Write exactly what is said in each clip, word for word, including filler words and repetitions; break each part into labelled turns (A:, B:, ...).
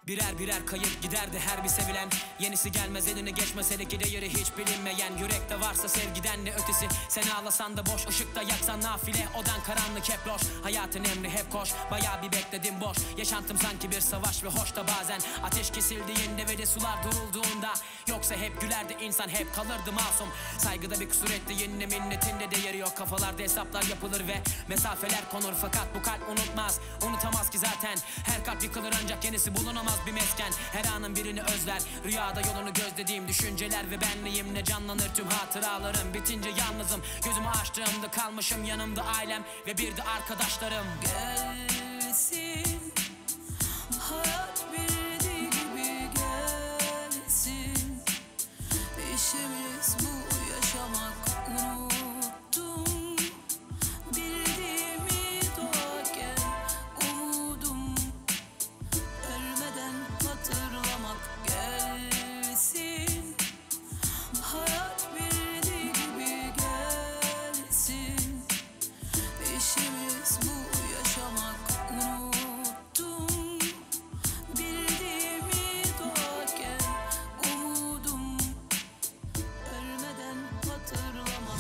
A: Birer birer kayıp giderdi her bir sevilen. Yenisi gelmez eline geçmese de değeri hiç bilinmeyen. Yürekte varsa sevgiden ne ötesi. Sen ağlasan da boş, ışıkta yaksan nafile. Odan karanlık hep loş, hayatın emri hep koş. Bayağı bir bekledim boş, yaşantım sanki bir savaş ve hoş da bazen. Ateş kesildiğinde ve de sular durulduğunda. Yoksa hep gülerdi insan, hep kalırdı masum. Saygıda bir kusur ettiğinde minnetinde değeri yok. Kafalarda hesaplar yapılır ve mesafeler konur. Fakat bu kalp unutmaz, unutamaz ki zaten. Her kalp yıkılır ancak yenisi bulunamaz bir mesken. Her anın birini özler, rüyada yolunu gözlediğim düşünceler ve benliğimle canlanır tüm hatıralarım. Bitince yalnızım, gözümü açtığımda kalmışım yanımda ailem ve bir de arkadaşlarım.
B: Gelsin hayat bildiği gibi gelsin. İşimiz bu yaşamak, unuttum bildiğimi doğarken umudum. Ölmeden hatırlamak gelsin. Hayat bildiği gibi gelsin. İşimiz bu yaşamak, unuttum bildiğimi doğarken umudum. Ölmeden hatırlamak.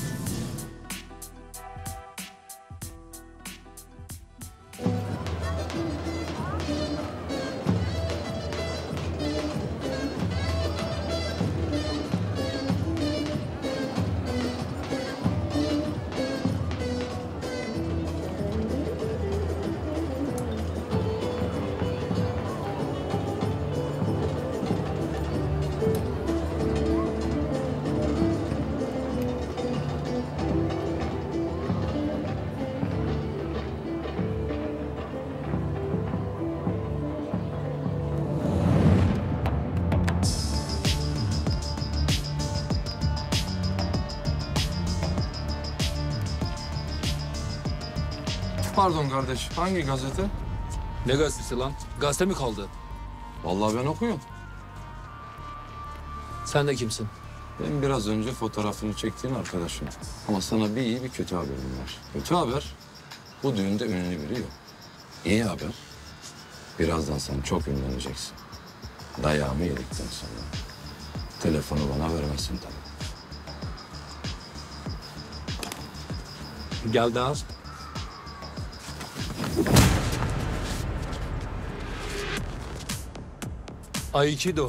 C: Pardon kardeş, hangi gazete?
D: Ne gazetesi lan? Gazete mi kaldı?
C: Vallahi ben okuyorum.
D: Sen de kimsin?
C: Ben biraz önce fotoğrafını çektiğin arkadaşım. Ama sana bir iyi bir kötü haberim var. Kötü haber, bu düğünde ünlü biri yok. İyi haber, birazdan sen çok ünleneceksin. Dayağımı yedikten sonra. Telefonu bana vermezsin tabii.
D: Gel de al. Aikido.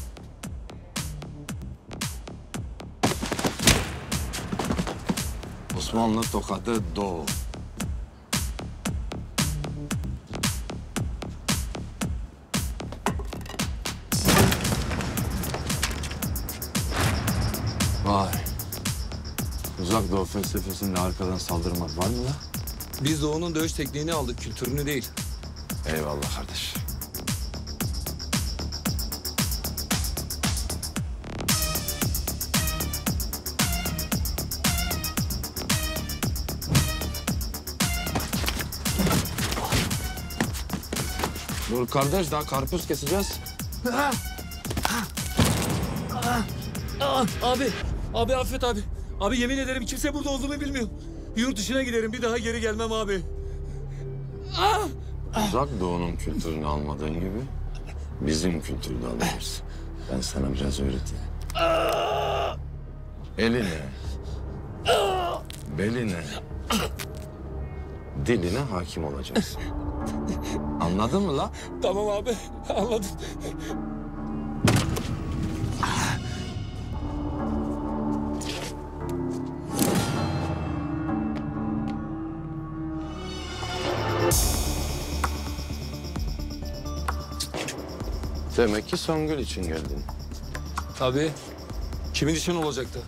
C: Osmanlı tokadı Doğu. Vay. Uzak Doğu felsefesinde arkadan saldırmak var mı lan?
D: Biz de onun dövüş tekniğini aldık, kültürünü değil.
C: Eyvallah kardeş. Dur kardeş, daha karpuz keseceğiz.
D: Abi, abi affet abi. Abi yemin ederim kimse burada olduğumu bilmiyor. Yurt dışına giderim, bir daha geri gelmem abi.
C: Uzak Doğu'nun kültürünü almadığın gibi bizim kültürü de alırız. Ben sana biraz öğreteyim. Eline, beline, diline hakim olacaksın. Anladın mı la?
D: Tamam abi, anladım.
C: Demek ki Songül için geldin.
D: Tabii. Kimin için olacaktı?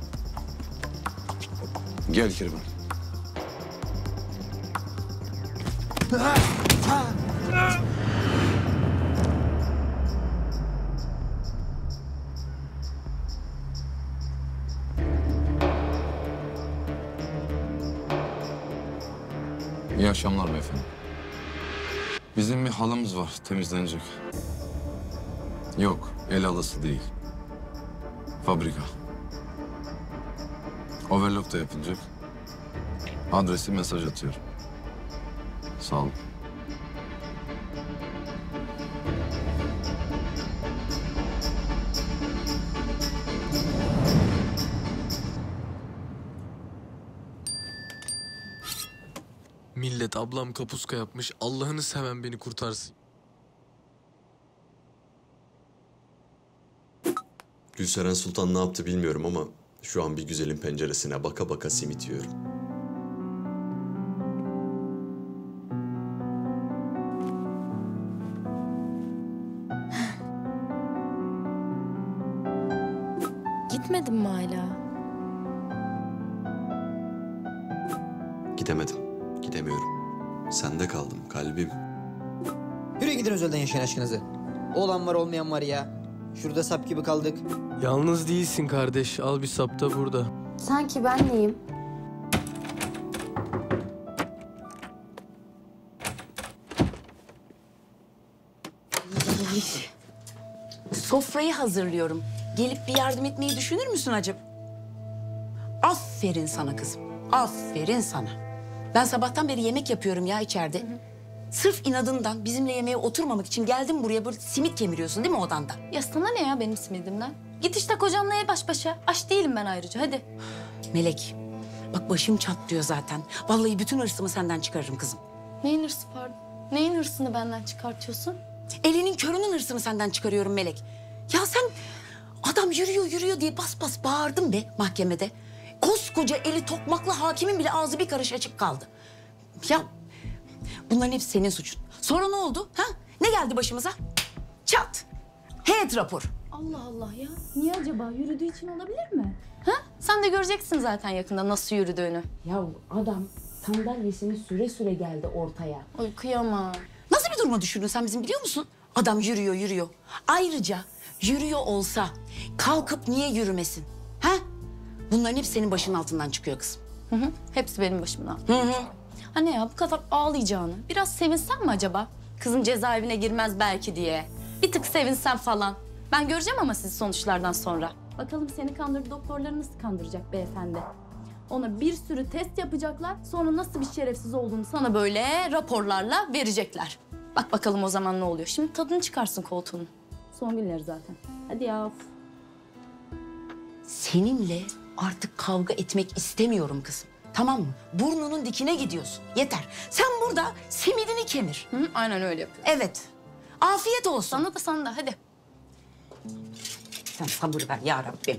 C: Gel Kirvan. İyi akşamlar beyefendi. Bizim bir halımız var, temizlenecek. Yok, el halısı değil. Fabrika. Overlock da yapılacak. Adresi mesaj atıyorum. Sağ olun.
E: Millet ablam kapuska yapmış. Allah'ını seven beni kurtarsın.
F: Gülseren Sultan ne yaptı bilmiyorum ama şu an bir güzelin penceresine baka baka simit yiyorum.
G: Gitmedin mi hala?
F: Gidemedim, gidemiyorum. Sende kaldım kalbim.
H: Yürü gidin özelden yaşayın aşkınızı. Olan var olmayan var ya. Şurada sap gibi kaldık.
E: Yalnız değilsin kardeş. Al bir sap da burada.
G: Sanki ben neyim?
I: Sofrayı hazırlıyorum. Gelip bir yardım etmeyi düşünür müsün acaba? Aferin sana kızım. Aferin sana. Ben sabahtan beri yemek yapıyorum ya içeride. Hı hı. Sırf inadından bizimle yemeğe oturmamak için geldim buraya, böyle simit kemiriyorsun değil mi odanda?
G: Ya sana ne ya benim simidimden? Git işte kocanla ye baş başa. Aç değilim ben ayrıca, hadi.
I: Melek, bak başım çatlıyor zaten. Vallahi bütün hırsımı senden çıkarırım kızım.
G: Neyin hırsı pardon? Neyin hırsını benden çıkartıyorsun?
I: Elinin körünün hırsını senden çıkarıyorum Melek. Ya sen adam yürüyor yürüyor diye bas bas bağırdın be mahkemede. Koskoca eli tokmaklı hakimin bile ağzı bir karış açık kaldı. Ya bunların hepsi senin suçun. Sonra ne oldu? Ha? Ne geldi başımıza? Çat. Heyet rapor.
G: Allah Allah ya. Niye acaba? Yürüdüğü için olabilir mi? Ha? Sen de göreceksin zaten yakında nasıl yürüdüğünü.
I: Ya adam sandalyesini süre süre geldi ortaya.
G: Ay kıyamam.
I: Nasıl bir duruma düşürdün sen bizim biliyor musun? Adam yürüyor yürüyor. Ayrıca yürüyor olsa kalkıp niye yürümesin? Ha? Bunların hepsi senin başının altından çıkıyor kızım.
G: Hı hı. Hepsi benim başımdan.
I: Hı hı.
G: Anne ya bu kadar ağlayacağını biraz sevinsen mi acaba? Kızım cezaevine girmez belki diye. Bir tık sevinsen falan. Ben göreceğim ama sizi sonuçlardan sonra. Bakalım seni kandırdı doktorları nasıl kandıracak beyefendi? Ona bir sürü test yapacaklar. Sonra nasıl bir şerefsiz olduğunu sana böyle raporlarla verecekler. Bak bakalım o zaman ne oluyor. Şimdi tadını çıkarsın koltuğunun. Son günleri zaten. Hadi ya.
I: Seninle artık kavga etmek istemiyorum kızım. Tamam mı? Burnunun dikine gidiyorsun. Yeter. Sen burada simidini kemir.
G: Hı, aynen öyle yapıyorum.
I: Evet. Afiyet olsun.
G: Sana da sana da hadi.
I: Sen sabır ver ya Rabbim.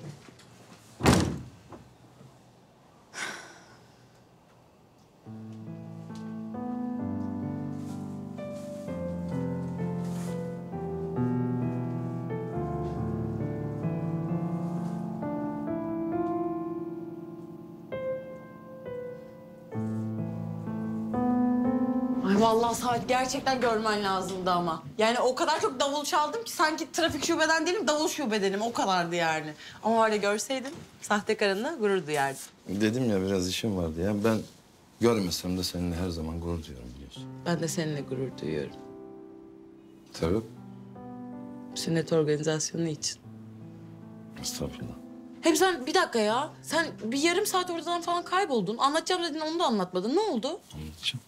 J: Ay vallahi Saat gerçekten görmen lazımdı ama. Yani o kadar çok davul çaldım ki sanki trafik şubeden değilim, davul şubedenim. O kadardı yani. Ama öyle görseydin sahte karınla gurur duyardın.
C: Dedim ya biraz işim vardı ya. Ben görmesem de seninle her zaman gurur duyuyorum biliyorsun.
J: Ben de seninle gurur duyuyorum.
C: Tabii.
J: Sünnet organizasyonu için.
C: Estağfurullah.
J: Hem sen bir dakika ya. Sen bir yarım saat oradan falan kayboldun. Anlatacağım dedin onu da anlatmadın. Ne oldu?
C: Anlatacağım.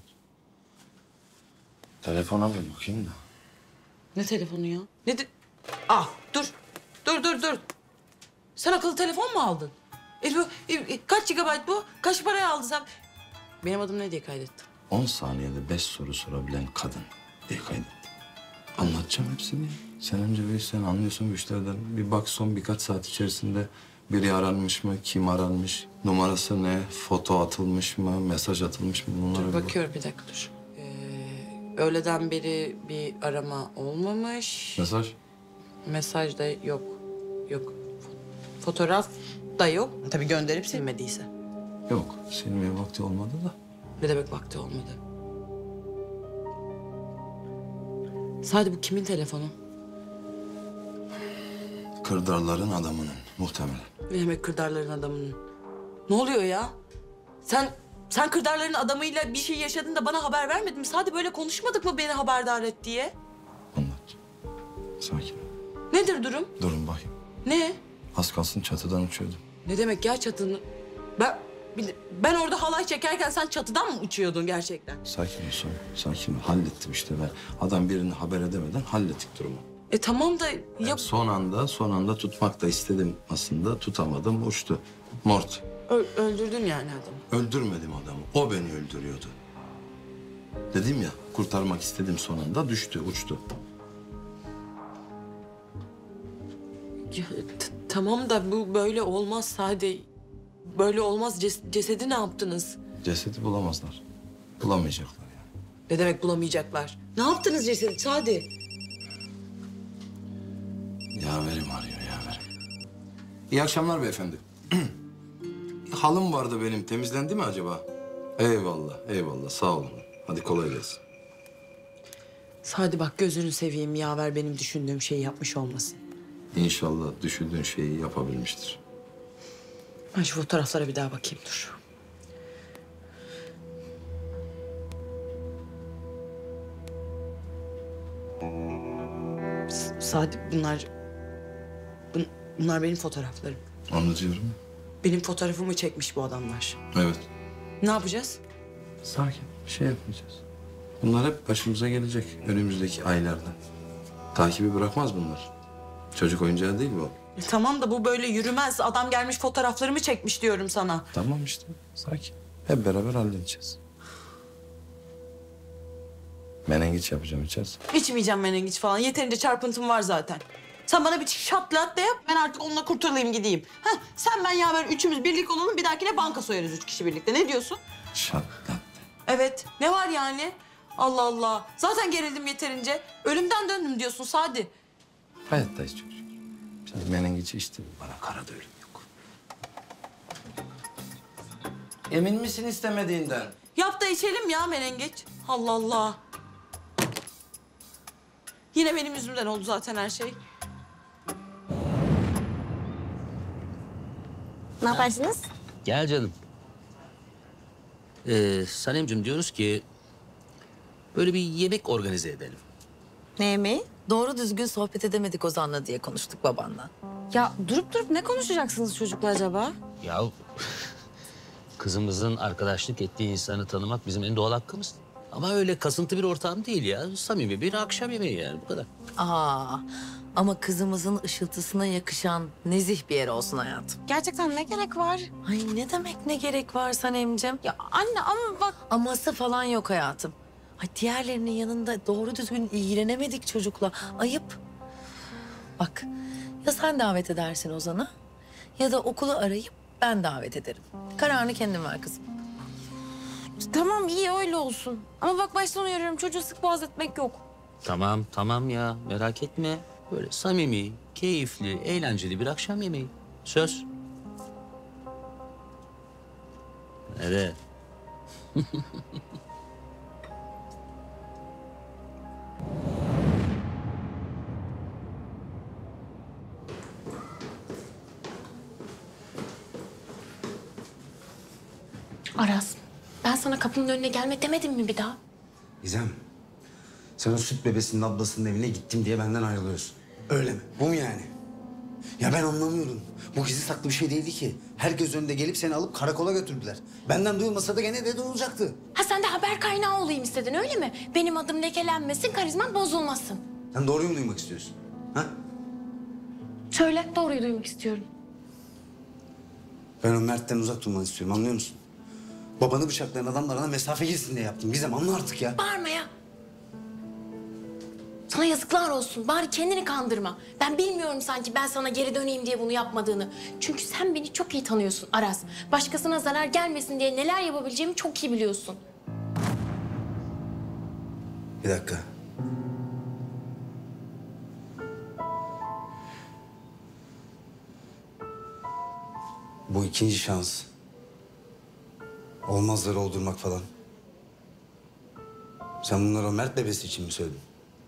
C: Telefona bir bakayım da.
J: Ne telefonu ya? Ne de... Ah dur. Dur dur dur. Sen akıllı telefon mu aldın? E, bu, e, kaç gigabayt bu? Kaç paraya aldın sen? Benim adım ne diye kaydettin?
C: On saniyede beş soru sorabilen kadın diye kaydettim. Anlatacağım hepsini. Sen önce bir sen anlıyorsun bu işlerden. Bir bak son birkaç saat içerisinde biri aranmış mı, kim aranmış, numarası ne, foto atılmış mı, mesaj atılmış mı bunlara
J: Dur
C: bir bak.
J: bakıyorum bir dakika dur. Ee, öğleden beri bir arama olmamış.
C: Mesaj?
J: Mesaj da yok. Yok. Fotoğraf da yok. Tabii gönderip silmediyse.
C: Yok, silmeye vakti olmadı da.
J: Ne demek vakti olmadı? Sadece bu kimin telefonu?
C: Kırdarların adamının muhtemelen.
J: Ne demek kırdarların adamının? Ne oluyor ya? Sen sen kırdarların adamıyla bir şey yaşadın da bana haber vermedin mi? Sadece böyle konuşmadık mı beni haberdar et diye?
C: Anlat. Sakin ol.
J: Nedir durum?
C: Durun bakayım.
J: Ne?
C: Az kalsın çatıdan uçuyordum.
J: Ne demek ya çatını? Ben ben orada halay çekerken sen çatıdan mı uçuyordun gerçekten?
C: Sakin ol sonra. Sakin ol. Hallettim işte ben. Adam birini haber edemeden hallettik durumu.
J: E tamam da
C: Ben
J: ya
C: son anda, son anda tutmak da istedim aslında. Tutamadım, uçtu. Mort.
J: Ö- öldürdün yani adamı.
C: Öldürmedim adamı. O beni öldürüyordu. Dedim ya, kurtarmak istedim, son anda düştü, uçtu.
J: Ya, t- tamam da bu böyle olmaz Sade. Böyle olmaz. Ces- cesedi ne yaptınız?
C: Cesedi bulamazlar. Bulamayacaklar yani.
J: Ne demek bulamayacaklar? Ne yaptınız cesedi Sade?
C: Yaverim arıyor, yaverim. İyi akşamlar beyefendi. Halım vardı benim, temizlendi mi acaba? Eyvallah, eyvallah, sağ olun. Hadi kolay gelsin.
J: Sade bak gözünü seveyim yaver benim düşündüğüm şeyi yapmış olmasın.
C: İnşallah düşündüğün şeyi yapabilmiştir.
J: Ben şu fotoğraflara bir daha bakayım dur. S- Sade bunlar... bun- bunlar benim fotoğraflarım.
C: Anlatıyorum.
J: Benim fotoğrafımı çekmiş bu adamlar.
C: Evet.
J: Ne yapacağız?
C: Sakin, bir şey yapmayacağız. Bunlar hep başımıza gelecek önümüzdeki aylarda. Takibi bırakmaz bunlar. Çocuk oyuncağı değil bu.
J: E, tamam da bu böyle yürümez. Adam gelmiş fotoğraflarımı çekmiş diyorum sana.
C: Tamam işte, sakin. Hep beraber halledeceğiz. Menengiç yapacağım, içersin.
J: İçmeyeceğim menengiç falan. Yeterince çarpıntım var zaten. Sen bana bir şatlat da yap. Ben artık onunla kurtulayım gideyim. Heh, sen ben yaver üçümüz birlik olalım. Bir dahakine banka soyarız üç kişi birlikte. Ne diyorsun?
C: Şatlat.
J: Evet. Ne var yani? Allah Allah. Zaten gerildim yeterince. Ölümden döndüm diyorsun Sadi.
C: Hayattayız çocuk. Şimdi menengiçi içtim, bana karada ölüm yok. Emin misin istemediğinden?
J: Yap da içelim ya menengeç. Allah Allah. Yine benim yüzümden oldu zaten her şey.
K: Ne yaparsınız?
L: Gel canım. Ee, Sanemciğim diyoruz ki böyle bir yemek organize edelim.
K: Ne yemeği?
M: Doğru düzgün sohbet edemedik Ozan'la diye konuştuk babanla.
K: Ya durup durup ne konuşacaksınız çocukla acaba?
L: Ya kızımızın arkadaşlık ettiği insanı tanımak bizim en doğal hakkımız. Ama öyle kasıntı bir ortam değil ya. Samimi bir akşam yemeği yani, bu kadar.
M: Aa, ama kızımızın ışıltısına yakışan nezih bir yer olsun hayatım.
K: Gerçekten ne gerek var?
M: Ay ne demek ne gerek var Sanemciğim?
K: Ya anne ama bak...
M: Aması falan yok hayatım. Ay diğerlerinin yanında doğru düzgün ilgilenemedik çocukla. Ayıp. Bak ya sen davet edersin Ozan'a ya da okulu arayıp ben davet ederim. Kararını kendin ver kızım.
K: Tamam iyi öyle olsun. Ama bak baştan uyarıyorum çocuğu sık boğaz etmek yok.
L: Tamam tamam ya, merak etme. Böyle samimi, keyifli, eğlenceli bir akşam yemeği. Söz. Evet.
N: Aras, ben sana kapının önüne gelme demedim mi bir daha?
O: Gizem, sen o süt bebesinin ablasının evine gittim diye benden ayrılıyorsun. Öyle mi? Bu mu yani? Ya ben anlamıyorum. Bu gizli saklı bir şey değildi ki. Herkes önünde gelip seni alıp karakola götürdüler. Benden duyulmasa da gene de duyulacaktı.
N: Ha sen de haber kaynağı olayım istedin öyle mi? Benim adım lekelenmesin, karizmam bozulmasın.
O: Sen doğruyu mu duymak istiyorsun? Ha?
N: Söyle, doğruyu duymak istiyorum.
O: Ben o Mert'ten uzak durmanı istiyorum, anlıyor musun? Babanı bıçaklayan adamlarına mesafe girsin diye yaptım. Gizem anla artık ya.
N: Bağırma ya. Sana yazıklar olsun. Bari kendini kandırma. Ben bilmiyorum sanki ben sana geri döneyim diye bunu yapmadığını. Çünkü sen beni çok iyi tanıyorsun Aras. Başkasına zarar gelmesin diye neler yapabileceğimi çok iyi biliyorsun.
O: Bir dakika. Bu ikinci şans. Olmazları oldurmak falan. Sen bunları o Mert bebesi için mi söyledin?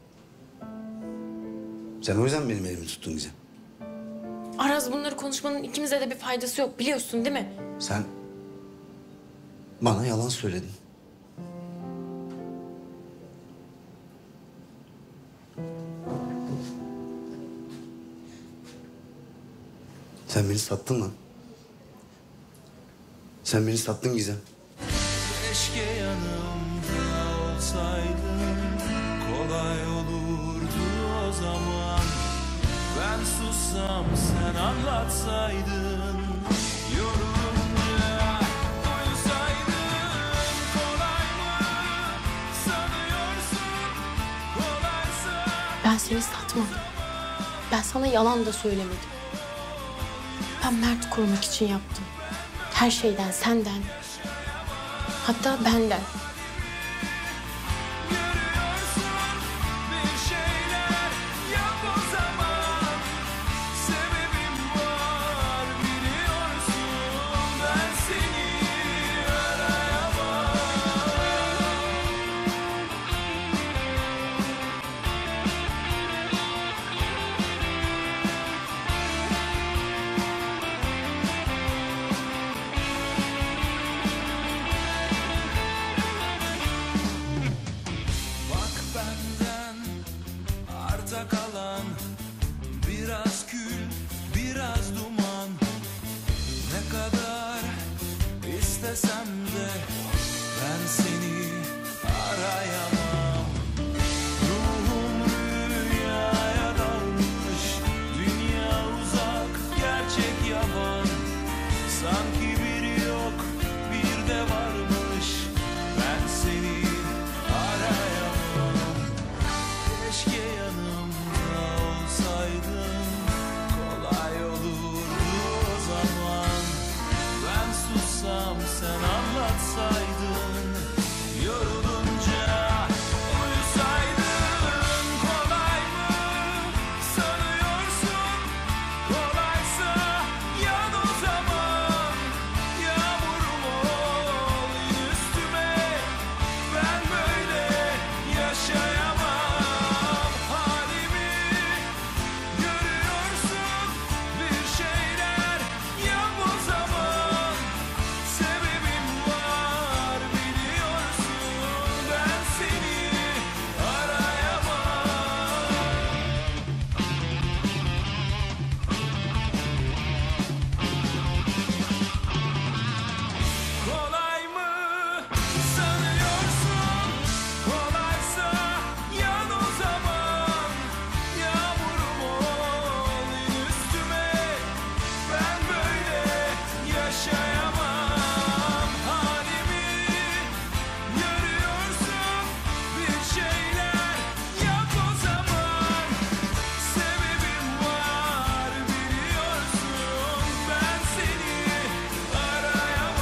O: Sen o yüzden benim elimi tuttun Gizem.
N: Aras bunları konuşmanın ikimize de bir faydası yok biliyorsun değil mi?
O: Sen bana yalan söyledin. Sen beni sattın lan. Sen beni sattın Gizem.
P: Keşke yanımda olsaydın, kolay olurdu o zaman. Ben sussam sen anlatsaydın, yorulunca duysaydın. Kolay mı
N: Ben seni satmadım. Ben sana yalan da söylemedim. Ben Mert korumak için yaptım. Her şeyden, senden. Hatta benden.
P: Kalan biraz kül, biraz duman. Ne kadar istesem de ben seni arayamam. Ruhum rüyaya dalmış, dünya uzak, gerçek yalan. Sanki biri yok, bir de varmış. Ben seni arayamam. Keşke yanımda olsaydın, kolay olurdu o zaman. Ben sussam sen anlatsaydın, yorulunca uyusaydın. Kolay mı sanıyorsun? Kolaysa yan o zaman. Yağmurum ol in üstüme, ben böyle yaşayamam. Halimi görüyorsun, bir şeyler yap o zaman. Sebebim var biliyorsun, ben seni arayamam. Kolay mı sanıyorsun? Kolaysa yan o zaman. Yağmurum ol in üstüme, ben böyle yaşayamam. Halimi görüyorsun, bir şeyler yap o zaman. Sebebim var biliyorsun, ben seni arayamam.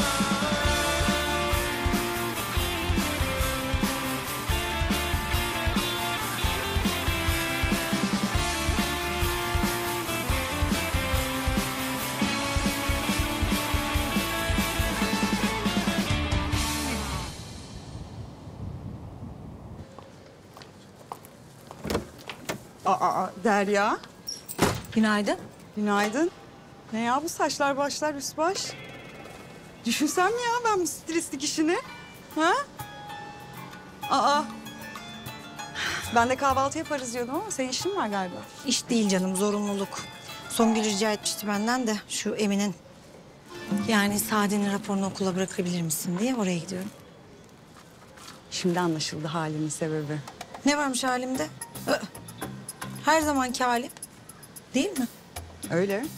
Q: Aa, Derya.
M: Günaydın.
Q: Günaydın. Ne ya bu saçlar başlar üst baş? Düşünsem mi ya ben bu stilistik işini? Ha? Aa. Ben de kahvaltı yaparız diyordum ama senin işin var galiba.
R: İş değil canım, zorunluluk. Songül rica etmişti benden de şu Emin'in. Yani Sade'nin raporunu okula bırakabilir misin diye oraya gidiyorum.
Q: Şimdi anlaşıldı halinin sebebi.
R: Ne varmış halimde? Ö, Her zamanki halim. Değil mi?
Q: Öyle.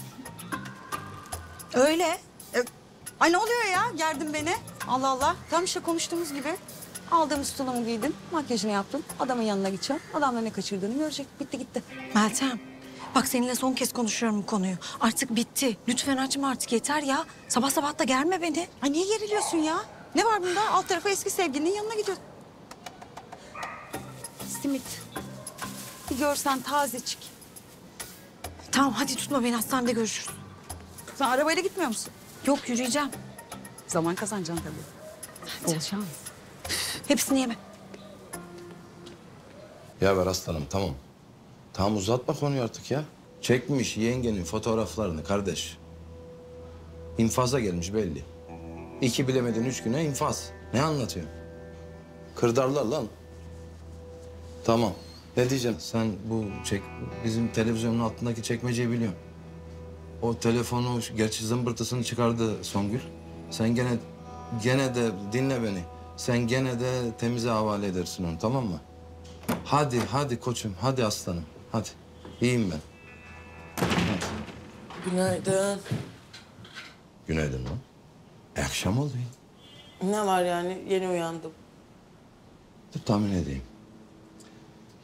R: Öyle.
Q: E, ay ne oluyor ya? Gerdin beni. Allah Allah. Tam işte konuştuğumuz gibi. Aldığım üstünümü giydim, makyajını yaptım. Adamın yanına gideceğim. Adamla ne kaçırdığını görecek. Bitti gitti.
R: Meltem, bak seninle son kez konuşuyorum bu konuyu. Artık bitti. Lütfen açma artık, yeter ya. Sabah sabah da germe beni.
Q: Ay niye geriliyorsun ya? Ne var bunda? Alt tarafa eski sevgilinin yanına gidiyorsun. Simit. Bir görsen tazecik.
R: Tamam hadi tutma beni, hastanede görüşürüz.
Q: Sen arabayla gitmiyor musun?
R: Yok, yürüyeceğim.
Q: Zaman kazanacaksın tabii. Bol şans.
R: Hepsini yeme.
C: Ya ver aslanım tamam. Tamam uzatma konuyu artık ya. Çekmiş yengenin fotoğraflarını kardeş. İnfaza gelmiş belli. İki bilemedin üç güne infaz. Ne anlatıyorsun? Kırdarlar lan. Tamam. Ne diyeceğim? Sen bu çek bizim televizyonun altındaki çekmeceyi biliyorsun. O telefonu gerçi zımbırtısını çıkardı Songül. Sen gene gene de dinle beni. Sen gene de temize havale edersin onu, tamam mı? Hadi, hadi koçum, hadi aslanım, hadi. İyiyim ben. Hadi.
J: Günaydın.
C: Günaydın lan. E, akşam oldu ya.
J: Ne var yani? Yeni uyandım.
C: Dur tahmin edeyim.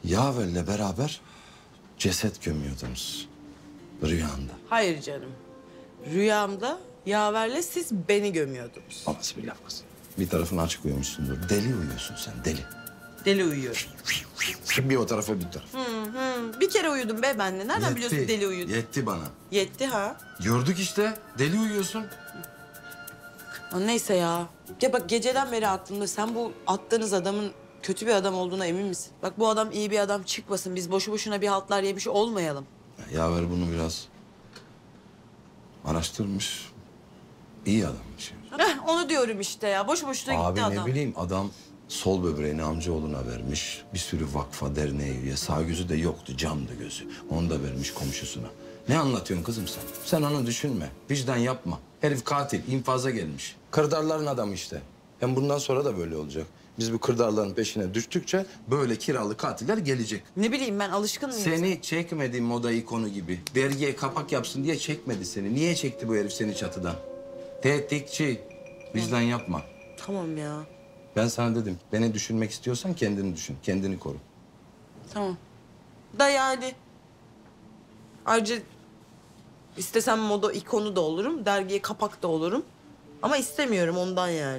C: Yaver'le beraber ceset gömüyordunuz rüyanda.
J: Hayır canım. Rüyamda Yaver'le siz beni gömüyordunuz.
C: O nasıl bir laf kız? Bir tarafını açık uyumuşsundur. Deli uyuyorsun sen, deli.
J: Deli uyuyorum.
C: Bir o tarafa bir tarafa.
J: Hı hı. Bir kere uyudum be benle. Nereden
C: Yetti,
J: biliyorsun deli uyudum?
C: Yetti bana.
J: Yetti ha.
C: Gördük işte. Deli uyuyorsun.
J: Aa, neyse ya. Ya bak geceden beri aklımda. Sen bu attığınız adamın kötü bir adam olduğuna emin misin? Bak bu adam iyi bir adam çıkmasın. Biz boşu boşuna bir haltlar yemiş olmayalım.
C: Yaver bunu biraz araştırmış. İyi adammış.
J: Heh, onu diyorum işte ya. Boşu boşuna
C: Abi
J: gitti
C: ne
J: adam.
C: bileyim adam sol böbreğini amcaoğluna vermiş. Bir sürü vakfa, derneğe üye. Sağ gözü de yoktu, camdı gözü. Onu da vermiş komşusuna. Ne anlatıyorsun kızım sen? Sen onu düşünme. Vicdan yapma. Herif katil, infaza gelmiş. Kırdarların adamı işte. Hem bundan sonra da böyle olacak. Biz bu kırdarların peşine düştükçe böyle kiralı katiller gelecek.
J: Ne bileyim ben alışkın mıyım?
C: Seni çekmedi moda ikonu gibi. Dergiye kapak yapsın diye çekmedi seni. Niye çekti bu herif seni çatıdan? Tehditçi. Vicdan yapma.
J: Tamam ya.
C: Ben sana dedim, beni düşünmek istiyorsan kendini düşün, kendini koru.
J: Tamam. Da yani. Ayrıca istesem moda ikonu da olurum, dergiye kapak da olurum. Ama istemiyorum ondan yani.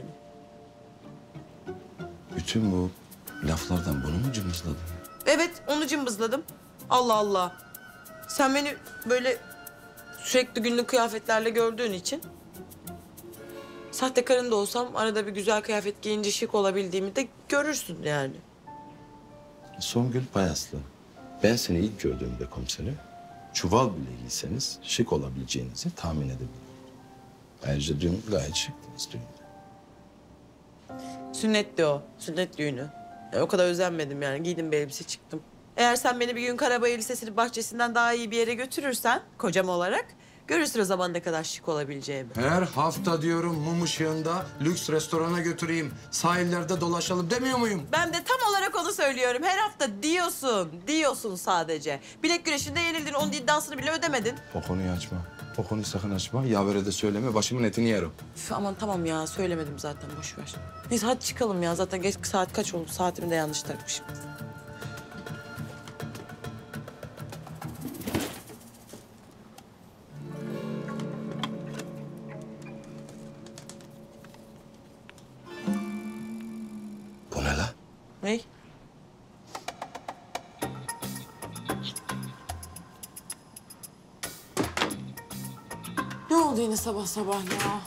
C: Bütün bu laflardan bunu mu cımbızladın?
J: Evet, onu cımbızladım. Allah Allah. Sen beni böyle sürekli günlük kıyafetlerle gördüğün için... sahtekarın da olsam arada bir güzel kıyafet giyince şık olabildiğimi de görürsün yani.
C: Songül Payaslı. Ben seni ilk gördüğümde komiseri, çuval bile giyseniz şık olabileceğinizi tahmin edebilirim. Ayrıca dün gayet şıktınız düğünde.
J: Sünnetti o, sünnet düğünü. Ya, o kadar özenmedim yani, giydim bir elbise çıktım. Eğer sen beni bir gün Karabayır Lisesi'nin bahçesinden daha iyi bir yere götürürsen, kocam olarak... görürsün o zaman ne kadar şık olabileceğimi.
C: Her hafta diyorum mum ışığında lüks restorana götüreyim, sahillerde dolaşalım demiyor muyum?
J: Ben de tam olarak onu söylüyorum. Her hafta diyorsun, diyorsun sadece. Bilek güreşinde yenildin, onun iddiasını bile ödemedin.
C: O konuyu açma. O konuyu sakın açma. Yaver'e de söyleme, başımın etini yerim.
J: Üf, aman tamam ya, söylemedim zaten, boş ver. Neyse hadi çıkalım ya, zaten geç saat kaç oldu? Saatimi de yanlış takmışım.
C: Bu ne la?
J: Ne? Ne oldu yine sabah sabah ya?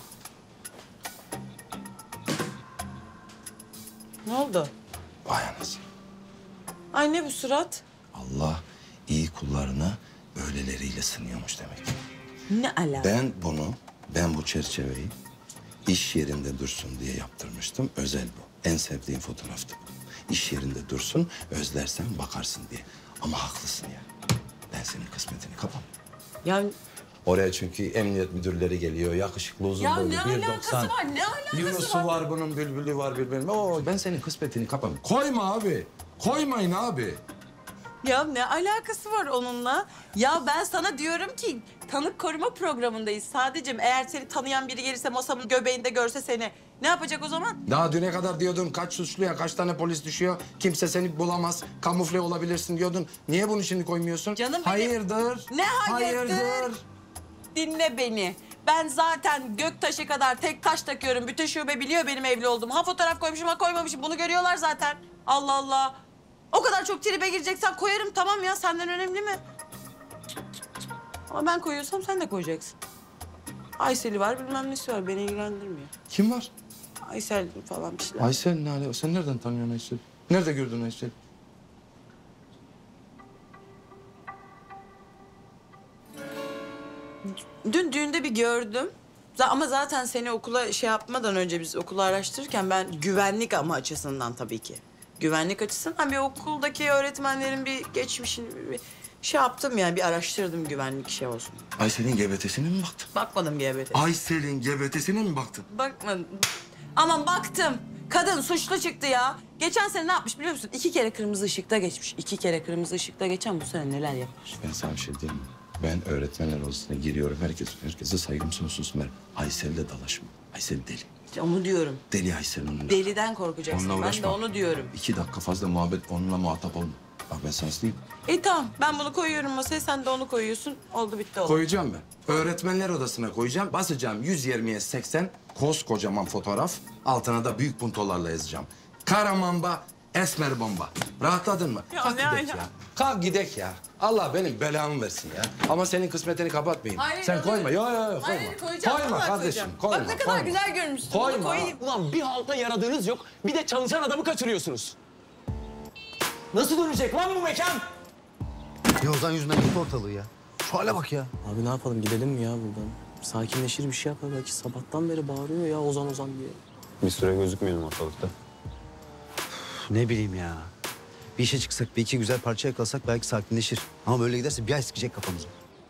J: Ne oldu?
C: Vay anasını.
J: Ay ne bu surat?
C: Allah iyi kullarına böyleleriyle sınıyormuş demek.
J: Ne alaka?
C: Ben bunu, ben bu çerçeveyi iş yerinde dursun diye yaptırmıştım. Özel bu. En sevdiğim fotoğraftı bu. İş yerinde dursun, özlersen bakarsın diye. Ama haklısın ya. Ben senin kısmetini kapam.
J: Yani...
C: Oraya çünkü emniyet müdürleri geliyor. Yakışıklı uzun
J: Ya
C: boylu
J: ne
C: bir
J: alakası
C: doksan.
J: var, ne alakası
C: Yunus'u
J: var?
C: var bunun, bülbülü var birbirine. Oo, ben senin kısmetini kapam. Koyma abi. Koymayın abi.
J: Ya ne alakası var onunla? Ya ben sana diyorum ki tanık koruma programındayız Sadece eğer seni tanıyan biri gelirse masamın göbeğinde görse seni ne yapacak o zaman?
C: Daha düne kadar diyordun kaç suçluya kaç tane polis düşüyor. Kimse seni bulamaz. Kamufle olabilirsin diyordun. Niye bunu şimdi koymuyorsun?
J: Canım benim-
C: hayırdır?
J: Ne hayırdır?
C: Hayırdır?
J: Dinle beni. Ben zaten göktaşı kadar tek taş takıyorum. Bütün şube biliyor benim evli olduğumu. Ha fotoğraf koymuşum ha koymamışım. Bunu görüyorlar zaten. Allah Allah. O kadar çok tribe gireceksen koyarım tamam ya. Senden önemli mi? Ama ben koyuyorsam sen de koyacaksın. Aysel'i var bilmem nesi var. Beni ilgilendirmiyor.
C: Kim var?
J: Aysel falan bir şeyler.
C: Aysel ne alaka? Sen nereden tanıyorsun Aysel? Nerede gördün Aysel?
J: Dün düğünde bir gördüm. Z- Ama zaten seni okula şey yapmadan önce biz okulu araştırırken ben güvenlik ama açısından tabii ki. Güvenlik açısından bir okuldaki öğretmenlerin bir geçmişini bir şey yaptım yani bir araştırdım güvenlik şey olsun.
C: Aysel'in G B T'sine mi baktın?
J: Bakmadım G B T.
C: Aysel'in G B T'sine mi baktın?
J: Bakmadım. Aman baktım. Kadın suçlu çıktı ya. Geçen sene ne yapmış biliyor musun? İki kere kırmızı ışıkta geçmiş. İki kere kırmızı ışıkta geçen bu sene neler yapar?
C: Ben sana bir şey diyeyim mi? Ben öğretmenler odasına giriyorum. Herkes, herkese saygım sonsuz mer. Aysel'le dalaşma. Aysel deli.
J: Onu diyorum.
C: Deli Aysel onunla.
J: Deliden korkacaksın.
C: Onunla
J: Ben de
C: uğraşma.
J: onu diyorum.
C: İki dakika fazla muhabbet onunla muhatap olma. Bak ben sana diyeyim.
J: İyi tamam ben bunu koyuyorum masaya sen de onu koyuyorsun. Oldu bitti oldu.
C: Koyacağım ben. Öğretmenler odasına koyacağım. Basacağım yüz yirmiye seksen koskocaman fotoğraf. Altına da büyük puntolarla yazacağım. Karamamba, esmer bomba. Rahatladın mı?
J: Ya
C: Kalk
J: ne
C: gidek
J: ala-
C: ya. Kalk gidek ya. Allah benim belamı versin ya. Ama senin kısmetini kapatmayayım.
J: Hayır,
C: Sen
J: hayır.
C: koyma. Yo yo yo koyma.
J: Hayır, koyacağım,
C: Koyma
J: vallahi
C: kardeşim.
J: koyacağım.
C: Koyma.
J: Bak ne kadar
C: koyma.
J: güzel görmüşsün. Bunu
C: Koyma.
J: koyayım.
S: Ulan bir halta yaradığınız yok. Bir de çalışan adamı kaçırıyorsunuz. Nasıl dönecek lan bu mekan?
O: Ya Ozan yüzünden gitti ortalığı ya. Şu hale bak ya.
S: Abi ne yapalım gidelim mi ya buradan? Sakinleşir bir şey yapar belki. Sabahtan beri bağırıyor ya Ozan Ozan diye.
F: Bir süre gözükmeyelim ortalıkta.
O: Ne bileyim ya. Bir işe çıksak, bir iki güzel parça yakalasak belki sakinleşir. Ama böyle giderse bir ay sıkacak kafamızı.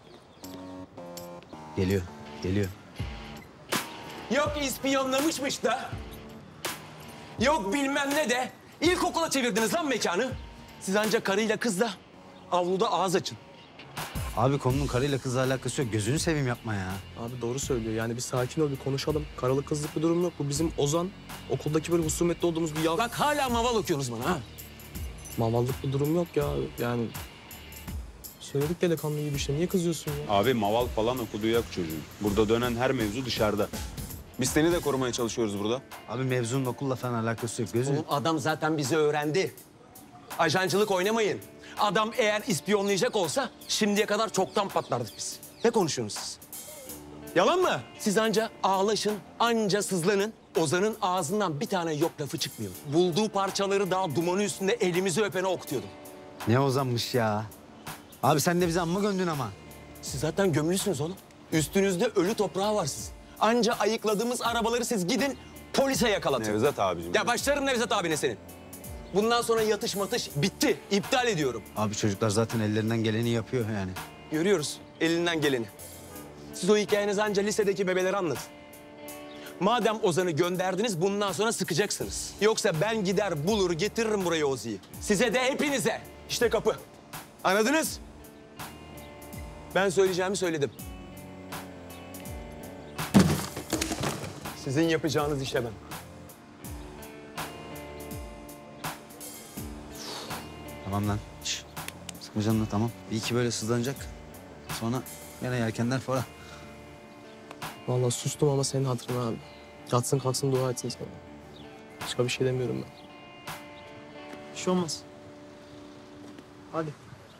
O: Geliyor, geliyor.
S: Yok ispiyonlamışmış da. Yok bilmem ne de. İlkokula çevirdiniz lan mekanı. Siz ancak karıyla kızla avluda ağız açın.
O: Abi konunun karıyla kızla alakası yok. Gözünü seveyim yapma ya.
S: Abi doğru söylüyor. Yani bir sakin ol, bir konuşalım. Karalık kızlık bir durum yok. Bu bizim Ozan. Okuldaki böyle husumetli olduğumuz bir yav... Bak hala maval okuyorsunuz bana ha. Mavallık bir durum yok ya. Yani söyledik delikanlı gibi işte. Niye kızıyorsun ya?
T: Abi maval falan okuduğu yok çocuğun. Burada dönen her mevzu dışarıda. Biz seni de korumaya çalışıyoruz burada.
O: Abi mevzunun okulla falan alakası yok. Gözünü...
S: Oğlum adam zaten bizi öğrendi. Ajancılık oynamayın. Adam eğer ispiyonlayacak olsa şimdiye kadar çoktan patlardık biz. Ne konuşuyorsunuz siz? Yalan mı? Siz anca ağlaşın, anca sızlanın. Ozan'ın ağzından bir tane yok lafı çıkmıyor. Bulduğu parçaları daha dumanı üstünde elimizi öpene okutuyordum.
O: Ne Ozan'mış ya. Abi sen de bizi amma gömdün ama.
S: Siz zaten gömülüsünüz oğlum. Üstünüzde ölü toprağı var sizin. Anca ayıkladığımız arabaları siz gidin polise yakalatın.
T: Nevzat abicim.
S: Ya başlarım Nevzat abine senin. Bundan sonra yatış matış bitti. İptal ediyorum.
O: Abi çocuklar zaten ellerinden geleni yapıyor yani.
S: Görüyoruz elinden geleni. Siz o hikayenizi anca lisedeki bebelere anlatın. Madem Ozan'ı gönderdiniz bundan sonra sıkacaksınız. Yoksa ben gider bulur getiririm buraya Ozi'yi. Size de hepinize. İşte kapı. Anladınız? Ben söyleyeceğimi söyledim. Sizin yapacağınız işe ben.
O: Tamam lan. Şş. Sıkma canını tamam. Bir iki böyle sızlanacak. Sonra yine yelkenler fora.
S: Vallahi sustum ama senin hatırına abi. Yatsın kalksın dua etsin sana. Başka bir şey demiyorum ben. Bir şey olmaz. Hadi.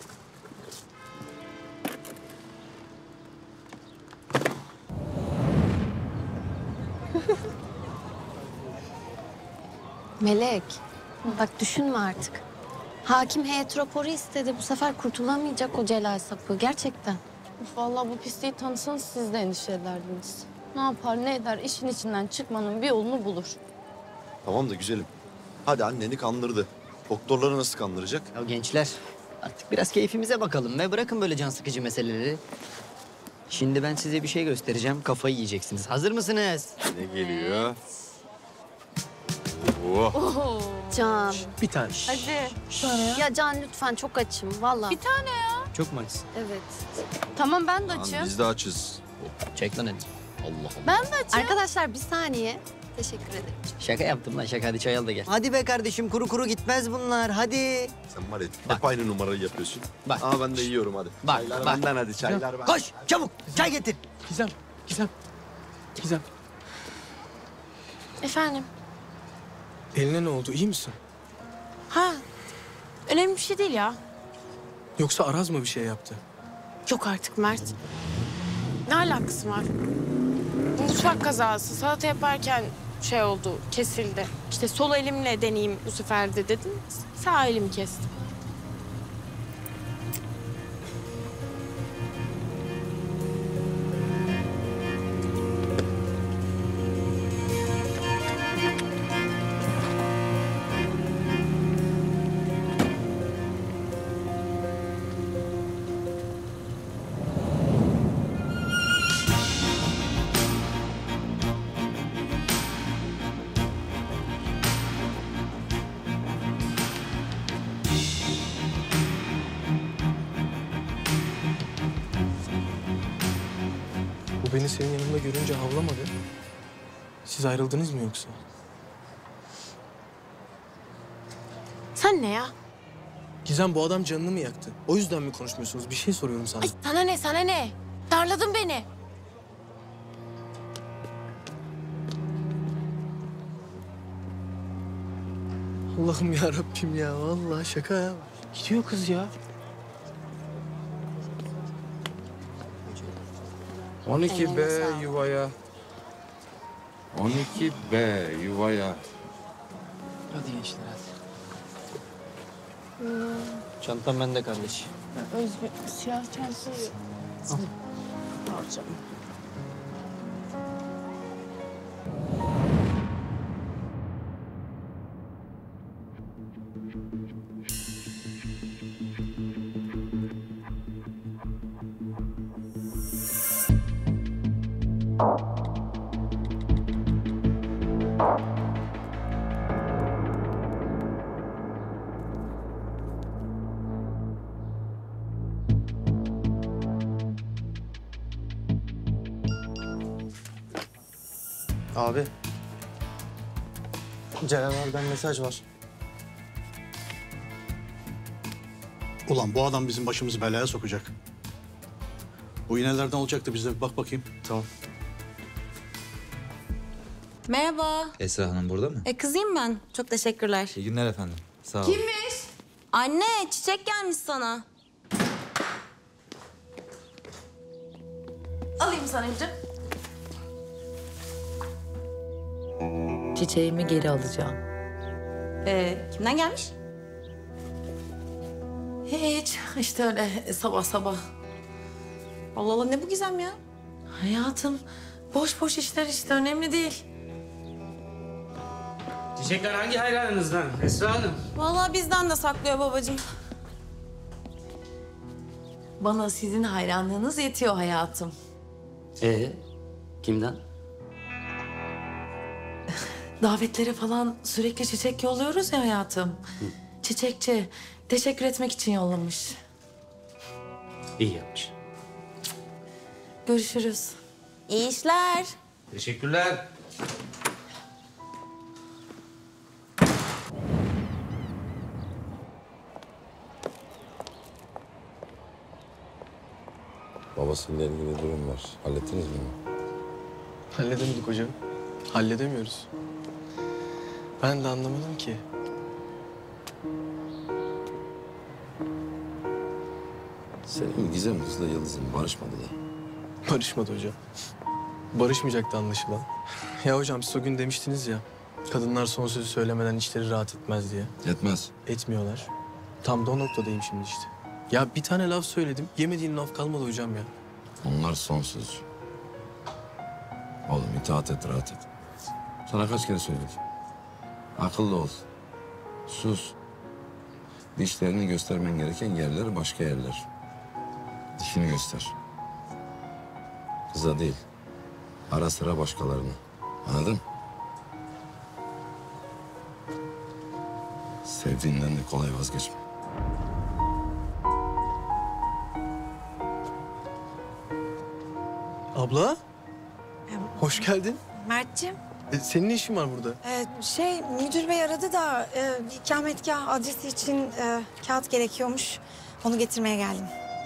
N: Melek, bak düşünme artık. Hakim heyet raporu istedi. Bu sefer kurtulamayacak o Celal sapı. Gerçekten.
G: Vallahi bu pisliği tanısanız siz de endişe ederdiniz. Ne yapar ne eder işin içinden çıkmanın bir yolunu bulur.
U: Tamam da güzelim. Hadi anneni kandırdı. Doktorları nasıl kandıracak?
H: Ya gençler artık biraz keyfimize bakalım ve bırakın böyle can sıkıcı meseleleri. Şimdi ben size bir şey göstereceğim. Kafayı yiyeceksiniz. Hazır mısınız?
U: Ne geliyor? Oh.
N: Can.
S: Bir tane.
N: Hadi. Ya Can lütfen çok açım vallahi.
G: Bir tane ya.
H: Çok mu açsın?
N: Evet.
G: Tamam ben de
U: Lan
G: açayım.
U: biz de açız.
H: Çek lan hadi. Allah Allah.
G: Ben de açayım.
N: Arkadaşlar bir saniye. Teşekkür ederim.
H: Şaka yaptım lan şaka. Hadi çay al da gel. Hadi be kardeşim kuru kuru gitmez bunlar. Hadi.
U: Sen var ya hep aynı numarayı yapıyorsun.
H: Bak.
U: Ama ben de yiyorum hadi.
H: Bak,
U: Çaylar
H: bak.
U: benden hadi çaylar benden.
H: Koş çabuk çay getir.
S: Gizem, Gizem, Gizem.
N: Efendim?
S: Eline ne oldu? İyi misin?
N: Ha. Önemli bir şey değil ya.
S: Yoksa Araz mı bir şey yaptı?
K: Yok artık Mert. Ne alakası var? Mutfak kazası. Salata yaparken şey oldu, kesildi. İşte sol elimle deneyeyim bu sefer de dedim. Sağ elimi kestim.
S: Bu beni senin yanında görünce havlamadı. Siz ayrıldınız mı yoksa?
K: Sen ne ya?
E: Gizem bu adam canını mı yaktı? O yüzden mi konuşmuyorsunuz? Bir şey soruyorum sana.
N: Ay sana ne sana ne? Darladın beni.
E: Allah'ım ya Rabbim ya. Vallahi şaka ya. Gidiyor kız ya.
C: on iki B yuvaya. on iki B yuvaya.
H: Hadi gençler hadi. Çantam bende kardeş.
K: Özgür siyah çantayı. Alacağım.
O: Abi. Cerenler'den mesaj var.
A: Ulan bu adam bizim başımızı belaya sokacak. Bu iğnelerden olacaktı bizde. Bir bak bakayım.
O: Tamam.
V: Merhaba.
W: Esra Hanım burada mı?
V: E kızıyım ben. Çok teşekkürler.
W: İyi günler efendim. Sağ olun.
V: Kimmiş? Anne çiçek gelmiş sana.
M: Alayım Sanemciğim. Çiçeğimi geri alacağım.
V: Ee, kimden gelmiş?
M: Hiç. İşte öyle sabah sabah.
V: Allah Allah ne bu Gizem ya?
M: Hayatım boş boş işler işte önemli değil.
X: Çiçekler hangi hayranınızdan Esra Hanım?
V: Vallahi bizden de saklıyor babacığım.
M: Bana sizin hayranlığınız yetiyor hayatım.
X: Ee, kimden?
M: Davetlere falan sürekli çiçek yolluyoruz ya hayatım. Çiçekçi teşekkür etmek için yollamış.
X: İyi yapmış.
M: Görüşürüz.
V: İyi işler.
X: Teşekkürler.
C: Babasıyla ilgili durum var. Hallettiniz mi?
E: Halledemedik hocam. Halledemiyoruz. Ben de anlamadım ki.
C: Senin Gizem kızla Yıldız'ın barışmadılar.
E: Barışmadı hocam. Barışmayacaktı anlaşılan. Ya hocam siz o gün demiştiniz ya... kadınlar son sözü söylemeden içleri rahat etmez diye.
C: Etmez.
E: Etmiyorlar. Tam da o noktadayım şimdi işte. Ya bir tane laf söyledim. Yemediğin laf kalmadı hocam ya.
C: Onlar son söz. Oğlum itaat et, rahat et. Sana kaç kere söyledik. Akıllı ol. Sus. Dişlerini göstermen gereken yerler başka yerler. Dişini göster. Kıza değil. Ara sıra başkalarına. Anladın? Sevdiğinden de kolay vazgeçme.
E: Abla. Hoş geldin.
R: Mert'ciğim.
E: E, senin ne işin var burada?
R: Ee, şey müdür bey aradı da e, ikametgah adresi için e, kağıt gerekiyormuş. Onu getirmeye geldim.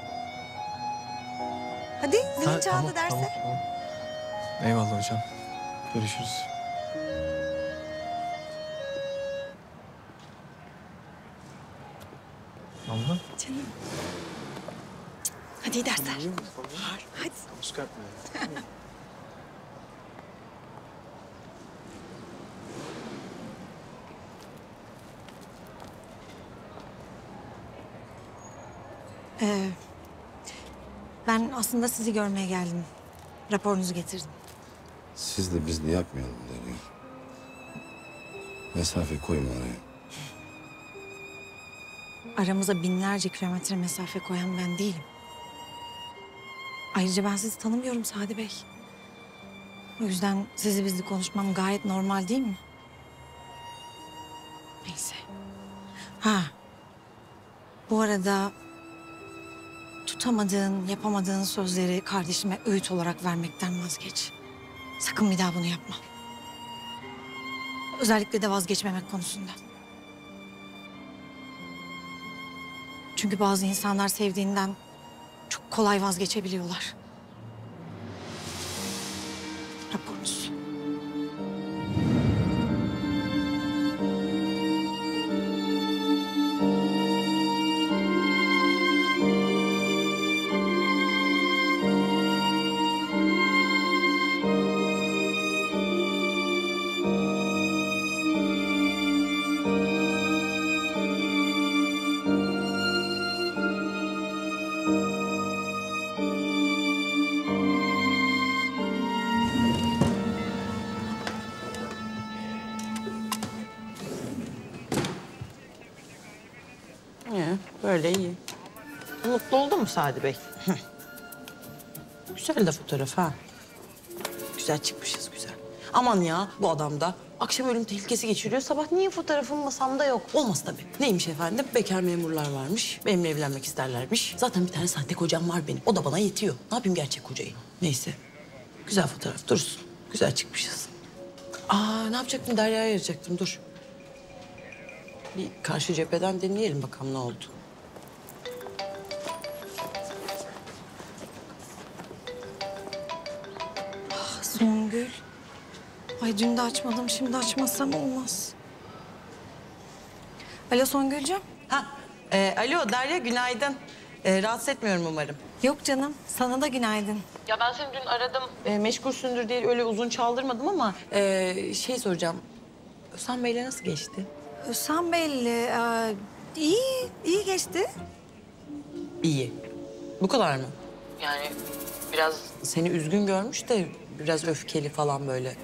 R: Hadi zilin
E: Ha,
R: çaldı
E: tamam,
R: derse.
E: tamam, tamam. Eyvallah hocam. Görüşürüz. Abla.
R: Canım. Hadi iyi dersler. Hadi. Ee, ben aslında sizi görmeye geldim. Raporunuzu getirdim.
C: Siz de biz de yapmayalım deniyor. Mesafe koyma araya.
R: Aramıza binlerce kilometre mesafe koyan ben değilim. Ayrıca ben sizi tanımıyorum Sadi Bey. O yüzden sizi bizli konuşmam gayet normal değil mi? Neyse. Ha. Bu arada tutamadığın, yapamadığın sözleri kardeşime öğüt olarak vermekten vazgeç. Sakın bir daha bunu yapma. Özellikle de vazgeçmemek konusunda. Çünkü bazı insanlar sevdiğinden çok kolay vazgeçebiliyorlar. Raporunuz.
J: Ee, böyle iyi. Mutlu oldun mu Sadi Bey? Güzel de fotoğraf ha. Güzel çıkmışız güzel. Aman ya bu adam da akşam ölüm tehlikesi geçiriyor. Sabah niye fotoğrafım masamda yok? Olmaz tabii. Neymiş efendim? Bekar memurlar varmış. Benimle evlenmek isterlermiş. Zaten bir tane sahte kocam var benim. O da bana yetiyor. Ne yapayım gerçek kocayı? Neyse. Güzel fotoğraf dursun. Güzel çıkmışız. Aa ne yapacaktım? Derya'ya ayıracaktım. Dur. Bir karşı cepheden dinleyelim bakalım ne oldu.
R: Ah Songül. Ay dün de açmadım, şimdi açmasam olmaz. Alo Songül'cüğüm.
J: Ha, e, alo Derya günaydın. E, rahatsız etmiyorum umarım.
R: Yok canım, sana da günaydın.
J: Ya ben seni dün aradım. E, meşgulsündür diye öyle uzun çaldırmadım ama e, şey soracağım. Özhan Bey'le nasıl geçti?
R: Özhan Bey'le e, iyi, iyi geçti.
J: İyi. Bu kadar mı? Yani biraz seni üzgün görmüş de biraz öfkeli falan böyle.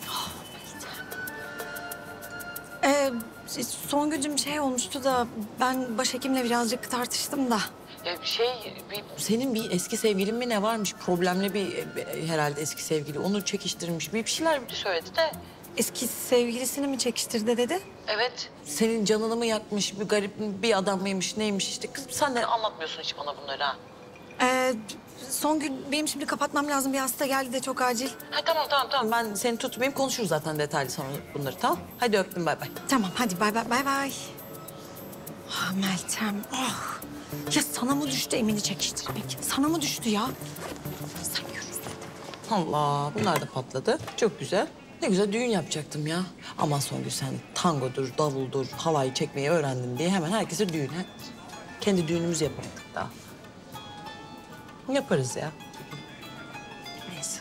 R: Ee, Songül'cüğüm şey olmuştu da ben başhekimle birazcık tartıştım da.
J: E, şey, bir, senin bir eski sevgilin mi ne varmış? Problemli bir e, herhalde eski sevgili. Onu çekiştirmiş. Bir, bir şeyler söyledi de.
R: Eski sevgilisini mi çekiştirdi dedi?
J: Evet. Senin canını mı yakmış, bir garip bir adam mıymış, neymiş işte. Kızım sen de anlatmıyorsun hiç bana bunları ha.
R: Ee, Songül benim şimdi kapatmam lazım. Bir hasta geldi de çok acil.
J: Ha, tamam tamam tamam ben seni tutmayayım konuşuruz zaten detaylı sonra bunları tamam. Hadi öptüm bay bay.
R: Tamam hadi bay bay bay bay. Ah Meltem ah. Ya sana mı düştü Emin'i çekiştirmek? Sana mı düştü ya? Sen görürsün.
J: Allah bunlar da patladı. Çok güzel. Ne güzel düğün yapacaktım ya. Aman Songül sen tangodur, davuldur, halay çekmeyi öğrendim diye hemen herkese düğün. He? Kendi düğünümüzü yapamadık daha. Yaparız ya. Neyse.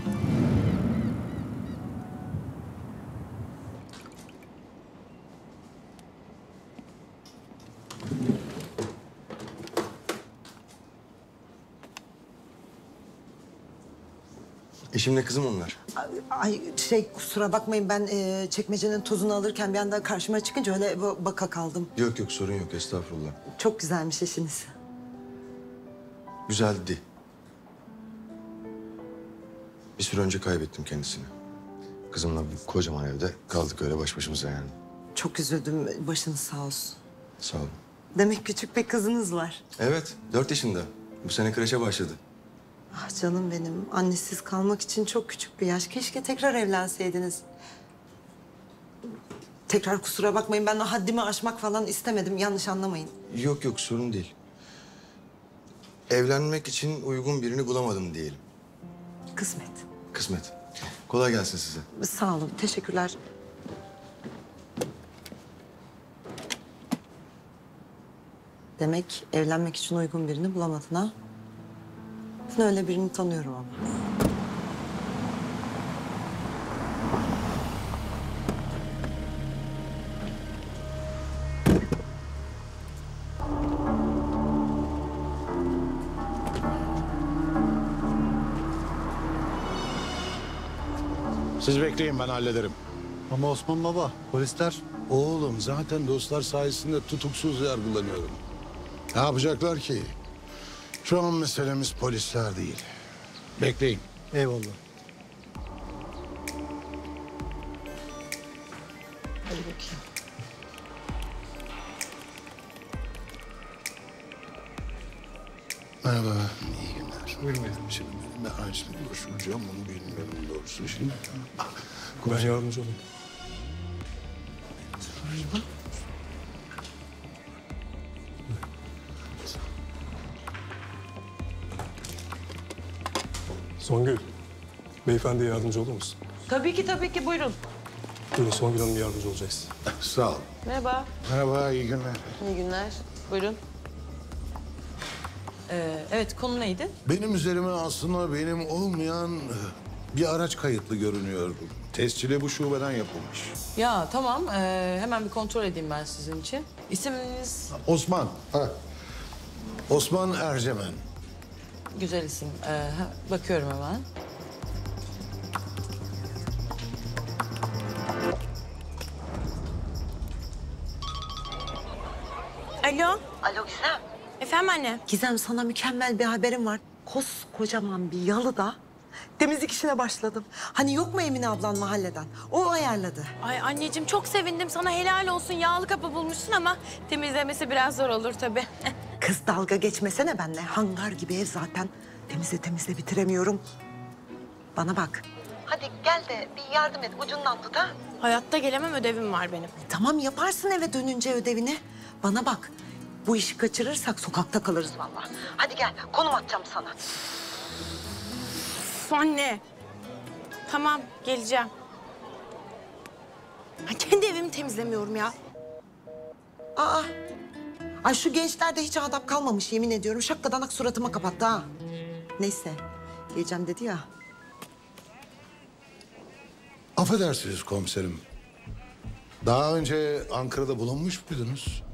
B: Eşimle kızım onlar.
D: Ay şey kusura bakmayın ben e, çekmecenin tozunu alırken bir anda karşıma çıkınca öyle ba- baka kaldım.
B: Yok yok sorun yok estağfurullah.
D: Çok güzelmiş eşiniz.
B: Güzeldi. Bir süre önce kaybettim kendisini. Kızımla bir kocaman evde kaldık öyle baş başımıza yani.
D: Çok üzüldüm. Başınız sağ olsun.
B: Sağ olun.
D: Demek küçük bir kızınız var.
B: Evet dört yaşında. Bu sene kreşe başladı.
D: Ah canım benim. Annesiz kalmak için çok küçük bir yaş. Keşke tekrar evlenseydiniz. Tekrar kusura bakmayın. Ben o haddimi aşmak falan istemedim. Yanlış anlamayın.
B: Yok yok sorun değil. Evlenmek için uygun birini bulamadım diyelim.
D: Kısmet.
B: Kısmet. Kolay gelsin size.
D: Sağ olun. Teşekkürler. Demek evlenmek için uygun birini bulamadın ha? Ben öyle birini tanıyorum ama.
I: Siz bekleyin ben hallederim.
A: Ama Osman Baba, polisler...
I: Oğlum zaten dostlar sayesinde tutuksuz yargılanıyorum. Ne yapacaklar ki? Şu an meselemiz polisler değil. Bekleyin.
A: Eyvallah.
J: Hadi bakayım.
I: Merhaba, iyi günler. Bilmiyorum şimdi ben hangisini başvuracağım onu bilmiyorum doğrusu şimdi. Ben yardımcı olayım.
F: Songül, beyefendiye yardımcı olur musun?
J: Tabii ki tabii ki buyurun.
F: Buyurun, Songül Hanım yardımcı olacaksın.
I: Sağ ol.
J: Merhaba.
I: Merhaba, iyi günler.
J: İyi günler. Buyurun. Ee, evet konu neydi?
I: Benim üzerime aslında benim olmayan bir araç kayıtlı görünüyor. Tescili bu şubeden yapılmış.
J: Ya tamam ee, hemen bir kontrol edeyim ben sizin için. İsminiz
I: Osman. Ha. Osman Ercemen.
J: güzel isim. Ee, ha, bakıyorum hemen.
K: Alo.
D: Alo Gizem.
K: Efendim anne.
D: Gizem sana mükemmel bir haberim var. Koskocaman bir yalıda temizlik işine başladım. Hani yok mu Emine ablan mahalleden? O ayarladı.
K: Ay anneciğim çok sevindim. Sana helal olsun. Yağlı kapı bulmuşsun ama temizlemesi biraz zor olur tabii.
D: Kız dalga geçmesene benimle. Hangar gibi ev zaten. Temizle temizle bitiremiyorum. Bana bak. Hadi gel de bir yardım et. Ucundan tut ha.
K: Hayatta gelemem, ödevim var benim.
D: Tamam yaparsın eve dönünce ödevini. Bana bak. Bu işi kaçırırsak sokakta kalırız vallahi. Hadi gel konum atacağım sana.
K: Üf, anne. Tamam geleceğim. Ha, kendi evimi temizlemiyorum ya.
D: Aa. Ay şu gençlerde hiç adap kalmamış yemin ediyorum. Şakkadanak suratıma kapattı ha. Neyse. Geleceğim dedi ya.
I: Affedersiniz komiserim. Daha önce Ankara'da bulunmuş muydunuz?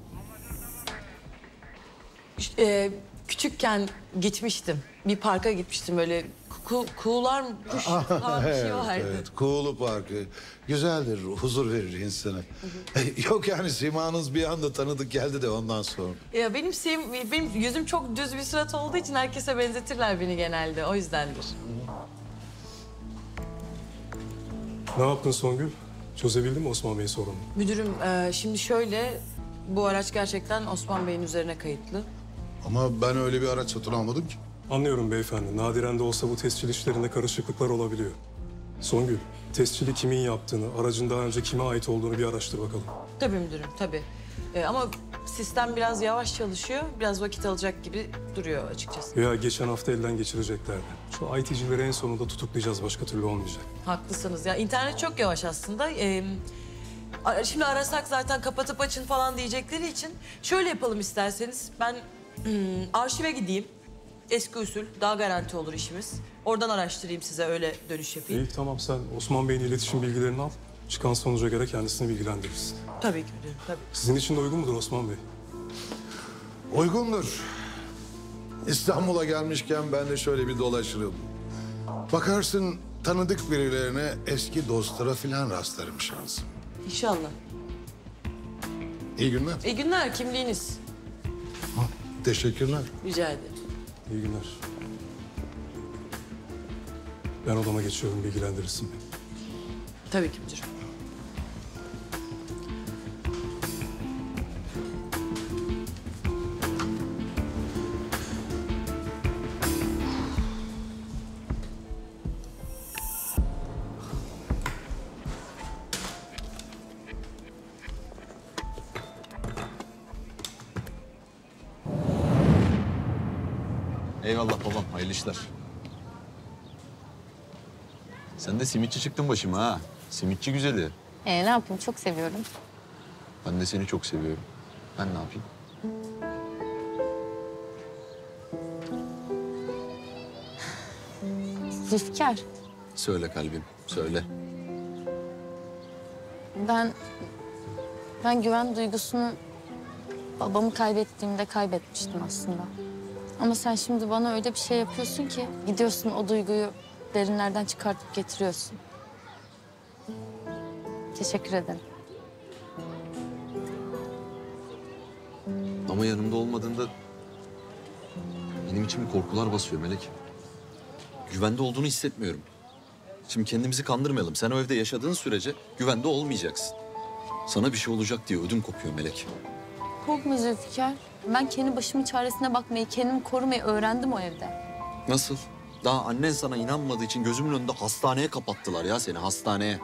J: İşte, e, küçükken gitmiştim. Bir parka gitmiştim böyle ku, kuğular kuş falan bir şey vardı.
I: evet, evet. Kuğulu Parkı. Güzeldir, huzur verir insana. Yok yani simanız bir anda tanıdık geldi de ondan sonra.
J: Ya benim sim, benim yüzüm çok düz bir surat olduğu için herkese benzetirler beni genelde. O yüzdendir.
F: Ne yaptın Songül? Çözebildin mi Osman Bey'in sorununu?
J: Müdürüm e, şimdi şöyle, bu araç gerçekten Osman Bey'in üzerine kayıtlı.
I: Ama ben öyle bir araç satın almadım ki.
F: Anlıyorum beyefendi. Nadiren de olsa bu tescil işlerinde karışıklıklar olabiliyor. Songül, tescili kimin yaptığını, aracın daha önce kime ait olduğunu bir araştır bakalım.
J: Tabii müdürüm, tabii. E, ama sistem biraz yavaş çalışıyor, biraz vakit alacak gibi duruyor açıkçası.
F: Ya geçen hafta elden geçireceklerdi. Şu I T'cileri en sonunda tutuklayacağız, başka türlü olmayacak.
J: Haklısınız. Ya internet çok yavaş aslında. Ee, a- şimdi arasak zaten kapatıp açın falan diyecekleri için şöyle yapalım isterseniz. Ben hmm, arşive gideyim. Eski usul daha garanti olur işimiz. Oradan araştırayım size öyle dönüş yapayım.
F: İyi tamam, sen Osman Bey'in iletişim bilgilerini al. Çıkan sonuca göre kendisini bilgilendirirsin.
J: Tabii ki müdürüm, tabii.
F: Sizin için de uygun mudur Osman Bey?
I: Uygundur. İstanbul'a gelmişken ben de şöyle bir dolaşırım. Bakarsın tanıdık birilerine, eski dostlara filan rastlarım şansım.
J: İnşallah.
I: İyi günler.
J: İyi günler, kimliğiniz.
I: Teşekkürler.
J: Rica ederim.
F: İyi günler. Ben odama geçiyorum, bilgilendirirsin beni.
J: Tabii ki müdürüm.
U: Eyvallah babam, hayırlı işler. Sen de simitçi çıktın başıma ha. Simitçi güzeli.
G: Ee, ne yapayım, çok seviyorum.
U: Ben de seni çok seviyorum. Ben ne yapayım?
G: Zülfikar,
U: Söyle kalbim, söyle.
G: ben... Ben güven duygusunu babamı kaybettiğimde kaybetmiştim aslında. Ama sen şimdi bana öyle bir şey yapıyorsun ki... gidiyorsun o duyguyu derinlerden çıkartıp getiriyorsun. Teşekkür ederim.
U: Ama yanımda olmadığında benim içime korkular basıyor Melek. Güvende olduğunu hissetmiyorum. Şimdi kendimizi kandırmayalım. Sen o evde yaşadığın sürece güvende olmayacaksın. Sana bir şey olacak diye ödüm kopuyor Melek.
G: Korkma Zülfikar. Ben kendi başımın çaresine bakmayı, kendimi korumayı öğrendim o evde.
U: Nasıl? Daha annen sana inanmadığı için gözümün önünde hastaneye kapattılar ya seni, hastaneye.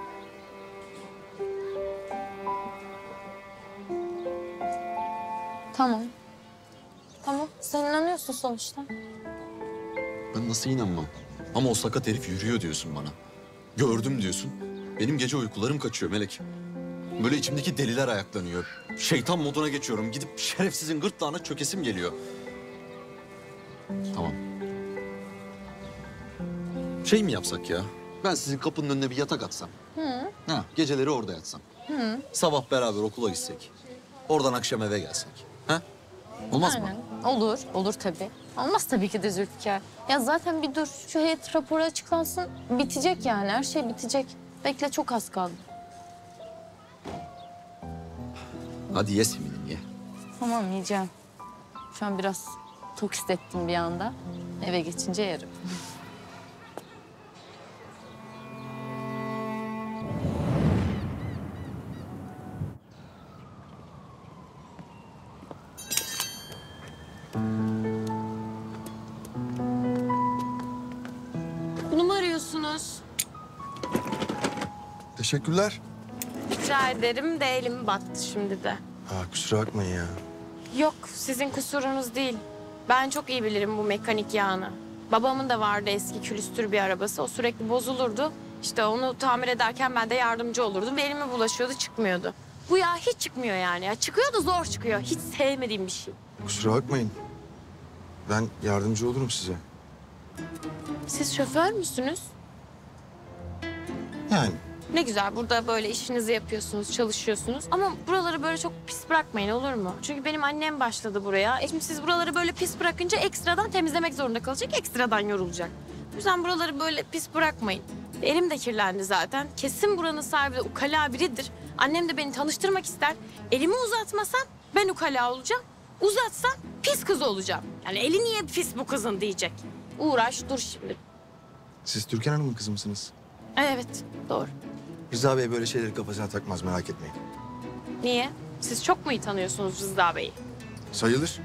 G: Tamam. Tamam, sen inanıyorsun sonuçta.
U: Ben nasıl inanmam? Ama o sakat herif yürüyor diyorsun bana. Gördüm diyorsun. Benim gece uykularım kaçıyor Melek. Böyle içimdeki deliler ayaklanıyor. Şeytan moduna geçiyorum. Gidip şerefsizin gırtlağına çökesim geliyor. Tamam. Şey mi yapsak ya? Ben sizin kapının önüne bir yatak atsam.
G: Hı.
U: Ha, geceleri orada yatsam.
G: Hı.
U: Sabah beraber okula gitsek. Oradan akşam eve gelsek. Ha? Olmaz mı?
G: Aynen. Olur, olur tabii. Olmaz tabii ki de Zülfikar. Ya zaten bir dur, şu heyet raporu açıklansın. Bitecek yani, her şey bitecek. Bekle, çok az kaldı.
U: Hadi ye simitini ye.
G: Tamam, yiyeceğim. Şu an biraz tok hissettim bir anda. Eve geçince yerim.
K: Bunu mu arıyorsunuz?
B: Teşekkürler.
K: Rica ederim de elim battı şimdi de.
B: Aa, kusura bakmayın ya.
K: Yok, sizin kusurunuz değil. Ben çok iyi bilirim bu mekanik yağını. Babamın da vardı eski külüstür bir arabası. O sürekli bozulurdu. İşte onu tamir ederken ben de yardımcı olurdum. Ve elime bulaşıyordu, çıkmıyordu. Bu yağ hiç çıkmıyor yani. Ya çıkıyor da zor çıkıyor. Hiç sevmediğim bir şey.
B: Kusura bakmayın. Ben yardımcı olurum size.
K: Siz şoför müsünüz?
B: Yani.
K: Ne güzel, burada böyle işinizi yapıyorsunuz, çalışıyorsunuz. Ama buraları böyle çok pis bırakmayın, olur mu? Çünkü benim annem başladı buraya. E şimdi siz buraları böyle pis bırakınca ekstradan temizlemek zorunda kalacak, ekstradan yorulacak. O yüzden buraları böyle pis bırakmayın. Elim de kirlendi zaten. Kesin buranın sahibi de ukala biridir. Annem de beni tanıştırmak ister. Elimi uzatmasam ben ukala olacağım. Uzatsam pis kız olacağım. Yani eli niye pis bu kızın diyecek. Uğraş dur şimdi.
B: Siz Türkan Hanım'ın kızı mısınız?
K: Evet, doğru.
B: Rıza Bey böyle şeyleri kafasına takmaz, merak etmeyin.
K: Niye? Siz çok mu iyi tanıyorsunuz Rıza Bey'i?
B: Sayılır.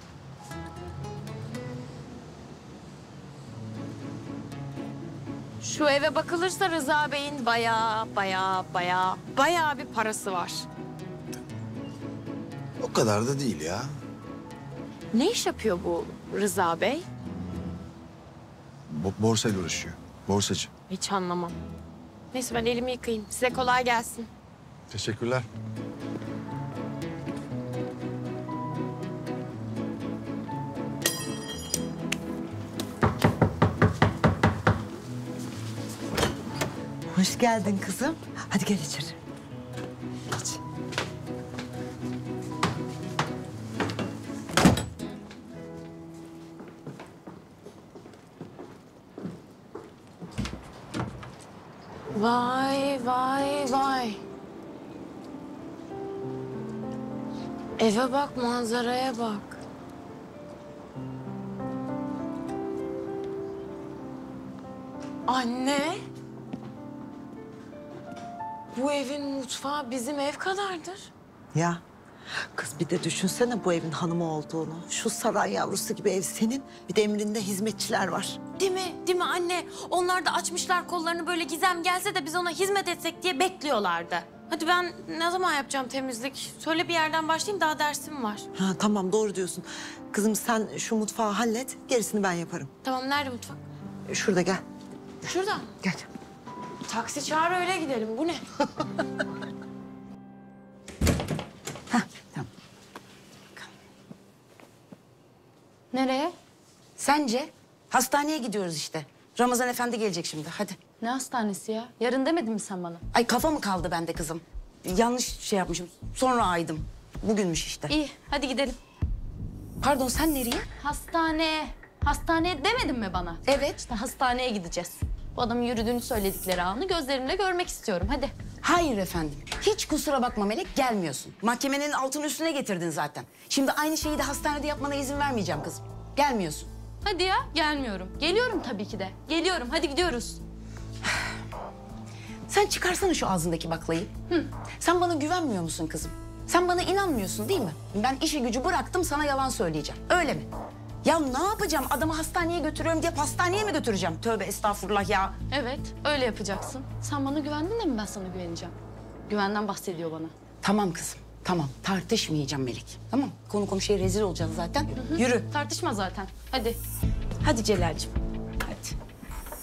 K: Şu eve bakılırsa Rıza Bey'in bayağı bayağı bayağı bayağı bir parası var.
B: O kadar da değil ya.
K: Ne iş yapıyor bu Rıza Bey?
B: Bo borsayla uğraşıyor. Borsacı.
K: Hiç anlamam. Neyse ben elimi yıkayayım. Size kolay gelsin.
B: Teşekkürler.
D: Hoş geldin kızım. Hadi gel içeri. Geç.
K: Vay vay vay. Eve bak, manzaraya bak. Anne. Bu evin mutfağı bizim ev kadardır.
D: Ya kız bir de düşünsene bu evin hanımı olduğunu. Şu saray yavrusu gibi ev senin. Bir de emrinde hizmetçiler var.
N: Değil mi? Değil mi anne? Onlar da açmışlar kollarını, böyle Gizem gelse de biz ona hizmet etsek diye bekliyorlardı.
K: Hadi ben ne zaman yapacağım temizlik? Söyle bir yerden başlayayım, daha dersim var.
D: Ha, tamam doğru diyorsun. Kızım sen şu mutfağı hallet. Gerisini ben yaparım.
K: Tamam, nerede mutfak?
D: Şurada gel.
K: Şurada.
D: Gel.
K: Taksi çağır öyle gidelim. Bu ne?
J: Nereye? Sence? Hastaneye gidiyoruz işte. Ramazan Efendi gelecek şimdi. Hadi.
G: Ne hastanesi ya? Yarın demedin mi sen bana?
J: Ay kafa mı kaldı bende kızım? Yanlış şey yapmışım. Sonra aydım. Bugünmüş işte.
G: İyi, hadi gidelim.
J: Pardon, sen nereye?
G: Hastaneye. Hastaneye demedin mi bana?
J: Evet.
G: İşte hastaneye gideceğiz. Bu adamın yürüdüğünü söyledikleri anı gözlerimle görmek istiyorum. Hadi.
J: Hayır efendim. Hiç kusura bakma Melek, gelmiyorsun. Mahkemenin altını üstüne getirdin zaten. Şimdi aynı şeyi de hastanede yapmana izin vermeyeceğim kızım. Gelmiyorsun.
G: Hadi ya, gelmiyorum. Geliyorum tabii ki de. Geliyorum, hadi gidiyoruz.
J: Sen çıkarsana şu ağzındaki baklayı. Hı. Sen bana güvenmiyor musun kızım? Sen bana inanmıyorsun değil mi? Ben işi gücü bıraktım, sana yalan söyleyeceğim. Öyle mi? Ya ne yapacağım? Adamı hastaneye götürüyorum diye hastaneye mi götüreceğim? Tövbe estağfurullah ya.
G: Evet, öyle yapacaksın. Sen bana güvendin de mi ben sana güveneceğim? Güvenden bahsediyor bana.
J: Tamam kızım, tamam. Tartışmayacağım Melek. Tamam, konu komşuya rezil olacağız zaten. Yürü.
G: Tartışma zaten. Hadi.
J: Hadi Celal'cim, hadi.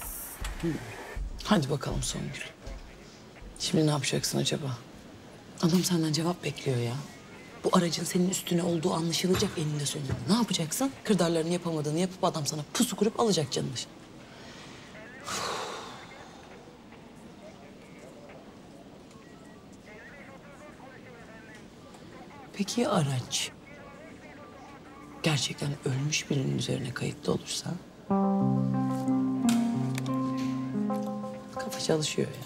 J: Hadi bakalım Songül. Şimdi ne yapacaksın acaba? Adam senden cevap bekliyor ya. Bu aracın senin üstüne olduğu anlaşılacak eninde sonunda. Ne yapacaksın? Kırdarlarını yapamadığını yapıp adam sana pusu kurup alacak canını. Peki ya araç gerçekten ölmüş birinin üzerine kayıtlı olursa? Kafa çalışıyor ya.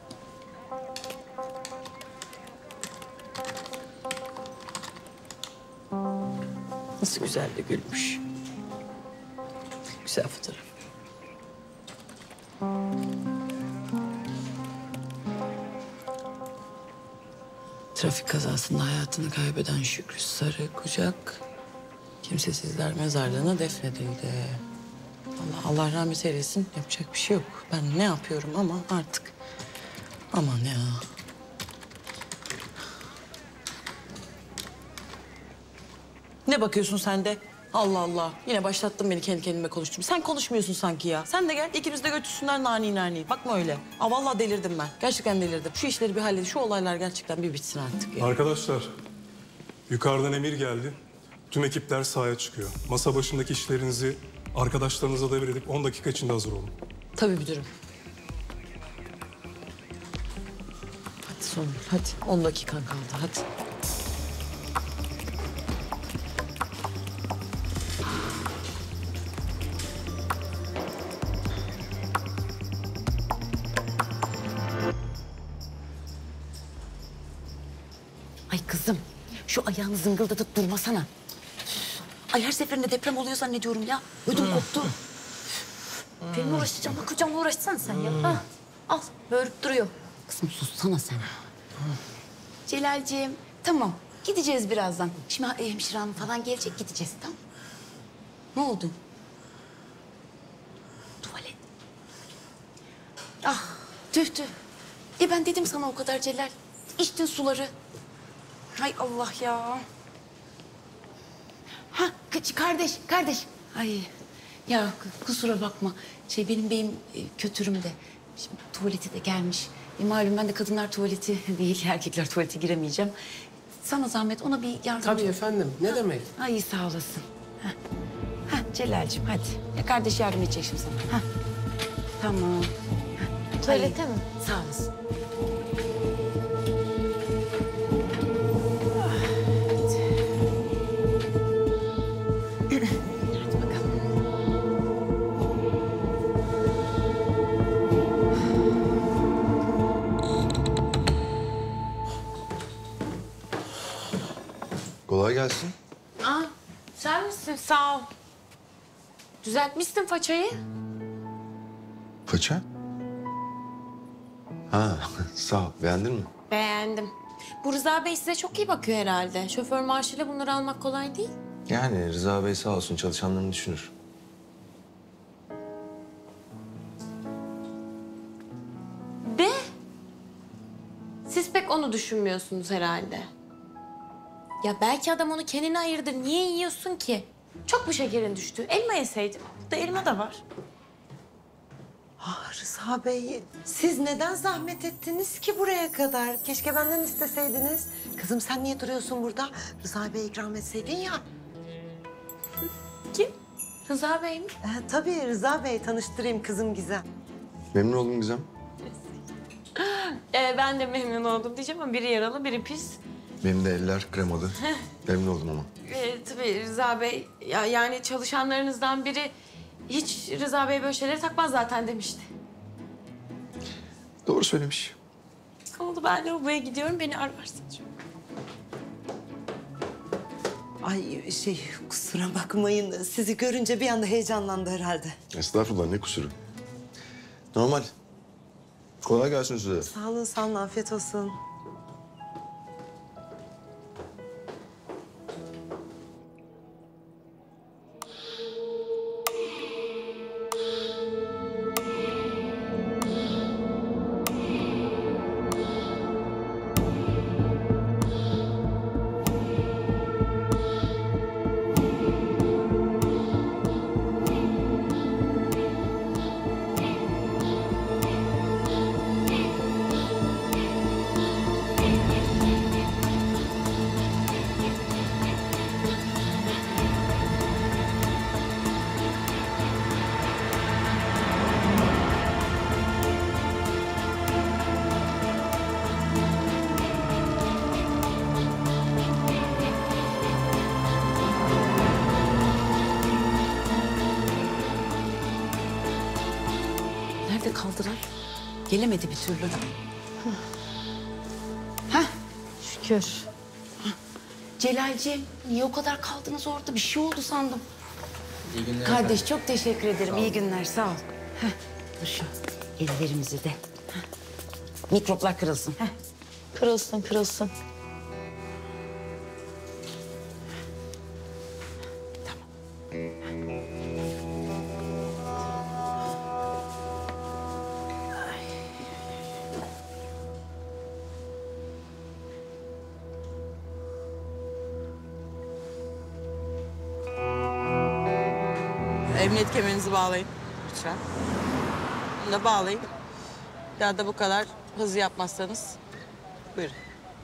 J: Nasıl güzel de gülmüş. Güzel fotoğraf. Trafik kazasında hayatını kaybeden Şükrü Sarı Kucak kimsesizler mezarlığına defnedildi. Allah, Allah rahmet eylesin. Yapacak bir şey yok. Ben ne yapıyorum ama artık. Aman ya. Ne bakıyorsun sen de? Allah Allah. Yine başlattın beni kendi kendime konuştum. Sen konuşmuyorsun sanki ya. Sen de gel ikimiz de götürsünler nani nani. Bakma öyle. Aa, vallahi delirdim ben. Gerçekten delirdim. Şu işleri bir halledin. Şu olaylar gerçekten bir bitsin artık ya.
F: Arkadaşlar, yukarıdan emir geldi. Tüm ekipler sahaya çıkıyor. Masa başındaki işlerinizi arkadaşlarınıza devredip on dakika içinde hazır olun.
J: Tabii müdürüm. Hadi Songül hadi. On dakikan kaldı hadi.
V: Ay kızım, şu ayağını zıngıldatıp durmasana. Ay her seferinde deprem oluyor zannediyorum ya. Ödüm koptu.
G: Benimle uğraşacağım, bakacağım uğraşsana sen ya. Ha, al, böğürüp duruyor.
V: Kızım sussana sen.
G: Celalciğim, tamam. Gideceğiz birazdan. Şimdi hemşire hanım falan gelecek, gideceğiz tamam.
J: Ne oldu?
G: Tuvalet. Ah, tüh tüh. E ben dedim sana o kadar Celal. İçtin suları. Hay Allah ya. Ha kaç kardeş, kardeş. Ay ya kusura bakma. Şey benim beyim e, kötürüm de. Şimdi tuvaleti de gelmiş. E, malum ben de kadınlar tuvaleti değil, erkekler tuvalete giremeyeceğim. Sana zahmet ona bir yardım.
L: Tabii efendim. Ne demek?
G: Ay sağ olasın. Ha. Ha Celal'cim hadi. Ya kardeş yardım edecek şimdi sana. Ha. Tamam. Ha.
V: Tuvalete
G: Ay,
V: mi?
G: Sağ olasın.
B: Kolay gelsin.
V: Aa, sen misin? Sağ ol. Düzeltmişsin façayı.
B: Paça? Ha, sağ ol. Beğendin mi?
V: Beğendim. Bu Rıza Bey size çok iyi bakıyor herhalde. Şoför maaşıyla bunları almak kolay değil.
B: Yani Rıza Bey sağ olsun çalışanlarını düşünür.
V: De siz pek onu düşünmüyorsunuz herhalde. Ya belki adam onu kendine ayırdı. Niye yiyorsun ki? Çok mu şekerin düştü? Elma yeseydim. Burada elma da var.
D: Ah Rıza Bey, siz neden zahmet ettiniz ki buraya kadar? Keşke benden isteseydiniz. Kızım sen niye duruyorsun burada? Rıza Bey ikram etseydin ya.
V: Kim? Rıza Bey mi?
D: Ee, tabii Rıza Bey, tanıştırayım kızım Gizem.
B: Memnun oldum Gizem.
V: Ee, ben de memnun oldum diyeceğim ama biri yaralı, biri pis.
B: Benim de eller kremalı. Memnun oldum ama.
V: Ee, tabii Rıza Bey, ya, yani çalışanlarınızdan biri hiç Rıza Bey böyle şeyleri takmaz zaten demişti.
B: Doğru söylemiş.
V: Oldu, ben lavaboya gidiyorum, beni ararsın.
D: Ay şey kusura bakmayın. Sizi görünce bir anda heyecanlandı herhalde.
B: Estağfurullah ne kusuru. Normal. Kolay gelsin size.
D: Sağ olun, sağ olun. Afiyet olsun.
J: Nerede kaldılar? Gelemedi bir türlü. Heh, şükür.
N: Celalciğim niye o kadar kaldınız orada? Bir şey oldu sandım.
H: İyi günler
N: Kardeş
H: efendim.
N: çok teşekkür ederim.
H: Sağ
N: İyi
H: olun.
N: günler sağ ol. Heh, dur şu ellerimizi de. Heh. Mikroplar kırılsın. Heh.
G: Kırılsın, kırılsın.
J: Emniyet kemerinizi bağlayın lütfen. Bunu da bağlayın. Bir daha da bu kadar hızlı yapmazsanız buyurun.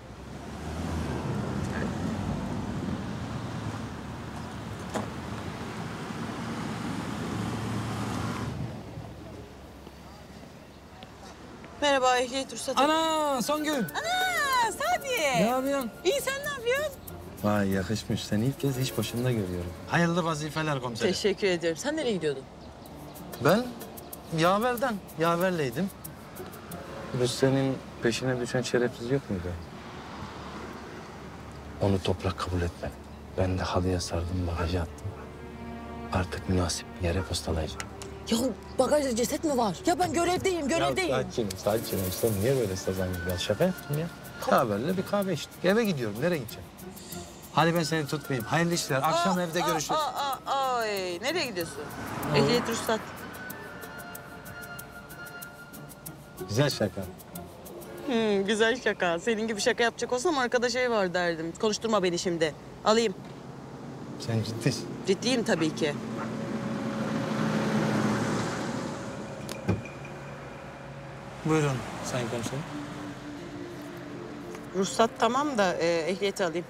J: Merhaba, ehliyet ruhsatı.
C: Ana, Songül.
J: Ana, Sadi.
C: Ne yapıyorsun?
J: İyi, sen ne yapıyorsun?
C: Vay yakışmış. Seni ilk kez iş başında görüyorum. Hayırlı vazifeler komiserim.
J: Teşekkür ediyorum. Sen nereye gidiyordun?
C: Ben yaverden, yaverleydim. Bu senin peşine düşen şerefsiz yok muydu? Onu toprak kabul etmedi. Ben de halıya sardım, bagaja attım. Artık münasip bir yere postalayacağım.
M: Ya bagajda ceset mi var? Ya ben görevdeyim, görevdeyim.
C: Ya sakinim, sakinim. Sen niye böyle sazan gibi? Ben şaka yaptım ya. Yaverle bir kahve içtik. Eve gidiyorum. Nereye gideceğim? Hadi ben seni tutmayayım. Hayırlı işler. Akşam
J: Aa,
C: evde
J: aa,
C: görüşürüz.
J: Aa, aa, ay. Nereye gidiyorsun?
C: Ne oldu?
J: Ehliyet ruhsat.
C: Güzel şaka.
J: Hmm, güzel şaka. Senin gibi şaka yapacak olsam arkadaş şey var derdim. Konuşturma beni şimdi. Alayım.
C: Sen ciddisin.
J: Ciddiyim tabii ki.
C: Buyurun Sayın Komiserim.
J: Ruhsat tamam da e, ehliyeti alayım.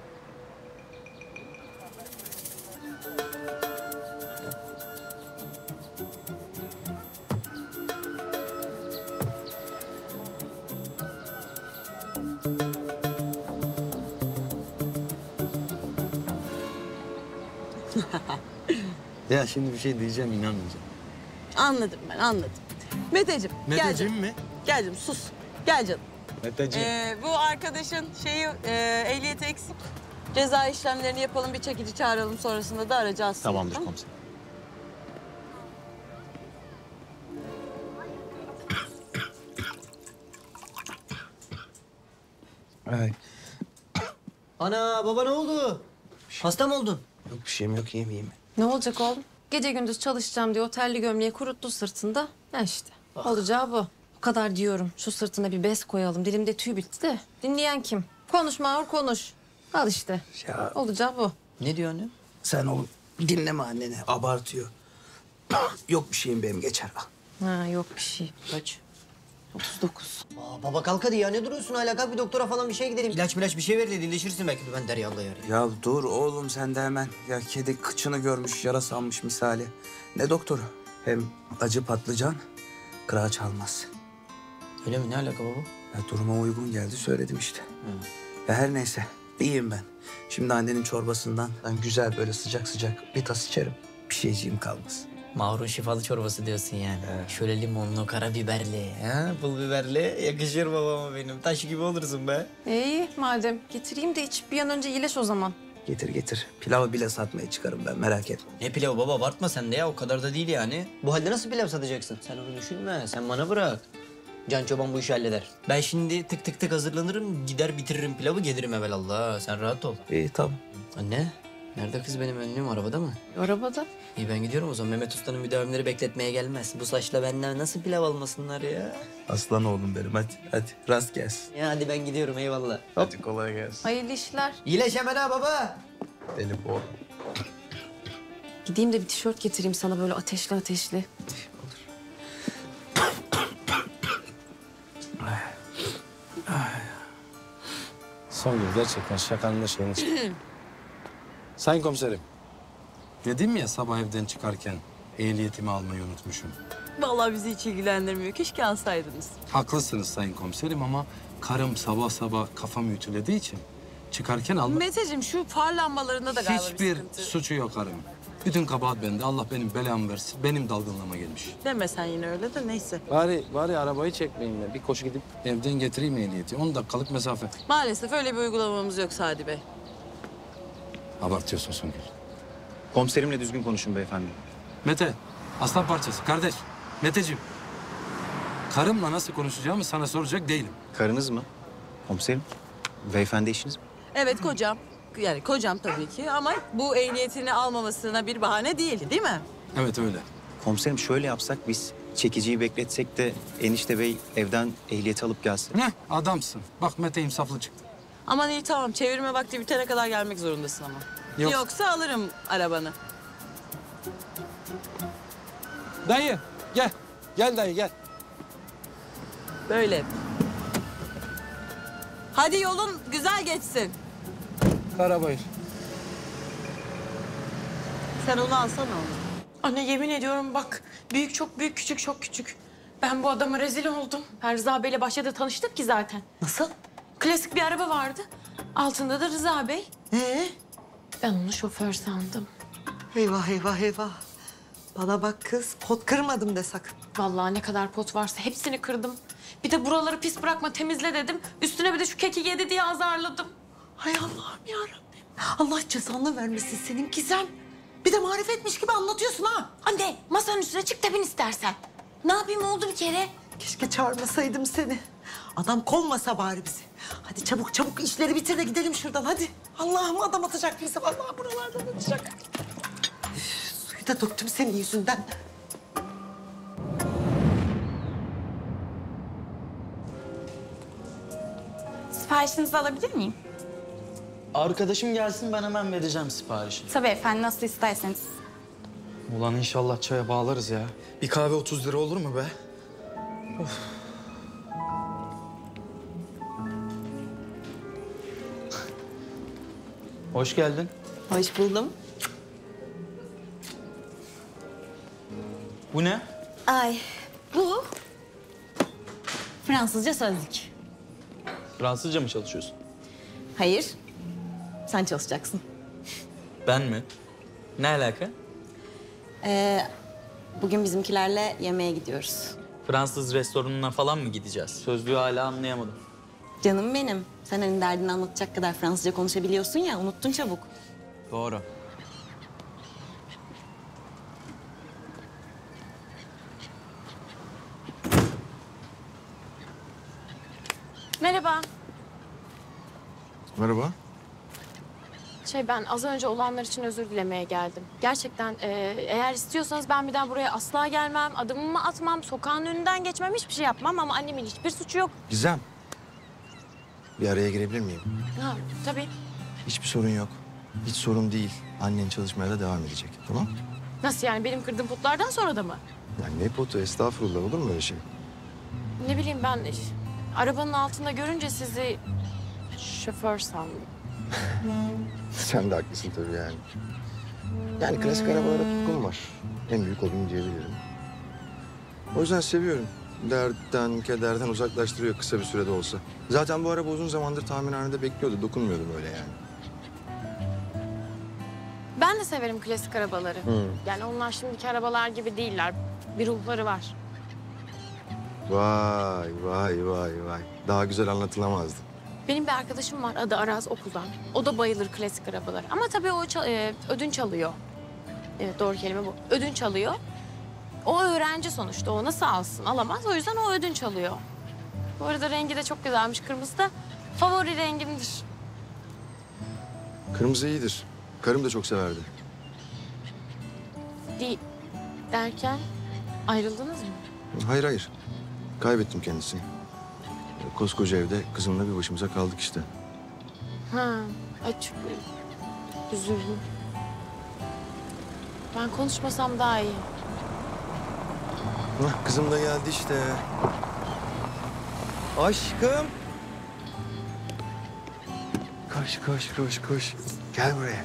C: Ya şimdi bir şey diyeceğim, inanmayacağım.
J: Anladım ben, anladım. Meteciğim, gel
C: Meteciğim
J: canım.
C: mi?
J: Gel canım, sus. Gel canım.
C: Meteciğim.
J: Ee, bu arkadaşın şeyi, e, ehliyeti eksik. Ceza işlemlerini yapalım, bir çekici çağıralım. Sonrasında da aracı alsın.
U: Tamamdır
J: Tamam.
U: komiserim.
C: Ay.
H: Ana baba ne oldu? Hasta mı oldun?
E: Yok bir şeyim yok, iyiyim iyiyim.
V: Ne olacak oğlum? Gece gündüz çalışacağım diye otelli gömleği kuruttu sırtında. Ya işte olacağı bu. O kadar diyorum şu sırtına bir bez koyalım. Dilimde tüy bitti de dinleyen kim? Konuş Mahur konuş. Al işte.
E: Ya
V: Olacağı bu.
H: Ne diyor anne?
E: sen oğlum dinleme anneni, abartıyor. Yok bir şeyim benim, geçer.
V: Ha yok bir şey.
H: Kaç?
V: otuz dokuz.
H: Aa, baba kalk hadi ya, ne duruyorsun hala? Kalk bir doktora falan bir şeye gidelim. İlaç milaç bir şey ver de iyileşirsin belki. Ben Derya ablayı arayayım.
E: Ya dur oğlum sen de hemen. Ya kedi kıçını görmüş, yara sanmış misali. Ne doktoru? Hem acı patlıcan kırağı çalmaz.
H: Öyle mi? Ne alaka baba?
E: Ya duruma uygun geldi, söyledim işte. Ya her neyse, iyiyim ben. Şimdi annenin çorbasından ben güzel böyle sıcak sıcak bir tas içerim. Bir şeyciğim kalmaz.
H: Mahur'un şifalı çorbası diyorsun yani. Şöyle limonlu, karabiberli, ha? Pul biberli. Yakışır babama benim. Taş gibi olursun be.
V: İyi madem getireyim de iç bir an önce iyileş o zaman.
E: Getir getir. Pilavı bile satmaya çıkarım ben, merak etme.
H: Ne pilavı baba, abartma sen de ya. O kadar da değil yani. Bu halde nasıl pilav satacaksın? Sen onu düşünme. Sen bana bırak. Can Çoban bu işi halleder. Ben şimdi tık tık tık hazırlanırım. Gider bitiririm pilavı, gelirim evelallah. Sen rahat ol.
E: İyi tamam.
H: Anne, nerede kız benim önlüğüm? Arabada mı?
V: Arabada.
H: İyi ben gidiyorum o zaman. Mehmet Usta'nın müdavimleri bekletmeye gelmez. Bu saçla benden nasıl pilav almasınlar ya?
E: Aslan oğlum benim, hadi hadi rast gelsin.
H: Ya hadi ben gidiyorum, eyvallah.
E: Hadi kolay gelsin.
V: Hayırlı işler.
H: İyileş hemen ha baba.
E: Benim oğlum.
V: Gideyim de bir tişört getireyim sana böyle ateşli ateşli.
C: Songül gerçekten şakanın da şeyini çıktı. Sayın komiserim. Dedim ya sabah evden çıkarken ehliyetimi almayı unutmuşum.
J: Vallahi bizi hiç ilgilendirmiyor. Keşke alsaydınız.
C: Haklısınız sayın komiserim ama karım sabah sabah kafamı ütülediği için çıkarken alma...
J: Meteciğim şu far lambalarında da galiba bir
C: Hiçbir
J: sıkıntı.
C: suçu yok karım. Bütün kabahat bende. Allah benim belamı versin. Benim dalgınlığıma gelmiş.
J: Deme sen yine öyle de neyse.
C: Bari, bari arabayı çekmeyin de bir koşu gidip evden getireyim ehliyeti. on dakikalık mesafe.
J: Maalesef öyle bir uygulamamız yok Sadi Bey.
C: Abartıyorsun Songül.
L: Komiserimle düzgün konuşun beyefendi.
C: Mete, aslan parçası. Kardeş, Meteciğim. Karımla nasıl konuşacağımı sana soracak değilim.
L: Karınız mı? Komiserim, beyefendi eşiniz mi?
J: Evet kocam. Yani kocam tabii ki ama bu ehliyetini almamasına bir bahane değil, değil mi?
C: Evet öyle.
L: Komiserim şöyle yapsak biz çekiciyi bekletsek de enişte bey evden ehliyeti alıp gelsin.
C: Ne? Adamsın. Bak Mete insaflı çıktı.
J: Aman iyi tamam çevirme vakti bitene kadar gelmek zorundasın ama.
C: Yok.
J: Yoksa alırım arabanı.
S: Dayı gel. Gel dayı gel.
J: Böyle. Hadi yolun güzel geçsin.
S: Karabayır.
J: Sen onu alsana onu.
N: Anne yemin ediyorum bak büyük çok büyük küçük çok küçük. Ben bu adama rezil oldum. Ben Rıza Bey'le bahçede tanıştık ki zaten.
D: Nasıl?
N: Klasik bir araba vardı. Altında da Rıza Bey.
D: Ee?
N: Ben onu şoför sandım.
D: Eyvah eyvah eyvah. Bana bak kız, pot kırmadım de sakın.
N: Vallahi ne kadar pot varsa hepsini kırdım. Bir de buraları pis bırakma temizle dedim. Üstüne bir de şu keki yedi diye azarladım.
D: Hay Allah'ım yarabbim. Allah cezanı vermesin senin Gizem. Bir de marifetmiş gibi anlatıyorsun ha.
N: Anne masanın üstüne çık da bin istersen. Ne yapayım oldu bir kere.
D: Keşke çağırmasaydım seni. Adam kovmasa bari bizi. Hadi çabuk çabuk işleri bitir de gidelim şuradan hadi. Allah'ım adam atacak bizi. Vallahi buralardan atacak. Üf, suyu da döktüm senin yüzünden.
G: Siparişinizi alabilir miyim?
P: Arkadaşım gelsin ben hemen vereceğim siparişi.
G: Tabii efendim nasıl isterseniz.
P: Ulan inşallah çaya bağlarız ya.
E: Bir kahve otuz lira olur mu be? Of.
P: Hoş geldin.
D: Hoş buldum.
P: Bu ne?
G: Ay bu Fransızca sözlük.
P: Fransızca mı çalışıyorsun?
G: Hayır. Sen çalışacaksın.
P: Ben mi? Ne alaka?
G: Ee, bugün bizimkilerle yemeğe gidiyoruz.
P: Fransız restoranına falan mı gideceğiz? Sözlüğü hala anlayamadım.
G: Canım benim. Sen hani derdini anlatacak kadar Fransızca konuşabiliyorsun ya, unuttun çabuk.
P: Doğru.
N: Merhaba.
B: Merhaba.
N: Şey ben az önce olanlar için özür dilemeye geldim. Gerçekten e, eğer istiyorsanız ben bir daha buraya asla gelmem. Adımımı atmam, sokağın önünden geçmem, hiçbir şey yapmam ama annemin hiçbir suçu yok.
B: Gizem. Bir araya girebilir miyim?
N: Ha, tabii.
B: Hiçbir sorun yok. Hiç sorun değil. Annen çalışmaya da devam edecek. Tamam?
N: Nasıl yani benim kırdığım potlardan sonra da mı?
B: Yani ne potu estağfurullah olur mu öyle şey?
N: Ne bileyim ben e, arabanın altında görünce sizi şoför sandım.
B: Sen de haklısın tabii yani. Yani klasik arabalara tutkum var. En büyük hobim diyebilirim. O yüzden seviyorum. Dertten, kederden uzaklaştırıyor kısa bir sürede olsa. Zaten bu araba uzun zamandır tamirhanede bekliyordu. Dokunmuyordum öyle yani.
N: Ben de severim klasik arabaları.
B: Hı.
N: Yani onlar şimdiki arabalar gibi değiller. Bir ruhları var.
B: Vay, vay, vay, vay. Daha güzel anlatılamazdı.
N: Benim bir arkadaşım var adı Araz okuldan. O da bayılır klasik arabalara. Ama tabii o çal- e, ödünç alıyor. Evet doğru kelime bu. Ödünç alıyor. O öğrenci sonuçta. O nasıl alsın? Alamaz. O yüzden o ödünç alıyor. Bu arada rengi de çok güzelmiş. Kırmızı da favori rengimdir.
B: Kırmızı iyidir. Karım da çok severdi.
N: Değil derken ayrıldınız mı?
B: Hayır, hayır. Kaybettim kendisini. Koskoca evde kızımla bir başımıza kaldık işte.
N: Ha, ay çok üzüldüm. Ben konuşmasam daha iyi.
B: Hah, kızım da geldi işte. Aşkım. Koş, koş, koş, koş. Gel buraya.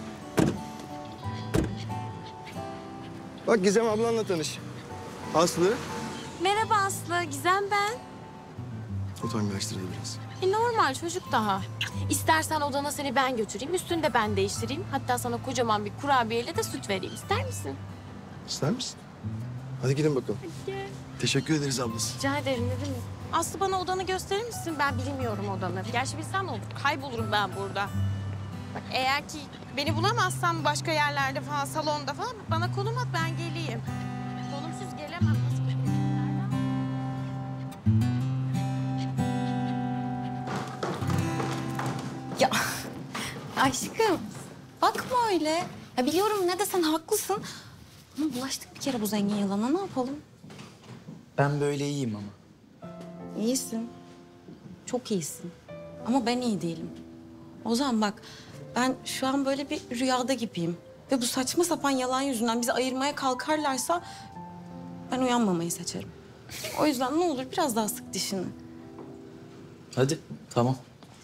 B: Bak Gizem ablanla tanış. Aslı.
N: Merhaba Aslı, Gizem ben.
B: Utangaçtırdı biraz.
N: E normal çocuk daha. İstersen odana seni ben götüreyim, üstünü de ben değiştireyim. Hatta sana kocaman bir kurabiyeyle de süt vereyim. İster misin?
B: İster misin? Hadi gidin bakalım.
N: Gel.
B: Teşekkür ederiz ablası.
N: Rica ederim, ne demek? Aslı bana odanı gösterir misin? Ben bilmiyorum odanı. Gerçi bilsem ne olur? Kaybolurum ben burada. Bak eğer ki beni bulamazsam başka yerlerde falan, salonda falan bana konum at, ben geleyim. Konumsuz gelemem. Nasıl
R: Ya aşkım bakma öyle. Ya biliyorum ne desen haklısın. Ama bulaştık bir kere bu zengin yalana, ne yapalım?
P: Ben böyle iyiyim ama.
R: İyisin. Çok iyisin. Ama ben iyi değilim. Ozan bak, ben şu an böyle bir rüyada gibiyim. Ve bu saçma sapan yalan yüzünden bizi ayırmaya kalkarlarsa ben uyanmamayı seçerim. O yüzden ne olur biraz daha sık dişini.
P: Hadi tamam.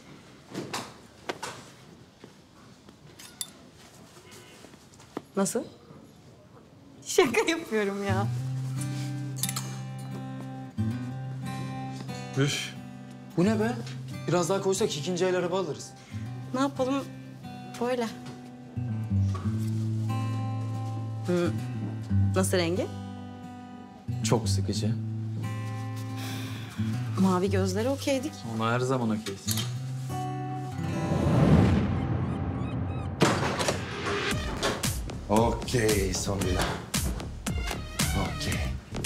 R: Nasıl? Şaka yapıyorum ya.
P: Üf. Bu ne be? Biraz daha koysak ikinci el araba alırız.
R: Ne yapalım? Böyle. Hı. Nasıl rengi?
P: Çok sıkıcı.
R: Mavi gözleri okeydik.
P: Ona her zaman okeyiz.
B: Okey Songül. Okey.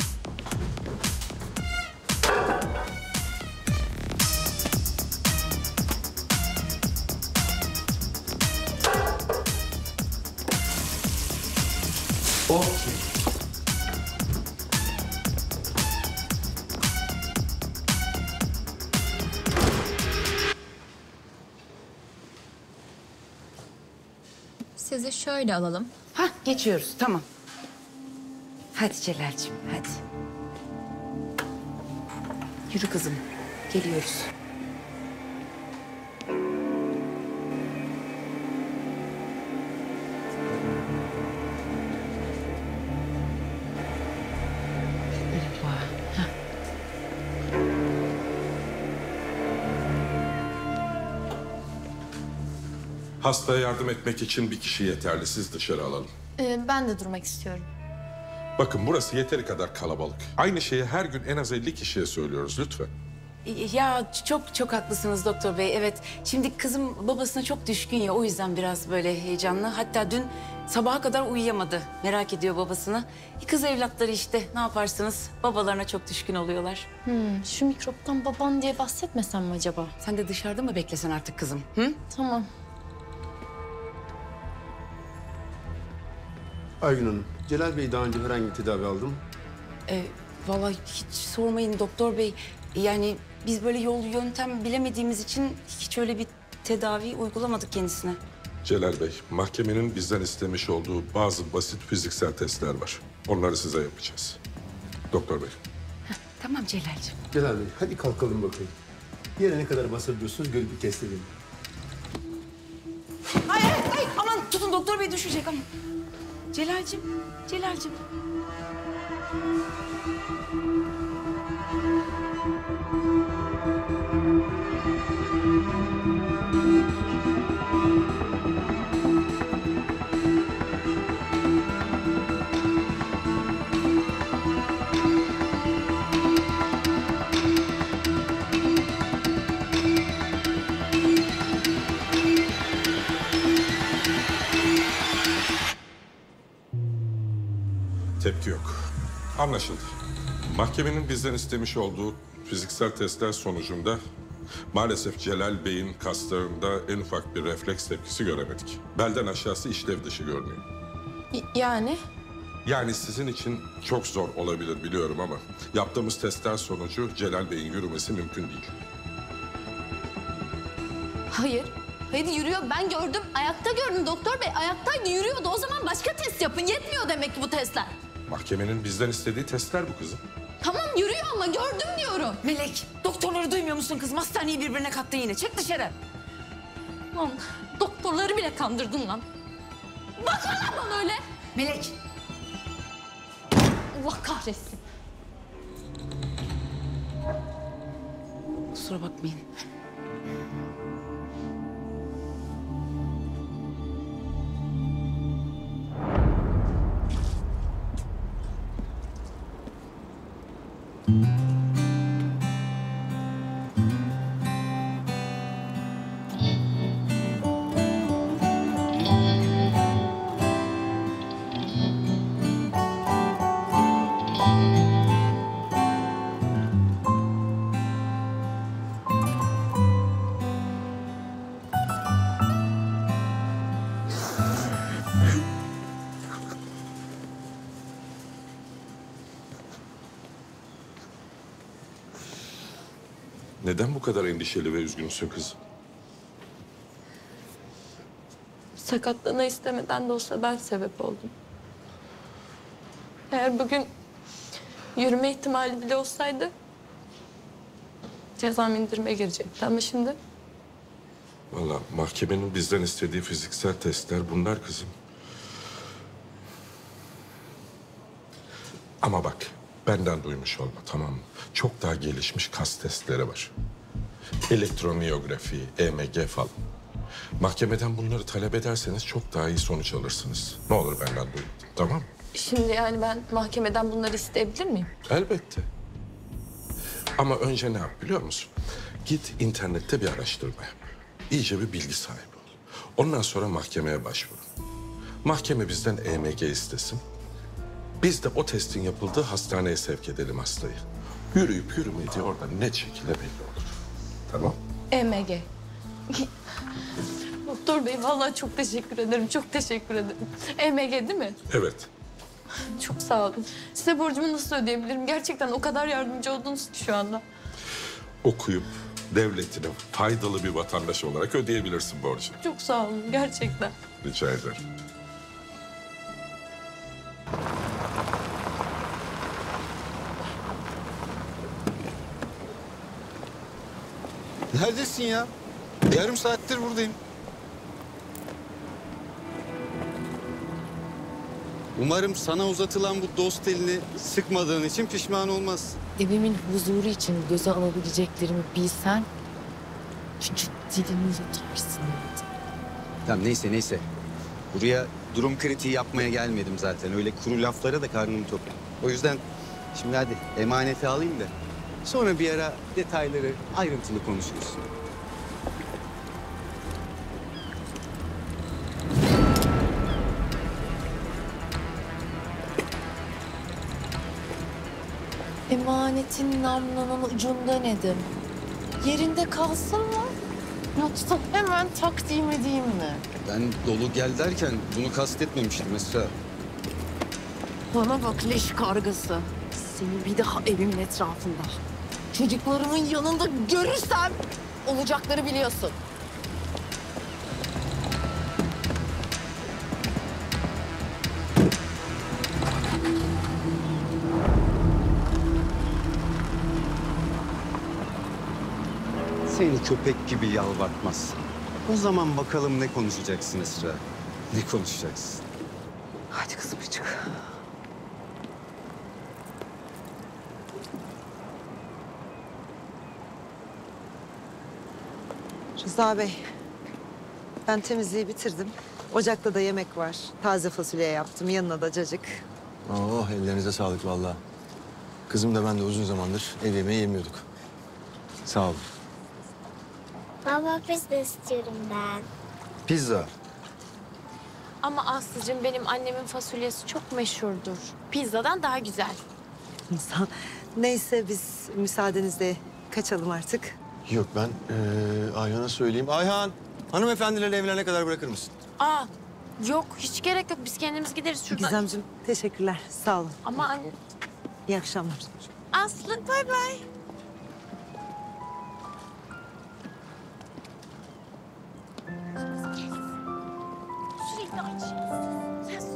B: Okey.
O: Sizi şöyle alalım.
J: Hah, geçiyoruz. Tamam. Hadi Celal'cim, hadi. Yürü kızım. Geliyoruz.
Q: Hastaya yardım etmek için bir kişi yeterli. Siz dışarı alalım.
O: Ee, ben de durmak istiyorum.
Q: Bakın burası yeteri kadar kalabalık. Aynı şeyi her gün en az elli kişiye söylüyoruz lütfen.
J: Ya çok çok haklısınız doktor bey. Evet, şimdi kızım babasına çok düşkün ya, o yüzden biraz böyle heyecanlı. Hatta dün sabaha kadar uyuyamadı. Merak ediyor babasını. E, kız evlatları işte, ne yaparsınız? Babalarına çok düşkün oluyorlar.
O: Hmm, şu mikroptan baban diye bahsetmesem mi acaba?
J: Sen de dışarıda mı beklesen artık kızım? Hı?
O: Tamam.
T: Aygün Hanım, Celal Bey daha önce herhangi bir tedavi aldı mı?
J: E, vallahi hiç sormayın doktor bey. Yani biz böyle yol yöntem bilemediğimiz için hiç öyle bir tedavi uygulamadık kendisine.
Q: Celal Bey, mahkemenin bizden istemiş olduğu bazı basit fiziksel testler var. Onları size yapacağız. Doktor Bey.
J: Tamam Celal'cim.
T: Celal Bey, hadi kalkalım bakalım. Bir yere ne kadar basabiliyorsunuz görüp bir test edelim.
J: Ay, ay, ay, aman tutun doktor bey düşecek ama. Celal'cim, Celal'cim.
Q: Tepki yok. Anlaşıldı. Mahkemenin bizden istemiş olduğu fiziksel testler sonucunda maalesef Celal Bey'in kaslarında en ufak bir refleks tepkisi göremedik. Belden aşağısı işlev dışı görünüyor.
O: Yani?
Q: Yani sizin için çok zor olabilir biliyorum ama yaptığımız testler sonucu Celal Bey'in yürümesi mümkün değil.
G: Hayır. Hayır yürüyor. Ben gördüm. Ayakta gördüm doktor bey. Ayaktaydı, yürüyordu. O zaman başka test yapın. Yetmiyor demek ki bu testler.
Q: Mahkemenin bizden istediği testler bu kızım.
G: Tamam yürüyor ama gördüm diyorum.
J: Melek, doktorları duymuyor musun kızım? Hastaneyi birbirine kattı yine. Çık dışarı.
G: Lan doktorları bile kandırdın lan. Bakma lan bana öyle.
J: Melek.
G: Allah kahretsin.
J: Kusura bakmayın.
Q: Neden bu kadar endişeli ve üzgünsün kızım?
V: Sakatlığına istemeden de olsa ben sebep oldum. Eğer bugün yürüme ihtimali bile olsaydı cezam indirime girecekti ama şimdi
Q: Vallahi mahkemenin bizden istediği fiziksel testler bunlar kızım. Ama bak, benden duymuş olma, tamam mı? Çok daha gelişmiş kas testleri var. Elektromiyografi, E M G falan. Mahkemeden bunları talep ederseniz çok daha iyi sonuç alırsınız. Ne olur benden duyun, tamam mı?
V: şimdi yani ben mahkemeden bunları isteyebilir miyim?
Q: Elbette. Ama önce ne yap biliyor musun? Git internette bir araştırma yap. İyice bir bilgi sahibi ol. Ondan sonra mahkemeye başvurun. Mahkeme bizden E M G istesin. Biz de o testin yapıldığı hastaneye sevk edelim hastayı. Yürüyüp yürümediği orada ne şekilde belli olur. Tamam.
V: E M G. Doktor bey vallahi çok teşekkür ederim. Çok teşekkür ederim. E M G değil mi?
Q: Evet.
V: Çok sağ olun. Size borcumu nasıl ödeyebilirim? Gerçekten o kadar yardımcı oldunuz ki şu anda.
Q: Okuyup devletine faydalı bir vatandaş olarak ödeyebilirsin borcunu.
V: Çok sağ olun gerçekten.
Q: Rica ederim.
A: Neredesin ya? Yarım saattir buradayım. Umarım sana uzatılan bu dost elini sıkmadığın için pişman olmaz.
M: Evimin huzuru için göze alabileceklerimi bilsen... ...çünkü dilini yutarsın.
A: Tamam neyse neyse. Buraya durum kritiği yapmaya gelmedim zaten. Öyle kuru laflara da karnım tok. O yüzden şimdi hadi emaneti alayım da... ...sonra bir ara detayları ayrıntılı konuşuruz.
M: Emanetin namlunun ucunda nedim? Yerinde kalsın mı? Yoksa hemen takdim edeyim mi?
A: Ben dolu gel derken bunu kastetmemiştim mesela.
M: Bana bak leş kargası. Seni bir daha evimin etrafında, çocuklarımın yanında görürsem olacakları biliyorsun.
A: Seni köpek gibi yalvartmaz. O zaman bakalım ne konuşacaksın Esra? Ne konuşacaksın?
D: Hadi kızım çık. Rıza Bey, ben temizliği bitirdim. Ocakta da yemek var. Taze fasulye yaptım, yanına da cacık.
B: Oh, ellerinize sağlık vallahi. Kızım da ben de uzun zamandır ev yemeği yemiyorduk. Sağ olun.
I: Baba pizza istiyorum ben.
B: Pizza.
V: Ama Aslı'cığım benim annemin fasulyesi çok meşhurdur. Pizzadan daha güzel.
D: Neyse biz müsaadenizle kaçalım artık.
B: Yok ben ee, Ayhan'a söyleyeyim. Ayhan, hanımefendilerle evlenene kadar bırakır mısın?
V: Aa yok hiç gerek yok. Biz kendimiz gideriz şuradan.
D: Gizemciğim teşekkürler. Sağ olun.
V: Ama anne...
D: İyi akşamlar.
V: Aslı bay bay. Sürekli aynı şey. Sen sus.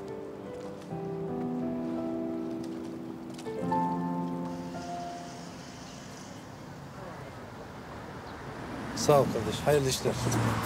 E: Sağ ol kardeş. Hayırlı işler.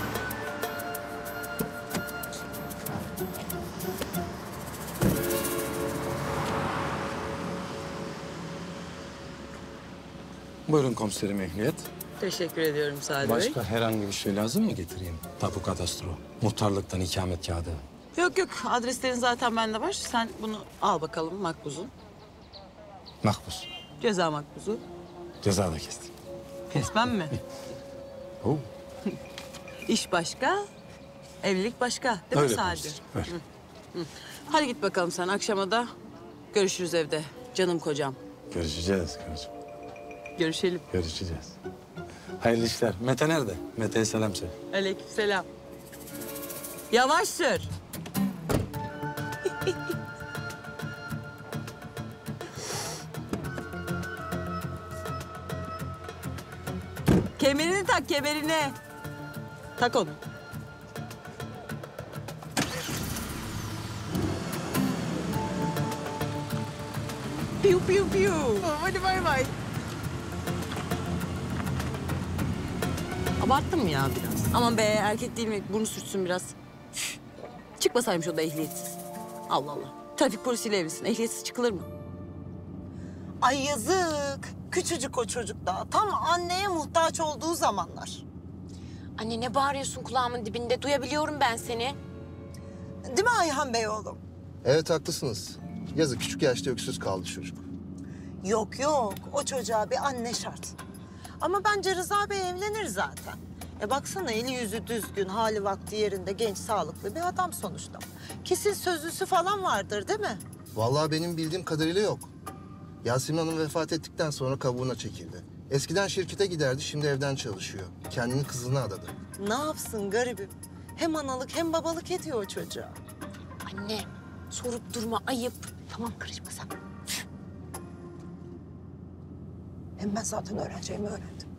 C: Buyurun komiserim ehliyet.
J: Teşekkür ediyorum Sadi Bey.
C: Başka herhangi bir şey lazım mı getireyim? Tapu kadastro, muhtarlıktan ikamet kağıdı.
J: Yok yok adreslerin zaten bende var. Sen bunu al bakalım makbuzun.
C: Makbuz.
J: Ceza makbuzu.
C: Ceza da kestim.
J: Kesmem mi?
C: Oh.
J: İş başka, evlilik başka. Değil
C: Öyle
J: mi Sadi?
C: komiserim, öyle.
J: Hı. Hadi git bakalım sen. Akşama da görüşürüz evde. Canım kocam.
C: Görüşeceğiz karıcığım.
J: Görüşelim.
C: Görüşeceğiz. Hayırlı işler. Mete nerede? Mete'ye selam söyle.
J: Aleykümselam. Yavaş sür.
D: Kemerini tak, kemerini. Tak onu. Piu piu piu. Hadi bay bay. Abarttım ya biraz. Aman be, erkek değil mi? Burnu sürtsün biraz. Üf. Çıkmasaymış o da ehliyetsiz. Allah Allah. Trafik polisiyle evlisin. Ehliyetsiz çıkılır mı?
F: Ay yazık. Küçücük o çocuk daha. Tam anneye muhtaç olduğu zamanlar.
V: Anne ne bağırıyorsun kulağımın dibinde? Duyabiliyorum ben seni.
F: Değil mi Ayhan Bey oğlum?
B: Evet haklısınız. Yazık küçük yaşta öksüz kaldı çocuk.
F: Yok yok. O çocuğa bir anne şart. Ama bence Rıza Bey evlenir zaten. E baksana eli yüzü düzgün, hali vakti yerinde, genç, sağlıklı bir adam sonuçta. Kesin sözlüsü falan vardır değil mi?
B: Vallahi benim bildiğim kadarıyla yok. Yasemin Hanım vefat ettikten sonra kabuğuna çekildi. Eskiden şirkete giderdi, şimdi evden çalışıyor. Kendini kızına adadı.
F: Ne yapsın garibim? Hem analık hem babalık ediyor o çocuğa.
V: Anne sorup durma ayıp. Tamam karışma sen.
F: Hem ben zaten öğreneceğimi öğrendim.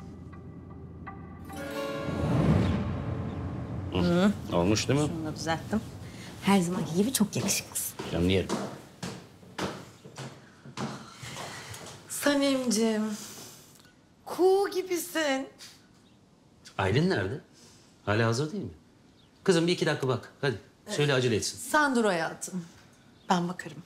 K: Hı. Olmuş değil mi?
R: Şunu da düzelttim. Her zamanki gibi çok yakışıklısın.
K: Canım yerim.
M: Sanemciğim, kuğu gibisin.
K: Aylin nerede? Hala hazır değil mi? Kızım bir iki dakika bak. Hadi söyle acele etsin.
M: Sen dur hayatım. Ben bakarım.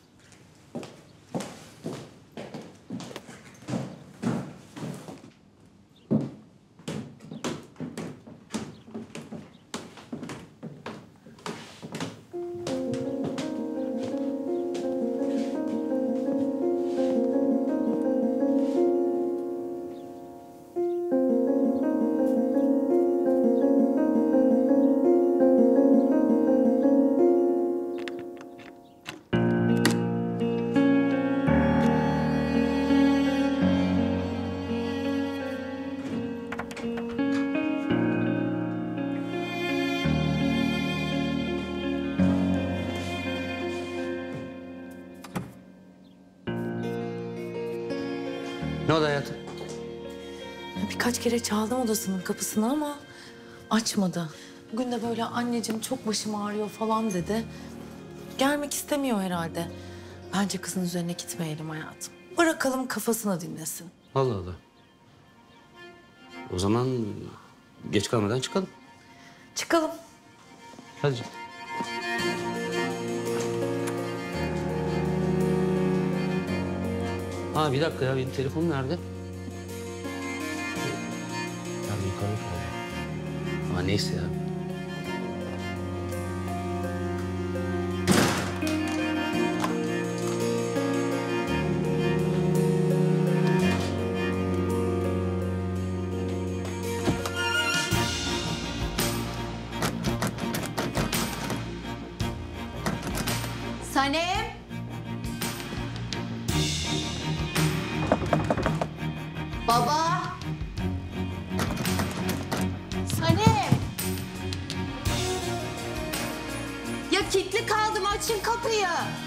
K: Ne oldu hayatım?
M: Birkaç kere çaldım odasının kapısını ama açmadı. Bugün de böyle anneciğim çok başım ağrıyor falan dedi. Gelmek istemiyor herhalde. Bence kızın üzerine gitmeyelim hayatım. Bırakalım kafasını dinlesin.
K: Allah Allah. O zaman geç kalmadan çıkalım.
M: Çıkalım.
K: Hadi canım. Ha bir dakika ya benim telefonum nerede? Ya yukarı kalıyor. Ama neyse ya.
V: Sanem. Baba. Sanem. Ya kilitli kaldım, açın kapıyı.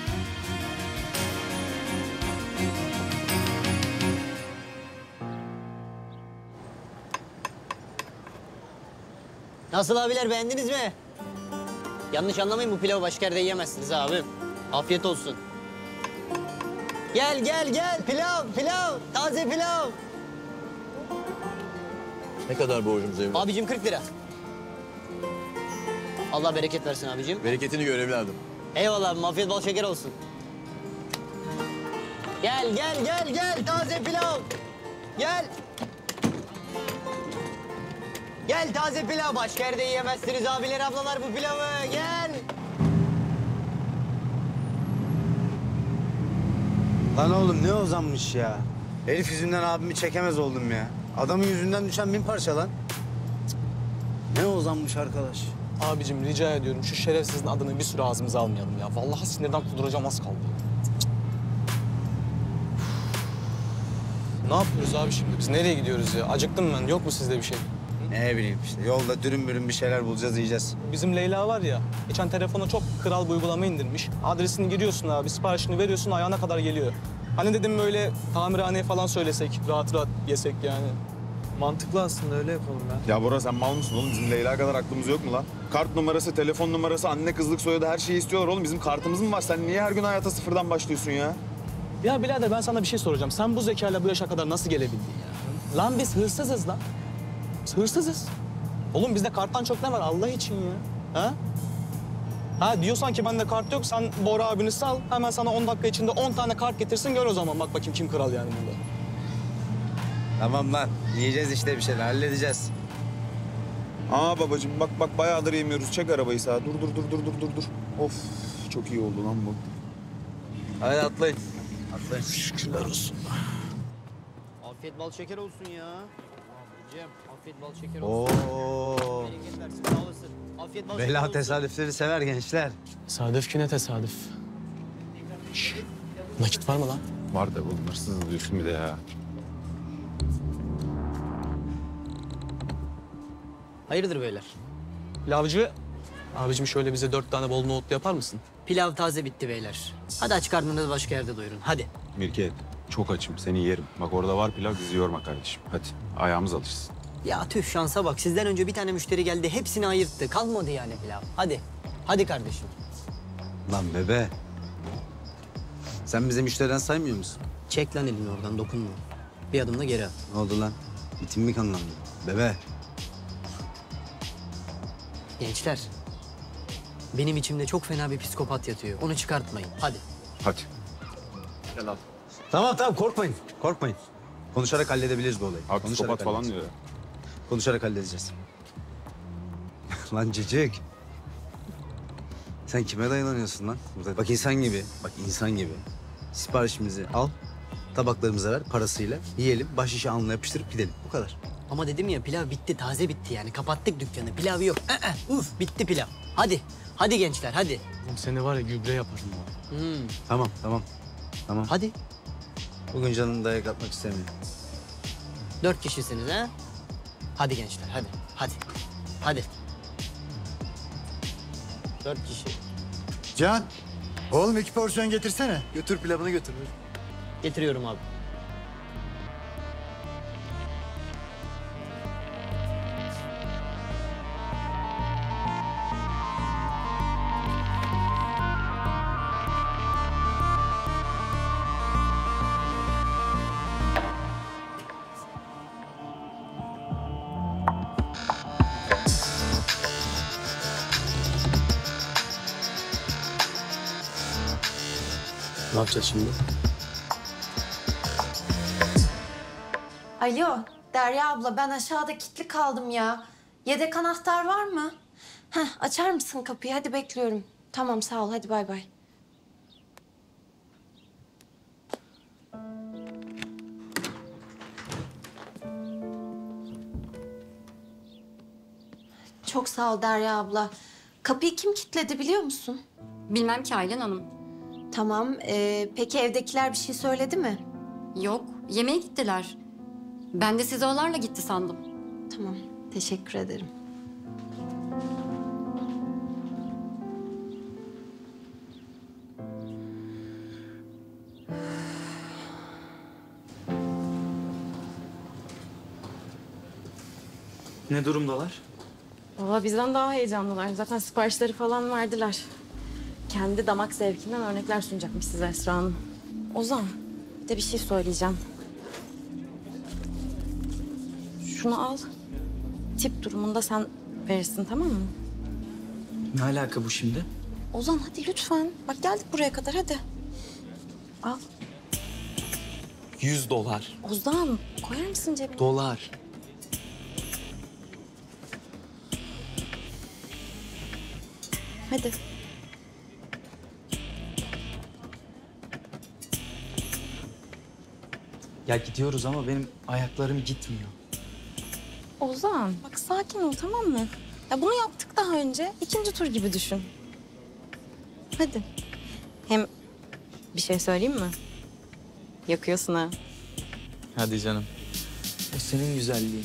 H: Nasıl abiler, beğendiniz mi? Yanlış anlamayın, bu pilavı başka yerde yiyemezsiniz abim. Afiyet olsun. Gel gel gel, pilav pilav, taze pilav.
U: Ne kadar borcumuz evladım?
H: Abicim kırk lira. Allah bereket versin abicim.
U: Bereketini gör evladım.
H: Eyvallah abim, afiyet bal şeker olsun. Gel gel gel gel, taze pilav. Gel. Gel taze pilav, başka yerde yiyemezsiniz abiler ablalar bu pilavı. Gel.
E: Lan oğlum ne ozanmış ya. Elif yüzünden abimi çekemez oldum ya. Adamın yüzünden düşen bin parça lan. Cık. Ne ozanmış arkadaş.
W: Abicim rica ediyorum şu şerefsizin adını bir süre ağzımıza almayalım ya. Vallahi sinirden kuduracağım, az kaldı. Ne yapıyoruz abi şimdi? Biz nereye gidiyoruz ya? Acıktım ben. Yok mu sizde bir şey?
E: Ne bileyim işte yolda dürüm bürüm bir şeyler bulacağız, yiyeceğiz.
W: Bizim Leyla var ya, geçen telefona çok kral bir uygulama indirmiş. Adresini giriyorsun abi, siparişini veriyorsun, ayağına kadar geliyor. Hani dedim böyle tamirhaneye falan söylesek, rahat rahat yesek yani. Mantıklı aslında, öyle yapalım ya.
L: Ya Bora sen mal mısın oğlum? Bizim Leyla kadar aklımız yok mu lan? Kart numarası, telefon numarası, anne kızlık soyadı her şeyi istiyorlar oğlum. Bizim kartımız mı var? Sen niye her gün hayata sıfırdan başlıyorsun ya?
W: Ya birader ben sana bir şey soracağım. Sen bu zekayla bu yaşa kadar nasıl gelebildin ya? Lan biz hırsızız lan. Biz hırsızız. Oğlum bizde karttan çok ne var Allah için ya? Ha? Ha diyorsan ki bende kart yok, sen Bora abini sal. Hemen sana on dakika içinde on tane kart getirsin, gör o zaman. Bak bakayım kim kral yani burada.
A: Tamam lan. Yiyeceğiz işte bir şeyler. Halledeceğiz.
L: Aa babacığım bak bak bayağıdır yemiyoruz. Çek arabayı sağa. Dur dur dur dur dur dur dur. Of çok iyi oldu lan bu.
A: Hadi atlayın. Atlayın.
L: Şükürler olsun.
H: Afiyet bal şeker olsun ya. Abicim afiyet bal şeker olsun.
A: Oo.
H: Bereket versin, sağ olasın. Afiyet bal şeker
A: Bela
H: olsun.
A: tesadüfleri sever gençler.
W: Tesadüf ki ne tesadüf. Şş, nakit var mı lan?
L: Var da oğlum hırsızız diyorsun bir de ya.
H: Hayırdır beyler?
W: Pilavcı. Abicim şöyle bize dört tane bol nohutlu yapar mısın?
H: Pilav taze bitti beyler. Hadi aç karnınızı başka yerde doyurun. Hadi.
L: Mirket çok açım seni yerim. Bak orada var pilav bizi yorma kardeşim. Hadi ayağımız alışsın.
H: Ya tüh şansa bak. Sizden önce bir tane müşteri geldi. Hepsini ayırttı. Kalmadı yani pilav. Hadi. Hadi kardeşim.
A: Lan bebe. Sen bize müşteriden saymıyor musun?
H: Çek lan elini oradan, dokunma. Bir adım da geri at.
A: Ne oldu lan? İtim mi kanlandı? Bebe.
H: Gençler. Benim içimde çok fena bir psikopat yatıyor. Onu çıkartmayın. Hadi.
L: Hadi.
A: Gel al. Tamam tamam korkmayın. Korkmayın. Konuşarak halledebiliriz bu olayı.
L: Abi psikopat falan diyor ya.
A: Konuşarak halledeceğiz. Lan cicik. Sen kime dayanıyorsun lan? Bak insan gibi, bak insan gibi. Siparişimizi al, tabaklarımıza ver parasıyla. Yiyelim, baş işe alnına yapıştırıp gidelim. Bu kadar.
H: Ama dedim ya pilav bitti, taze bitti yani. Kapattık dükkanı. Pilav yok. Ee, uf bitti pilav. Hadi. Hadi gençler hadi.
W: Oğlum seni var ya gübre yaparım ya.
H: Hmm.
A: Tamam, tamam. Tamam.
H: Hadi.
A: Bugün canım dayak atmak istemiyor.
H: Dört kişisiniz ha? Hadi gençler hadi. Hadi. Hadi. Dört kişi.
N: Can, oğlum iki porsiyon getirsene.
A: Götür pilavını götür.
H: Getiriyorum abi.
W: Ne yapacağız şimdi?
O: Alo Derya abla ben aşağıda kilitli kaldım ya. Yedek anahtar var mı? Heh, açar mısın kapıyı? Hadi bekliyorum. Tamam sağ ol hadi bay bay. Çok sağ ol Derya abla. Kapıyı kim kilitledi biliyor musun?
G: Bilmem ki Aylin Hanım.
O: Tamam. ee, peki evdekiler bir şey söyledi mi?
G: Yok, yemeğe gittiler. Ben de sizi onlarla gitti sandım.
O: Tamam, teşekkür ederim.
P: Ne durumdalar?
R: Valla bizden daha heyecanlılar. Zaten siparişleri falan verdiler. Kendi damak zevkinden örnekler sunacakmış size Esra Hanım. Ozan, bir de bir şey söyleyeceğim. Şunu al. Tip durumunda sen verirsin tamam mı?
P: Ne alaka bu şimdi?
R: Ozan hadi lütfen. Bak geldik buraya kadar hadi. Al.
P: Yüz dolar.
R: Ozan koyar mısın cebine?
P: Dolar.
R: Hadi.
P: Ya gidiyoruz ama benim ayaklarım gitmiyor.
R: Ozan bak sakin ol tamam mı? Ya bunu yaptık daha önce. İkinci tur gibi düşün. Hadi. Hem bir şey söyleyeyim mi? Yakıyorsun ha.
P: Hadi canım. O senin güzelliğin.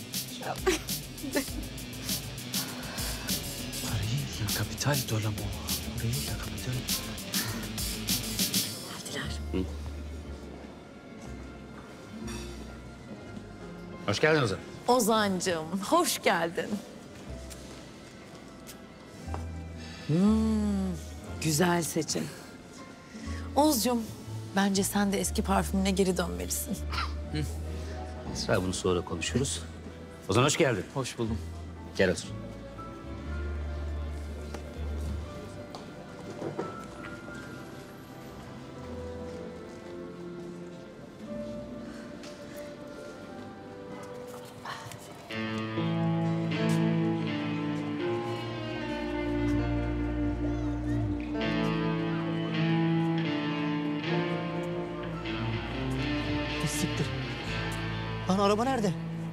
P: Parayı la kapital dolamı. Parayı la kapital.
A: Hoş geldin Ozan.
M: Ozancığım, hoş geldin. Hmm, güzel seçim. Ozcum, bence sen de eski parfümüne geri dönmelisin.
K: Esra bunu sonra konuşuruz. Ozan hoş geldin.
W: Hoş buldum.
K: Gel otur.
W: Siktir. Lan araba nerede?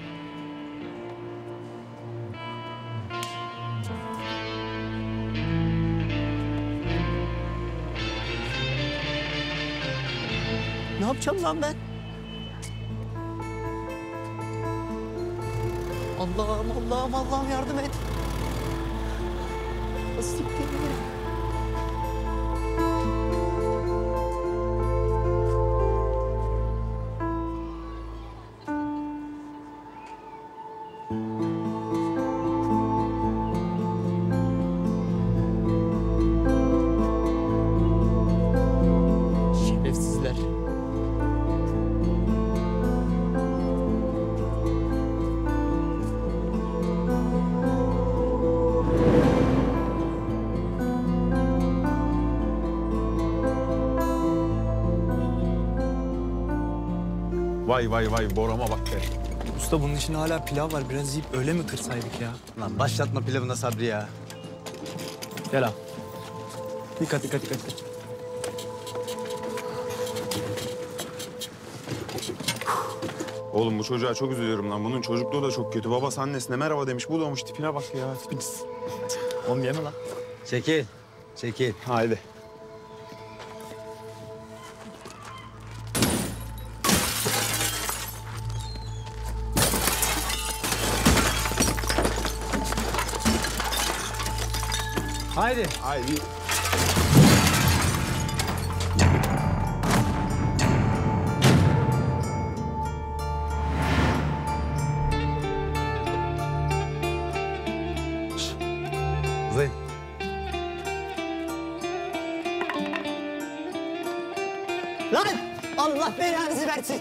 W: Ne yapacağım lan ben? Allah'ım, Allah'ım, Allah'ım yardım et. Siktir. Şerefsizler.
L: Vay vay vay Borama bak be.
W: Usta bunun için hala pilav var. Biraz yiyip öyle mi kırsaydık ya?
A: Lan başlatma pilavına Sabri ya.
W: Gel al. Dikkat dikkat dikkat.
L: Oğlum bu çocuğa çok üzülüyorum lan. Bunun çocukluğu da çok kötü. Babası annesine merhaba demiş. Bu doğmuş tipine bak ya. Tipiniz. Oğlum yeme lan.
A: Çekil. Çekil.
L: Haydi.
W: Haydi.
L: Haydi.
A: Uzay.
W: Lan Allah belanızı versin.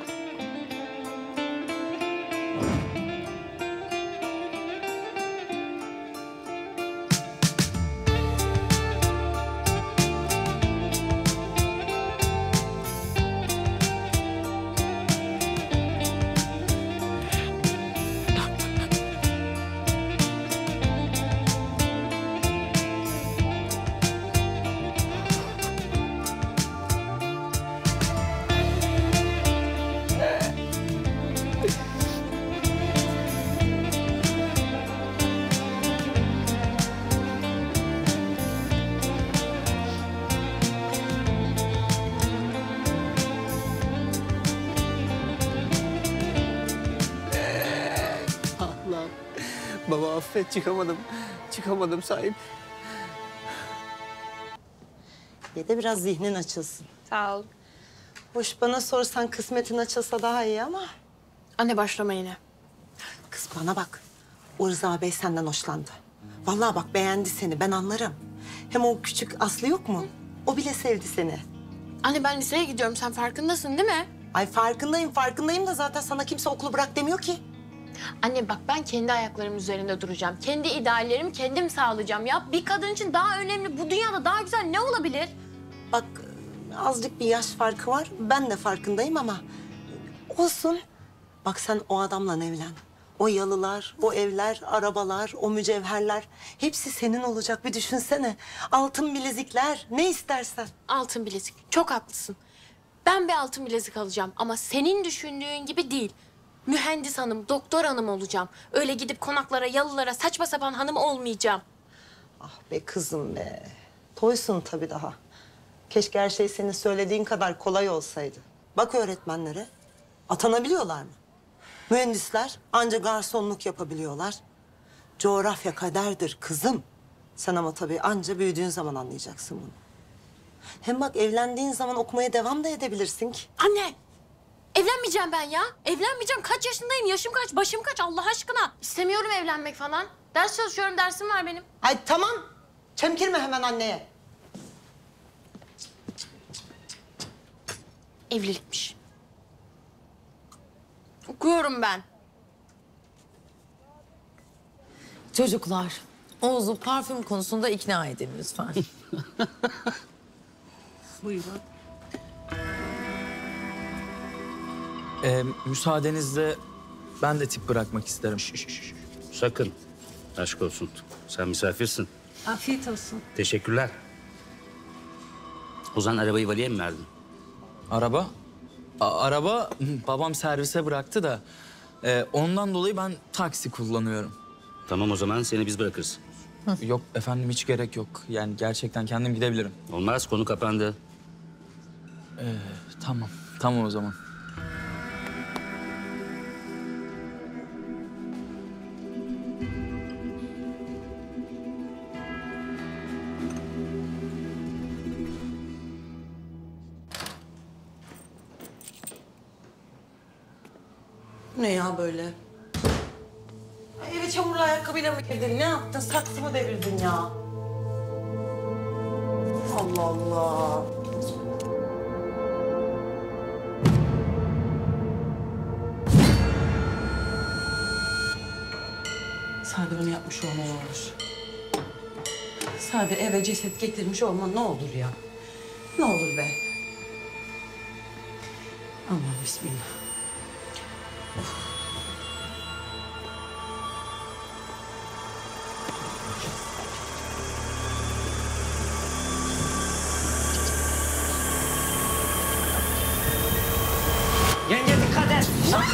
W: Allah'ım. Baba affet çıkamadım. Çıkamadım sahip.
F: Ye de biraz zihnin açılsın.
V: Sağ ol.
F: Hoş bana sorsan kısmetin açılsa daha iyi ama.
V: Anne başlama yine.
F: Kız bana bak. O Rıza Bey senden hoşlandı. Vallahi bak beğendi seni ben anlarım. Hem o küçük Aslı yok mu? O bile sevdi seni.
V: Anne ben liseye gidiyorum. Sen farkındasın değil mi?
F: Ay farkındayım farkındayım da zaten sana kimse okulu bırak demiyor ki.
V: Anne bak ben kendi ayaklarımın üzerinde duracağım. Kendi ideallerimi kendim sağlayacağım ya. Bir kadın için daha önemli, bu dünyada daha güzel ne olabilir?
F: Bak azıcık bir yaş farkı var. Ben de farkındayım ama olsun. Bak sen o adamla evlen. O yalılar, o evler, arabalar, o mücevherler hepsi senin olacak bir düşünsene. Altın bilezikler ne istersen.
V: Altın bilezik. Çok haklısın. Ben bir altın bilezik alacağım ama senin düşündüğün gibi değil. Mühendis hanım, doktor hanım olacağım. Öyle gidip konaklara, yalılara saçma sapan hanım olmayacağım.
F: Ah be kızım be. Toysun tabii daha. Keşke her şey senin söylediğin kadar kolay olsaydı. Bak öğretmenlere. Atanabiliyorlar mı? Mühendisler ancak garsonluk yapabiliyorlar. Coğrafya kaderdir kızım. Sen ama tabii anca büyüdüğün zaman anlayacaksın bunu. Hem bak evlendiğin zaman okumaya devam da edebilirsin ki.
V: Anne, Evlenmeyeceğim ben ya. Evlenmeyeceğim. Kaç yaşındayım? Yaşım kaç? Başım kaç? Allah aşkına. İstemiyorum evlenmek falan. Ders çalışıyorum. Dersim var benim.
D: Ay tamam. Çemkirme hemen anneye.
V: Evlilikmiş. Okuyorum ben.
M: Çocuklar, Oğuz'u parfüm konusunda ikna edin lütfen.
J: Buyurun.
P: Ee, müsaadenizle ben de tip bırakmak isterim.
K: Sakın. Aşk olsun. Sen misafirsin.
J: Afiyet olsun.
K: Teşekkürler. Ozan arabayı valiye mi verdin?
P: Araba? A- araba babam servise bıraktı da e, ondan dolayı ben taksi kullanıyorum.
K: Tamam o zaman seni biz bırakırız.
P: Yok efendim hiç gerek yok. Yani gerçekten kendim gidebilirim.
K: Olmaz konu kapandı.
P: Ee, tamam. Tamam o zaman.
J: Ne ya böyle? Ay, eve çamurlu ayakkabıyla mı girdin? Ne yaptın? Saksı mı devirdin ya? Allah Allah. Sade bunu yapmış olma ne olur. Sade eve ceset getirmiş olma ne olur ya? Ne olur be? Allah bismillah.
K: Yenge dikkat et.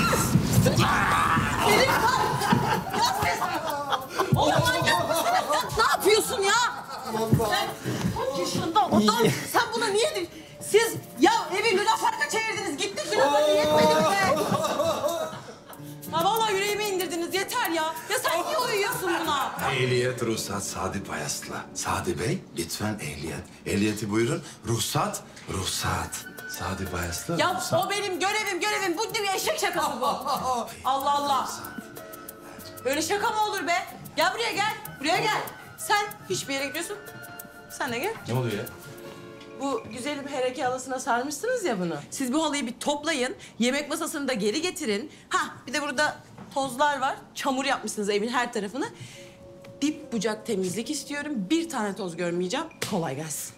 J: Elif kalk! Ya siz! Oğlum manyak mısın? Ne yapıyorsun ya? Sen kaç yaşında adam? Sen buna niye... de- Siz ya evi Luna Park'a çevirdiniz. Gittik Luna Park'a yetmedi mi be? Ha vallahi yüreğime indirdiniz. Yeter ya. Ya sen niye uyuyorsun buna?
Q: Ehliyet, ruhsat, Sadi Payaslı. Sadi Bey, lütfen ehliyet. Ehliyeti buyurun. Ruhsat, ruhsat. Sadi Payaslı,
J: Ya
Q: ruhsat.
J: o benim görevim, görevim. Bu bir eşek şakası bu. Allah Allah. Böyle şaka mı olur be? Gel buraya gel. Buraya gel. Sen hiçbir yere gidiyorsun. Sen de gel.
Q: Ne oluyor ya?
J: Bu güzelim hereke halısına sarmışsınız ya bunu. Siz bu halıyı bir toplayın. Yemek masasını da geri getirin. Ha bir de burada tozlar var. Çamur yapmışsınız evin her tarafını. Dip bucak temizlik istiyorum. Bir tane toz görmeyeceğim. Kolay gelsin.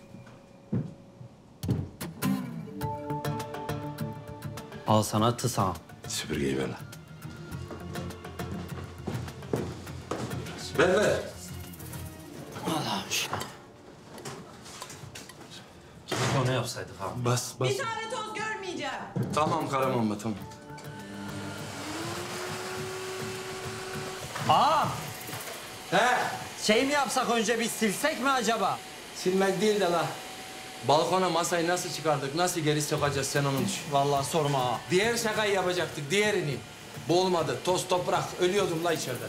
K: Al sana tısa.
Q: Süpürgeyi ver lan.
K: Ver ver. Allah'ım şu. Keşke onu yapsaydık ha.
Q: Bas bas.
J: Bir tane toz görmeyeceğim.
C: Tamam Karamanba tamam.
S: Ağam. He, şey mi yapsak önce bir silsek mi acaba?
C: Silmek değil de la. Balkona masayı nasıl çıkardık, nasıl geri sokacağız sen onu düşün.
S: Vallahi sorma ağa.
C: Diğer şakayı yapacaktık, diğerini. Bu olmadı, toz toprak. Ölüyordum la içeride.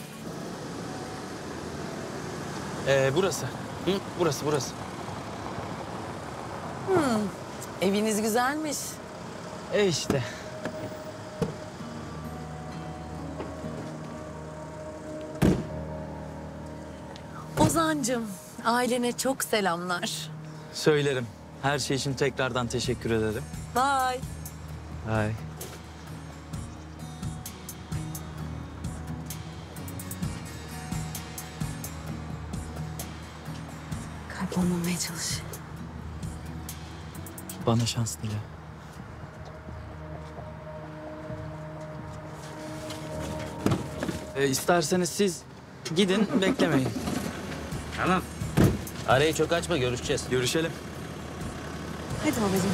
P: Ee, burası. Hı? Burası, burası.
M: Hmm, eviniz güzelmiş.
P: E işte.
M: Ozan'cığım, ailene çok selamlar.
P: Söylerim. Her şey için tekrardan teşekkür ederim.
M: Bye.
P: Bye.
M: Kaybolmamaya çalış.
P: Bana şans dile. Ee, isterseniz siz gidin, beklemeyin.
K: Tamam. Arayı çok açma, görüşeceğiz.
P: Görüşelim.
M: Hadi babacığım.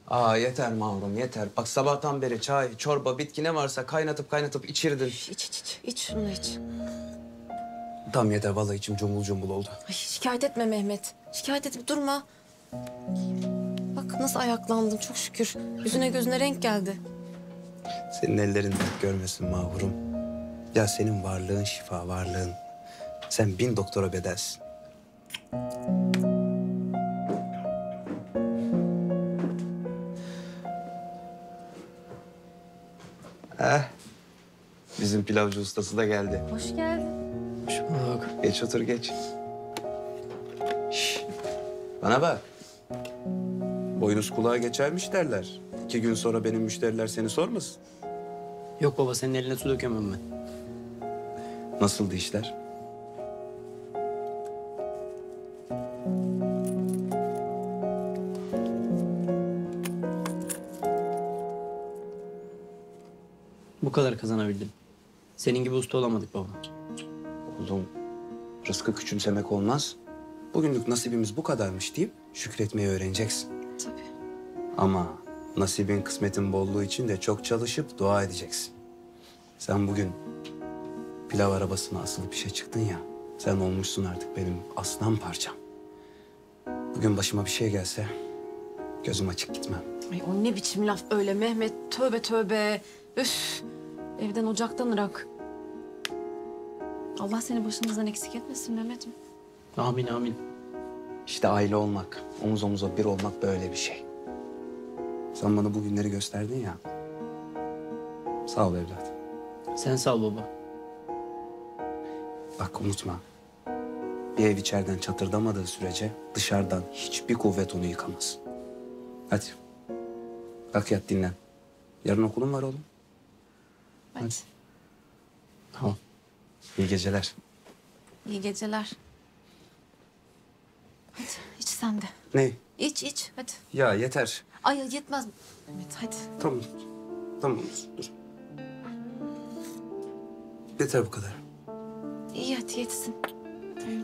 E: Aa yeter Mahrum yeter. Bak sabahtan beri çay, çorba, bitki ne varsa kaynatıp kaynatıp içirdin.
M: İç iç iç. İç şunu iç.
E: Tamam yeter vallahi içim cumbul cumbul oldu.
M: Ay, şikayet etme Mehmet. Şikayet edip durma. Bak nasıl ayaklandın çok şükür. Yüzüne gözüne renk geldi.
E: Senin ellerin dert görmesin Mahrum. Ya senin varlığın şifa, varlığın. Sen bin doktora bedelsin. Eh, bizim pilavcı ustası da geldi.
M: Hoş geldin.
E: Hoş bulduk. Geç otur geç. Şş, bana bak. Boynuz kulağa geçermiş derler. İki gün sonra benim müşteriler seni sormasın.
H: Yok baba senin eline su dökemem ben.
E: Nasıldı işler?
H: Bu kadar kazanabildim. Senin gibi usta olamadık baba.
E: Oğlum, rızkı küçümsemek olmaz. Bugünlük nasibimiz bu kadarmış deyip şükretmeyi öğreneceksin.
M: Tabii.
E: Ama nasibin, kısmetin bolluğu için de çok çalışıp dua edeceksin. Sen bugün pilav arabasına asılıp işe çıktın ya. Sen olmuşsun artık benim aslan parçam. Bugün başıma bir şey gelse gözüm açık gitmem.
M: Ay o ne biçim laf öyle Mehmet. Tövbe tövbe. Üf. Evden ocaktan ırak. Allah seni başımızdan eksik etmesin Mehmet'im.
H: Amin amin.
E: İşte aile olmak, omuz omuza bir olmak böyle bir şey. Sen bana bu günleri gösterdin ya. Sağ ol evlat.
H: Sen sağ ol baba.
E: Bak unutma. Bir ev içeriden çatırdamadığı sürece dışarıdan hiçbir kuvvet onu yıkamaz. Hadi. Kalk yat dinlen. Yarın okulun var oğlum.
M: Hadi.
E: Tamam. İyi geceler.
M: İyi geceler. Hadi iç sen de.
E: Ne?
M: İç iç hadi.
E: Ya yeter.
M: Ay yetmez Mehmet hadi.
E: Tamam. Tamam dur. Yeter bu kadar.
M: İyi hadi yetsin. Tamam.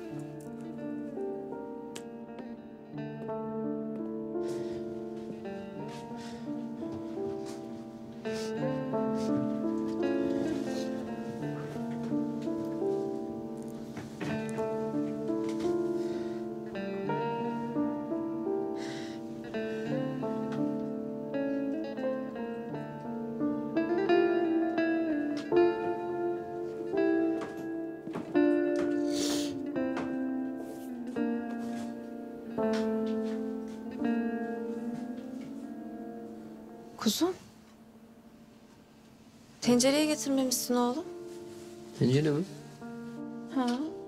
M: Kuzum. Tencereyi getirmemişsin oğlum.
H: Tencere mi?
M: Ha.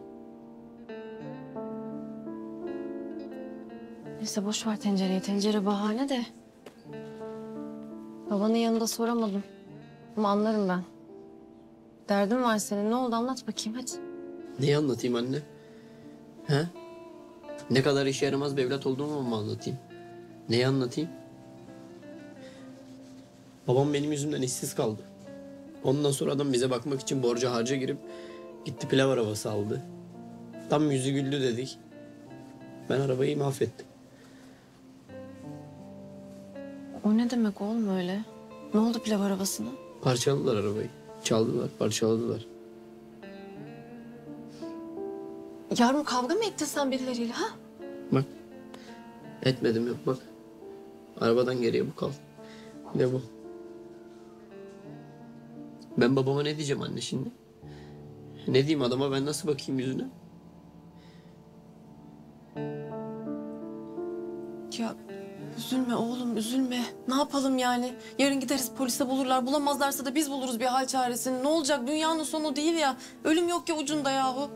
M: Neyse boş ver tencereyi. Tencere bahane de. Babanın yanında soramadım. Ama anlarım ben. Derdin var senin. Ne oldu anlat bakayım hadi.
H: Neyi anlatayım anne? He? Ne kadar işe yaramaz bir evlat olduğumu mu anlatayım? Neyi anlatayım? Babam benim yüzümden işsiz kaldı. Ondan sonra adam bize bakmak için borca harca girip gitti pilav arabası aldı. Tam yüzü güldü dedik. Ben arabayı mahvettim.
M: O ne demek oğlum öyle? Ne oldu pilav arabasına?
H: Parçaladılar arabayı. Çaldılar, parçaladılar.
M: Yavrum kavga mı ettin sen birileriyle ha?
H: Bak. Etmedim yok bak. Arabadan geriye bu kaldı. Bir de bu. Ben babama ne diyeceğim anne şimdi? Ne diyeyim adama ben nasıl bakayım yüzüne?
M: Ya üzülme oğlum üzülme. Ne yapalım yani? Yarın gideriz polise bulurlar. Bulamazlarsa da biz buluruz bir hal çaresini. Ne olacak? Dünyanın sonu değil ya. Ölüm yok ya ucunda yahu.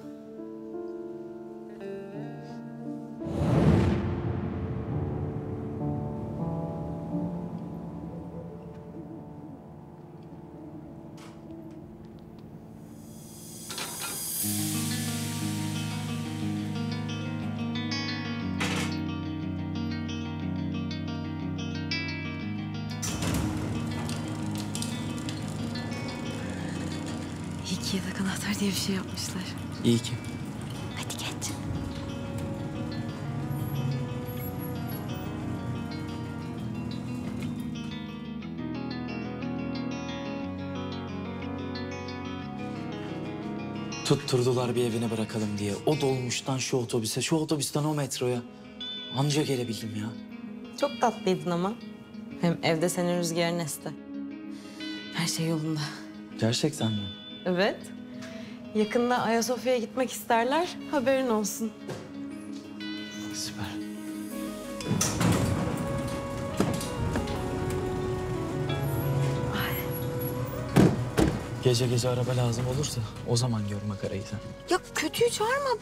M: İyi ki yedek anahtar diye bir şey yapmışlar.
H: İyi ki.
M: Hadi geç.
P: Tutturdular bir evine bırakalım diye. O dolmuştan şu otobüse, şu otobüsten o metroya. Anca gelebildim ya.
R: Çok tatlıydın ama. Hem evde senin rüzgarın esti. Her şey yolunda.
P: Gerçekten mi?
R: Evet. Yakında Ayasofya'ya gitmek isterler. Haberin olsun.
P: Süper. Gece gece araba lazım olursa o zaman gör makarayı sen.
R: Ya kötüyü çağırma be.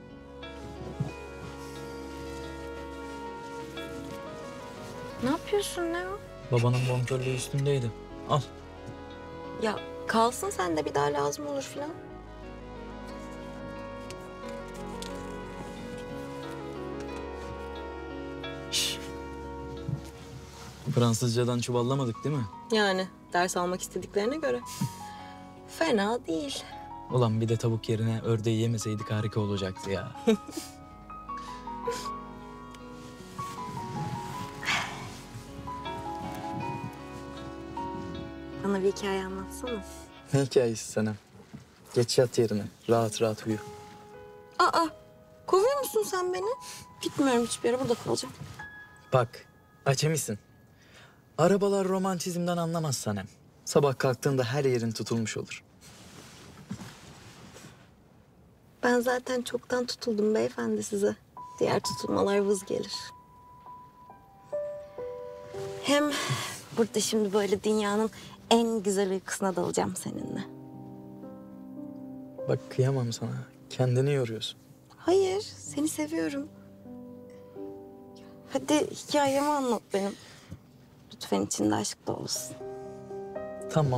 O: Ne yapıyorsun ne o?
P: Babanın bonkörlüğü üstündeydi. Al.
O: Ya kalsın sen de bir daha lazım olur filan.
P: Fransızcadan çuvallamadık değil mi?
R: Yani ders almak istediklerine göre. Fena değil.
P: Ulan bir de tavuk yerine ördeği yemeseydik harika olacaktı ya.
O: Bana bir hikaye anlatsana.
P: Ne hikayesi sana? Geç yat yerine. Rahat rahat uyu.
O: Aa, kovuyor musun sen beni? Gitmiyorum hiçbir yere, burada kalacağım.
P: Bak, acemisin. Arabalar romantizmden anlamaz Sanem. Sabah kalktığında her yerin tutulmuş olur.
O: Ben zaten çoktan tutuldum beyefendi size. Diğer tutulmalar vız gelir. Hem burada şimdi böyle dünyanın en güzel uykusuna dalacağım seninle.
P: Bak kıyamam sana. Kendini yoruyorsun.
O: Hayır, seni seviyorum. Hadi hikayemi anlat benim. Lütfen içinde aşk da olsun.
P: Tamam.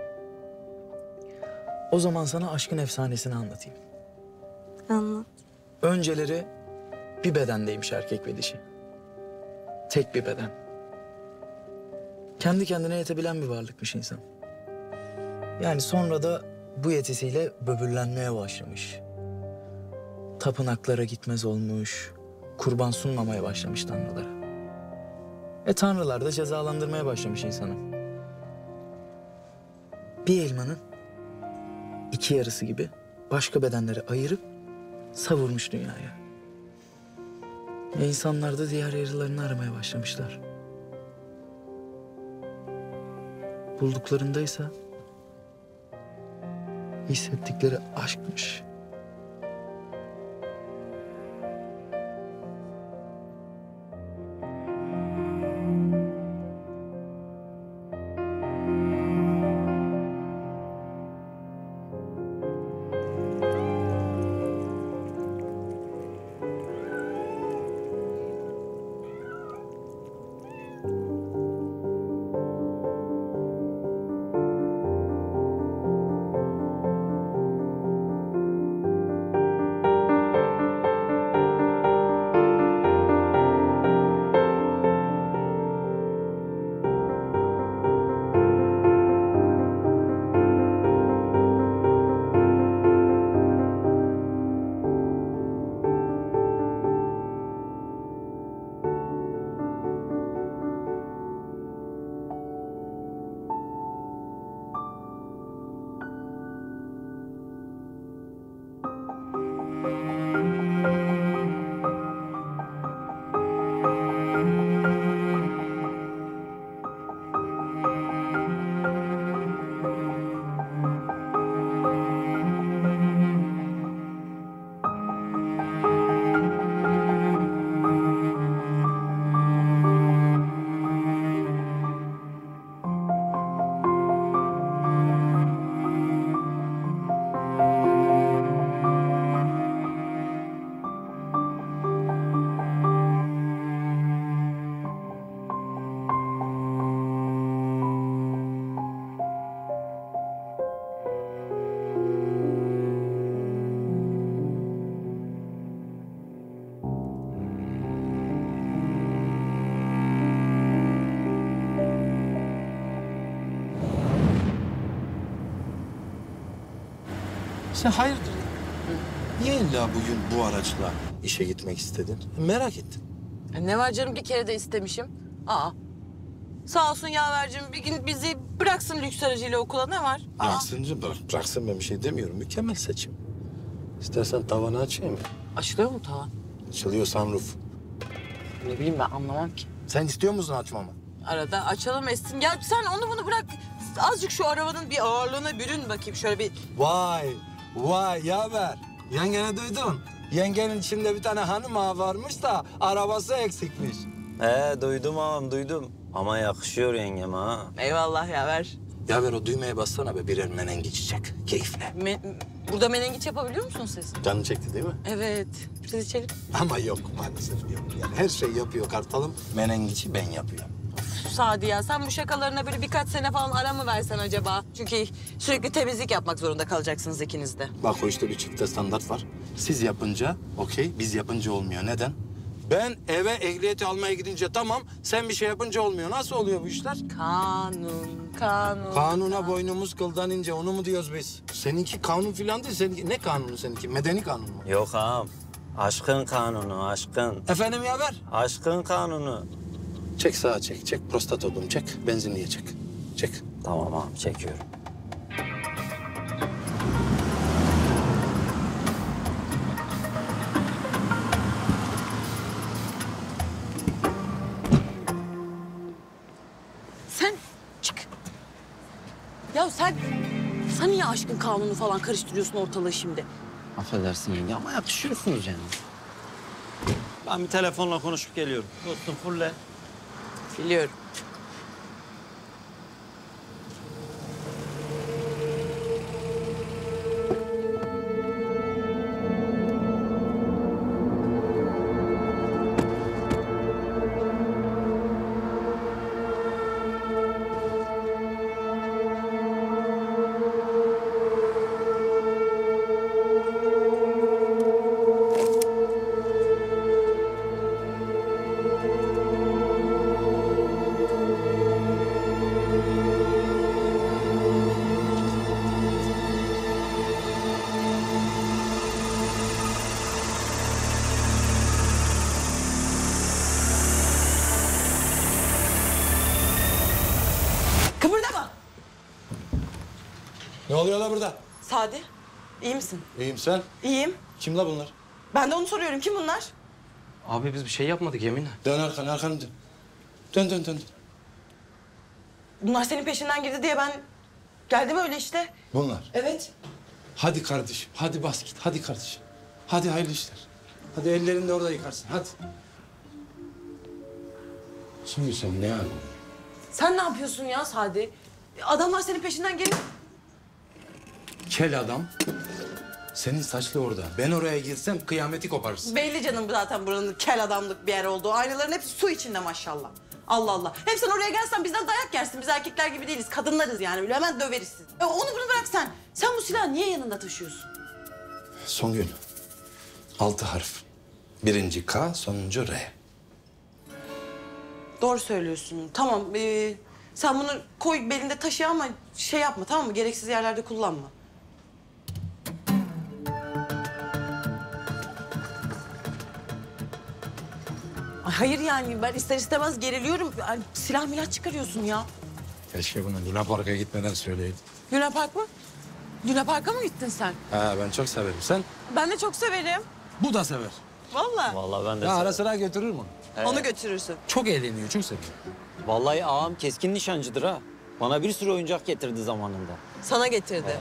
P: O zaman sana aşkın efsanesini anlatayım.
O: Anlat.
P: Önceleri bir bedendeymiş erkek ve dişi. Tek bir beden. Kendi kendine yetebilen bir varlıkmış insan. Yani sonra da bu yetisiyle böbürlenmeye başlamış. Tapınaklara gitmez olmuş. Kurban sunmamaya başlamış tanrılara. E tanrılar da cezalandırmaya başlamış insanı. Bir elmanın iki yarısı gibi başka bedenleri ayırıp savurmuş dünyaya. Ve insanlar da diğer yarılarını aramaya başlamışlar. Bulduklarındaysa hissettikleri aşkmış.
Q: Sen hayırdır? Niye illa bugün bu araçla işe gitmek istedin? Merak ettim.
J: E ne var canım, bir kere de istemişim. Aa. Sağ olsun yavercim bir gün bizi bıraksın lüks aracıyla okula, ne var?
Q: Bıraksın, bırak, bıraksın ben bir şey demiyorum. Mükemmel seçim.
B: İstersen tavanı açayım mı?
P: Açılıyor mu tavan?
B: Açılıyor sunroof.
P: Ne bileyim ben anlamam ki.
B: Sen istiyor musun açmamı?
J: Arada açalım Esin. Ya sen onu bunu bırak. Azıcık şu arabanın bir ağırlığına bürün bakayım. Şöyle bir...
B: Vay, vay yaver. Yengeni duydun. Yengenin içinde bir tane hanım ağa varmış da arabası eksikmiş.
S: He duydum ağam duydum. Ama yakışıyor yengeme ha.
J: Eyvallah ya ver.
B: Yaver o düğmeye bassana be birer menengiç çek. Keyifle.
J: Me- burada menengiç yapabiliyor musunuz siz?
B: Canın çekti değil mi?
J: Evet. Siz içelim.
B: Ama yok maalesef yok. Yani her şey yapıyor kartalım. Menengiçi ben yapıyorum.
J: Sadi ya sen bu şakalarına böyle birkaç sene falan ara mı versen acaba? Çünkü sürekli temizlik yapmak zorunda kalacaksınız ikiniz de.
B: Bak o işte bir çifte standart var. Siz yapınca okey, biz yapınca olmuyor. Neden? Ben eve ehliyeti almaya gidince tamam, sen bir şey yapınca olmuyor. Nasıl oluyor bu işler?
J: Kanun, kanun.
B: Kanuna boynumuz kıldan ince, onu mu diyoruz biz? Seninki kanun filan değil, seninki ne kanunu seninki? Medeni kanun mu?
S: Yok ağam. Aşkın kanunu, aşkın.
B: Efendim yaver?
S: Aşkın kanunu.
B: Çek sağa çek, çek prostat odum çek, benzinliğe çek. Çek.
S: Tamam ağam, çekiyorum.
J: Sen çık. Ya sen, sen niye aşkın kanunu falan karıştırıyorsun ortalığı şimdi?
S: Affedersin yenge ama yakışıyorsunuz yani. Ben bir telefonla konuşup geliyorum. Dostum fulle.
J: Biliyorum. Kıpırdama.
B: Ne oluyor la burada?
J: Sadi, iyi misin?
B: İyiyim sen?
J: İyiyim.
B: Kim la bunlar?
J: Ben de onu soruyorum. Kim bunlar?
K: Abi biz bir şey yapmadık yeminle.
B: Dön arkana, arkanı dön. Dön, dön, dön.
J: Bunlar senin peşinden girdi diye ben geldim öyle işte.
B: Bunlar.
J: Evet.
B: Hadi kardeşim, hadi bas git. Hadi kardeşim. Hadi hayırlı işler. Hadi ellerini de orada yıkarsın, hadi. Şimdi sen ne yapıyorsun?
J: Sen ne yapıyorsun ya Sadi? Adamlar senin peşinden gelip...
B: Kel adam. Senin saçlı orada. Ben oraya girsem kıyameti koparırsın.
J: Belli canım zaten buranın kel adamlık bir yer olduğu. Aynaların hepsi su içinde maşallah. Allah Allah. Hem sen oraya gelsen bizden dayak yersin. Biz erkekler gibi değiliz. Kadınlarız yani. Böyle hemen döveriz sizi. E onu bunu bırak sen. Sen bu silahı niye yanında taşıyorsun?
B: Songül. Altı harf. Birinci K, sonuncu R.
J: Doğru söylüyorsun. Tamam. ee, sen bunu koy belinde taşı ama şey yapma tamam mı? Gereksiz yerlerde kullanma. Ay hayır yani ben ister istemez geriliyorum. Ay, silah milah çıkarıyorsun ya.
B: Keşke bunu Luna Park'a gitmeden söyleydin.
J: Luna Park mı? Luna Park'a mı gittin sen?
B: Ha ben çok severim. Sen?
J: Ben de çok severim.
B: Bu da sever.
J: Vallahi.
S: Vallahi ben de
B: Ya ara
S: severim.
B: sıra götürür mü?
J: Onu götürürsün.
B: Çok eğleniyor, çok seviyor.
S: Vallahi ağam keskin nişancıdır ha. Bana bir sürü oyuncak getirdi zamanında.
J: Sana getirdi.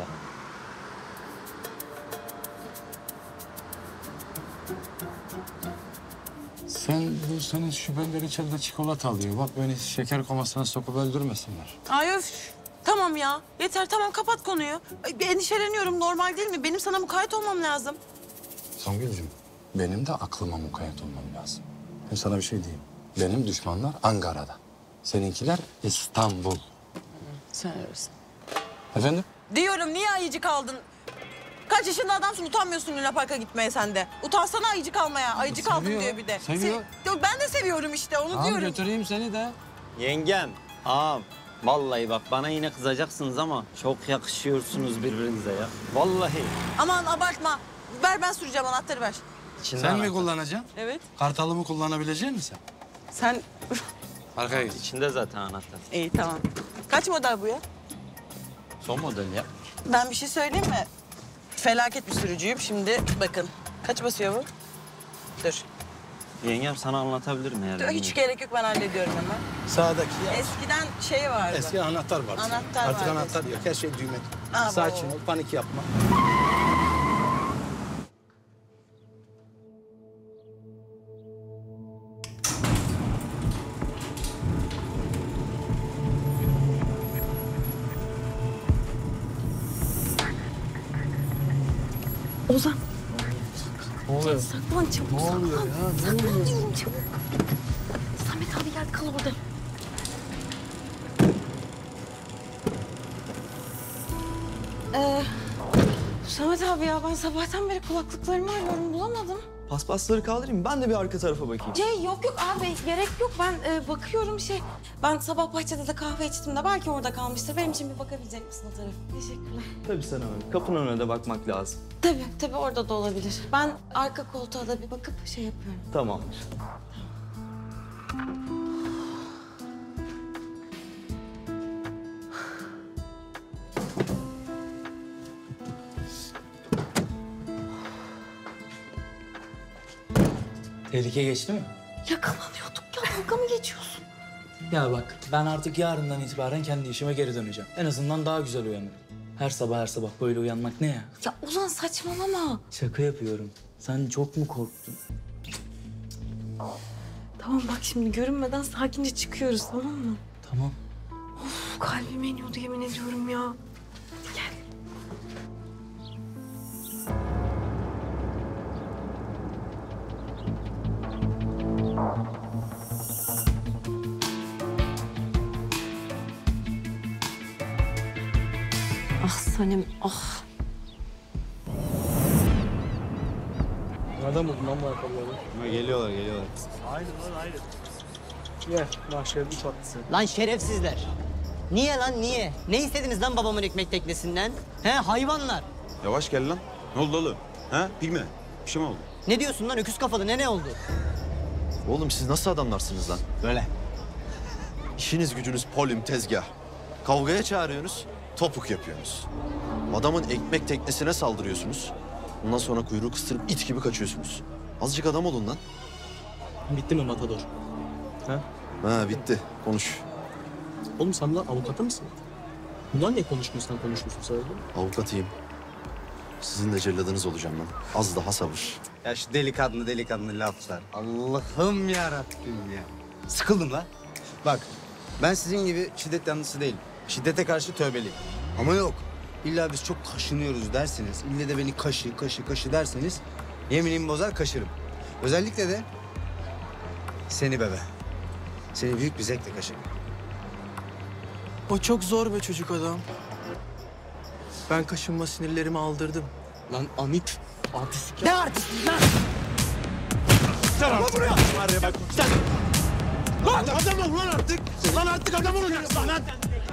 B: Sen bu senin şüpheliler içeride çikolata alıyor. Bak beni şeker komasına sokup öldürmesinler.
J: Ay öf. Tamam ya. Yeter tamam kapat konuyu. Ay, bir endişeleniyorum normal değil mi? Benim sana mukayyet olmam lazım.
B: Songül'cüm benim de aklıma mukayyet olmam lazım. Ben sana bir şey diyeyim. Benim düşmanlar Ankara'da. Seninkiler İstanbul.
J: Sen öylesin.
B: Efendim?
J: Diyorum niye ayıcık aldın? Kaç yaşında adamsın utanmıyorsun Luna Park'a gitmeye sen de. Utansana ayıcık almaya. Ayıcık aldım
B: Seviyor,
J: diyor bir de.
B: seviyor.
J: Se- ben de seviyorum işte onu
B: Tamam
J: diyorum.
B: götüreyim seni de.
S: Yengem, ağam. Vallahi bak bana yine kızacaksınız ama çok yakışıyorsunuz birbirinize ya. Vallahi.
J: Aman abartma. Ver ben süreceğim anahtarı ver.
S: İçinde
B: Sen mi
S: anahtar.
B: kullanacaksın?
J: Evet.
B: Kartalımı kullanabilecek misin?
J: Sen...
B: Arkaya git.
S: İçinde zaten anahtar.
J: İyi tamam. Kaç model bu ya?
S: Son model ya.
J: Ben bir şey söyleyeyim mi? felaket bir sürücüyüm. Şimdi bakın. Kaç basıyor bu? Dur.
S: Yengem sana anlatabilirim eğer.
J: Dur, hiç gerek yok, ben hallediyorum hemen.
B: Sağdaki ya.
J: Eskiden şey vardı.
B: Eski anahtar vardı.
J: Anahtar
B: Artık
J: vardı
B: anahtar
J: eskiden.
B: yok. Her şey düğme.
J: Aa,
B: Sakin
J: bu-
B: ol, panik yapma.
R: Ozan.
B: Ne oluyor?
R: Saklan çabuk.
B: Ne oluyor
R: saklan.
B: ya? Ne
R: Saklan
B: oluyor?
R: diyorum çabuk. Samet abi geldi, kal orada.
J: Ee, Samet abi ya, ben sabahtan beri kulaklıklarımı arıyorum, bulamadım.
I: Paspasları kaldırayım, ben de bir arka tarafa bakayım.
R: Şey yok yok abi, gerek yok. Ben e, bakıyorum şey. Ben sabah bahçede de kahve içtim de belki orada kalmıştır. Benim için bir bakabilecek misin o tarafa? Teşekkürler.
I: Tabii sen abi, kapının önüne de bakmak lazım.
R: Tabii tabii, orada da olabilir. Ben arka koltuğa da bir bakıp şey yapıyorum.
I: Tamamdır.
P: Tehlike geçti mi?
R: Yakalanıyorduk ya, dalga mı geçiyorsun?
P: Ya bak, ben artık yarından itibaren kendi işime geri döneceğim. En azından daha güzel uyanırım. Her sabah her sabah böyle uyanmak ne ya?
R: Ya Ozan saçmalama.
P: Şaka yapıyorum. Sen çok mu korktun?
R: Tamam bak, şimdi görünmeden sakince çıkıyoruz, tamam mı?
P: Tamam.
R: Of, kalbim iniyordu yemin ediyorum ya. Hadi gel. Ah Sanem, ah.
W: Nereden buldun lan bu ayakkabıları?
L: Ha, geliyorlar, geliyorlar.
W: Aynen lan, aynen. Gel, mahşerde tatlısı.
H: Lan şerefsizler. Niye lan niye? Ne istediniz lan babamın ekmek teknesinden? He hayvanlar.
L: Yavaş gel lan. Ne oldu oğlum? Ha? Bilme. Bir şey mi oldu?
H: Ne diyorsun lan öküz kafalı, ne ne oldu?
T: Oğlum siz nasıl adamlarsınız lan?
H: Böyle.
T: İşiniz gücünüz polim, tezgah. Kavgaya çağırıyorsunuz, topuk yapıyorsunuz. Adamın ekmek teknesine saldırıyorsunuz. Ondan sonra kuyruğu kıstırıp it gibi kaçıyorsunuz. Azıcık adam olun lan.
W: Bitti mi Matador? Ha?
T: Ha bitti. Konuş.
W: Oğlum sen lan avukatı mısın? Bunlar niye konuşmuyorsun, konuşmuyorsun sen öyle?
T: Avukatıyım. Sizin de celladınız olacağım lan. Az daha sabır.
A: Ya şu delikanlı delikanlı laflar. Allah'ım yarabbim ya. Sıkıldım lan. Bak ben sizin gibi şiddet yanlısı değilim. Şiddete karşı tövbeliyim. Ama yok. İlla biz çok kaşınıyoruz derseniz, ille de beni kaşı kaşı kaşı derseniz yeminimi bozar kaşırım. Özellikle de seni bebe. Seni büyük bir zevkle kaşırım.
P: O çok zor be çocuk adam. Ben kaşınma sinirlerimi aldırdım.
W: Lan Amit, artistlik
H: Ne artistlik lan?
W: Sen artık buraya.
B: Var ya bak sen. Lan adam ol lan artık. Lan artık adam olacaksın lan.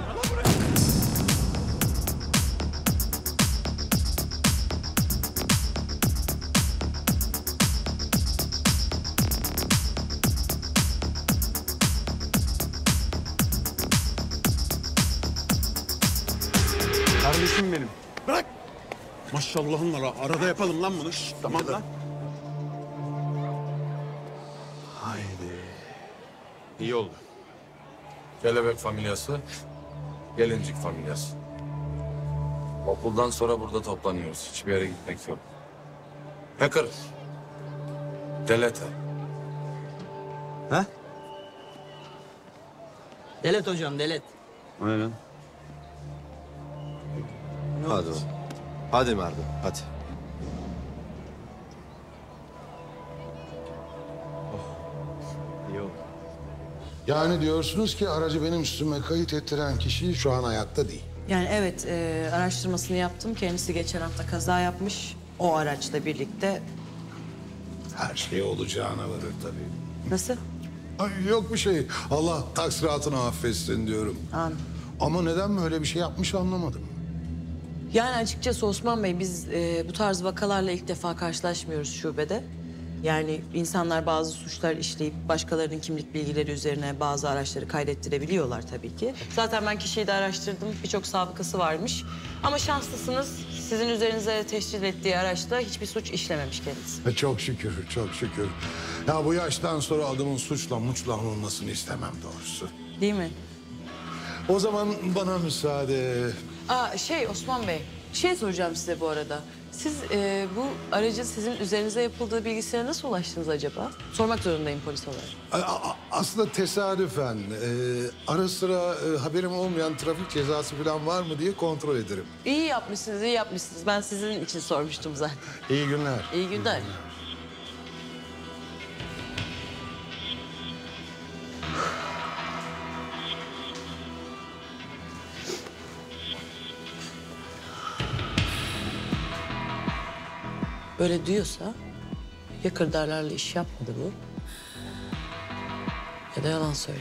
L: Kardeşim benim.
B: Bırak. Maşallahın var. Arada yapalım lan bunu. Şşt, tamam lan.
L: Haydi. İyi oldu.
C: Kelebek familyası, gelincik familyası. Okuldan sonra burada toplanıyoruz. Hiçbir yere gitmek yok. Hacker. Delete.
A: Ha?
H: Delet hocam delet.
L: Aynen.
T: Hadi oğlum. Hadi Merve, hadi.
L: İyi oldu.
U: Yani diyorsunuz ki aracı benim üstüme kayıt ettiren kişi şu an hayatta değil.
J: Yani evet, e, araştırmasını yaptım. Kendisi geçen hafta kaza yapmış. O araçla birlikte.
U: Her şey olacağına varır tabii.
J: Nasıl?
U: Ay, yok bir şey. Allah taksiratını affetsin diyorum.
J: Amin.
U: Ama neden böyle bir şey yapmış anlamadım.
J: Yani açıkçası Osman Bey, biz e, bu tarz vakalarla ilk defa karşılaşmıyoruz şubede. Yani insanlar bazı suçlar işleyip başkalarının kimlik bilgileri üzerine bazı araçları kaydettirebiliyorlar tabii ki. Zaten ben kişiyi de araştırdım. Birçok sabıkası varmış. Ama şanslısınız. sizin üzerinize teşkil ettiği araçta hiçbir suç işlememiş kendisi.
U: E, çok şükür, çok şükür. Ya bu yaştan sonra adamın suçla muçla anılmasını istemem doğrusu.
J: Değil mi?
U: O zaman bana müsaade.
J: Aa şey Osman Bey, şey soracağım size bu arada. Siz e, bu aracın sizin üzerinize yapıldığı bilgisine nasıl ulaştınız acaba? Sormak zorundayım polis olarak.
U: A- a- Aslında tesadüfen e, ara sıra e, haberim olmayan trafik cezası falan var mı diye kontrol ederim.
J: İyi yapmışsınız, iyi yapmışsınız. Ben sizin için sormuştum zaten.
U: İyi günler.
J: İyi günler. Böyle diyorsa ya kırdarlarla iş yapmadı bu ya da yalan söylüyor.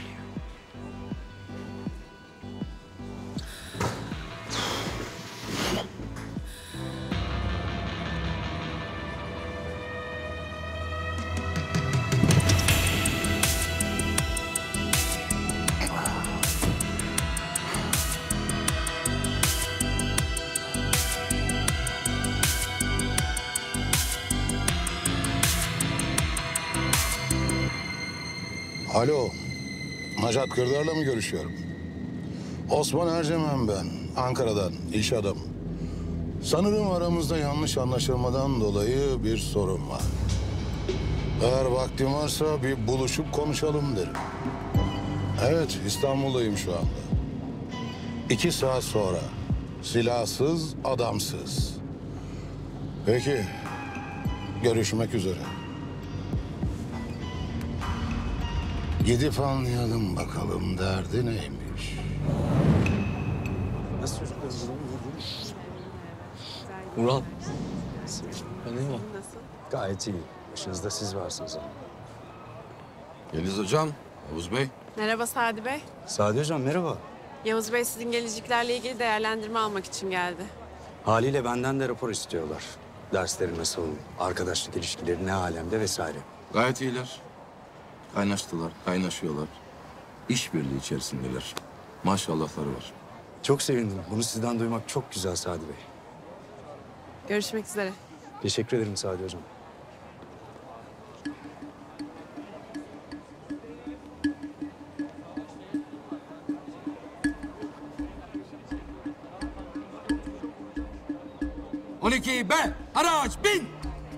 U: Alo, Necat Kırdar'la mı görüşüyorum? Osman Ercemen ben, Ankara'dan, iş adamı. Sanırım aramızda yanlış anlaşılmadan dolayı bir sorun var. Eğer vaktim varsa bir buluşup konuşalım derim. Evet, İstanbul'dayım şu anda. İki saat sonra. Silahsız, adamsız. Peki, görüşmek üzere. Gidip anlayalım bakalım derdi neymiş.
W: Nasıl çocuklar? Ural. Tanıyor mu?
A: Gayet iyi. Başınızda siz varsınız ama.
C: Yeliz Hocam, Yavuz Bey.
F: Merhaba Sadi Bey.
A: Sadi Hocam merhaba.
F: Yavuz Bey sizin geleceklerle ilgili değerlendirme almak için geldi.
A: Haliyle benden de rapor istiyorlar. Dersleri nasıl, arkadaşlık ilişkileri ne alemde vesaire.
C: Gayet iyiler. Kaynaştılar, kaynaşıyorlar. İşbirliği içerisindeler. Maşallahları var.
A: Çok sevindim. Bunu sizden duymak çok güzel Sadi Bey.
F: Görüşmek üzere.
A: Teşekkür ederim Sadi Hocam.
B: on iki B, araç bin!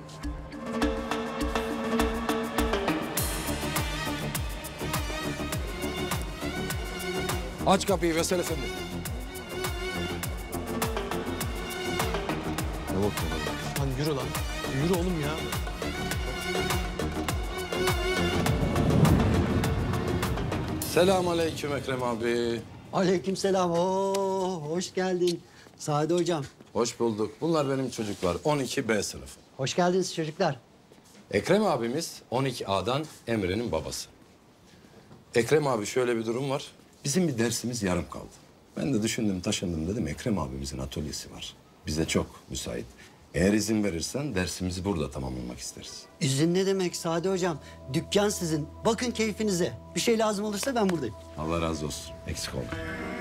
B: Aç kapıyı Veysel Efendi.
A: Ne bakıyorsun?
W: Lan yürü lan. Yürü oğlum ya.
B: Selamünaleyküm Ekrem abi.
G: Aleykümselam. Oo, hoş geldin. Sadi hocam.
B: Hoş bulduk. Bunlar benim çocuklar. on iki B sınıfı.
G: Hoş geldiniz çocuklar.
B: Ekrem abimiz on iki A'dan Emre'nin babası. Ekrem abi şöyle bir durum var. Bizim bir dersimiz yarım kaldı. Ben de düşündüm, taşındım dedim. Ekrem abimizin atölyesi var. Bize çok müsait. Eğer izin verirsen dersimizi burada tamamlamak isteriz.
G: İzin ne demek Sadi hocam? Dükkan sizin. Bakın keyfinize. Bir şey lazım olursa ben buradayım.
B: Allah razı olsun. Eksik olma.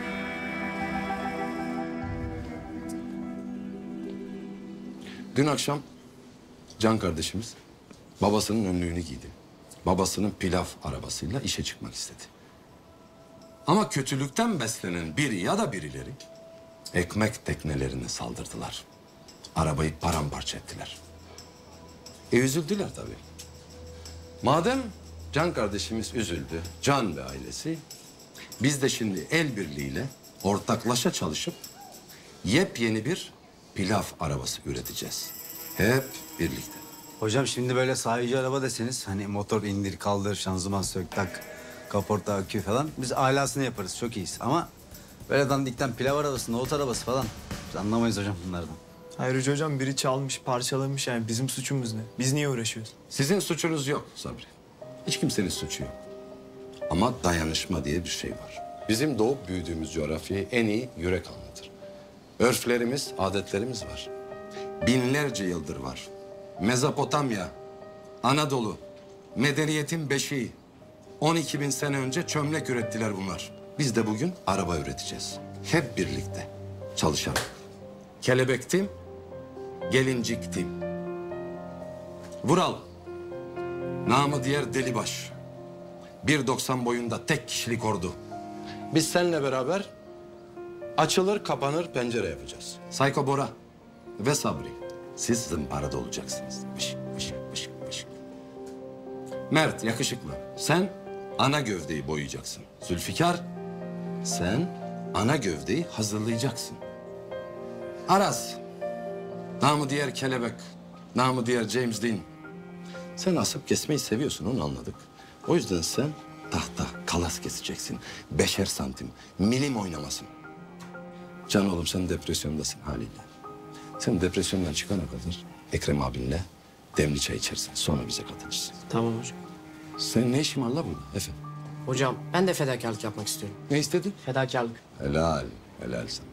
B: Dün akşam Can kardeşimiz babasının önlüğünü giydi. Babasının pilav arabasıyla işe çıkmak istedi. Ama kötülükten beslenen biri ya da birileri ekmek teknelerine saldırdılar. Arabayı paramparça ettiler. E üzüldüler tabii. Madem Can kardeşimiz üzüldü, Can ve ailesi, biz de şimdi el birliğiyle ortaklaşa çalışıp yepyeni bir pilav arabası üreteceğiz. Hep birlikte.
E: Hocam şimdi böyle sahici araba deseniz hani motor indir kaldır, şanzıman sök tak, kaporta akü falan biz alasını yaparız çok iyiyiz ama böyle dandikten pilav arabası, nohut arabası falan biz anlamayız hocam bunlardan.
I: Ayrıca hocam biri çalmış, parçalamış yani bizim suçumuz ne? Biz niye uğraşıyoruz?
B: Sizin suçunuz yok Sabri. Hiç kimsenin suçu yok. Ama dayanışma diye bir şey var. Bizim doğup büyüdüğümüz coğrafyayı en iyi yürek anlatır. Örflerimiz, adetlerimiz var. Binlerce yıldır var. Mezopotamya, Anadolu, medeniyetin beşiği. on iki bin sene önce çömlek ürettiler bunlar. Biz de bugün araba üreteceğiz. Hep birlikte çalışarak. Kelebektim, gelinciktim. Vural, namı diğer Delibaş. bir doksan boyunda tek kişilik ordu. Biz seninle beraber açılır kapanır pencere yapacağız. Sayko Bora ve Sabri, siz zımparada olacaksınız. Vış, vış, vış, vış. Mert, yakışıklı, sen ana gövdeyi boyayacaksın. Zülfikar, sen ana gövdeyi hazırlayacaksın. Aras, namı diğer Kelebek, namı diğer James Dean. Sen asıp kesmeyi seviyorsun, onu anladık. O yüzden sen tahta, kalas keseceksin. Beşer santim, milim oynamasın. Can oğlum sen depresyondasın haliyle. Sen depresyondan çıkana kadar Ekrem abinle demli çay içersin. Sonra bize katılırsın.
D: Tamam hocam.
B: Senin ne işin var la burada Efe?
D: Hocam ben de fedakarlık yapmak istiyorum.
B: Ne istedin?
D: Fedakarlık.
B: Helal, helal sana.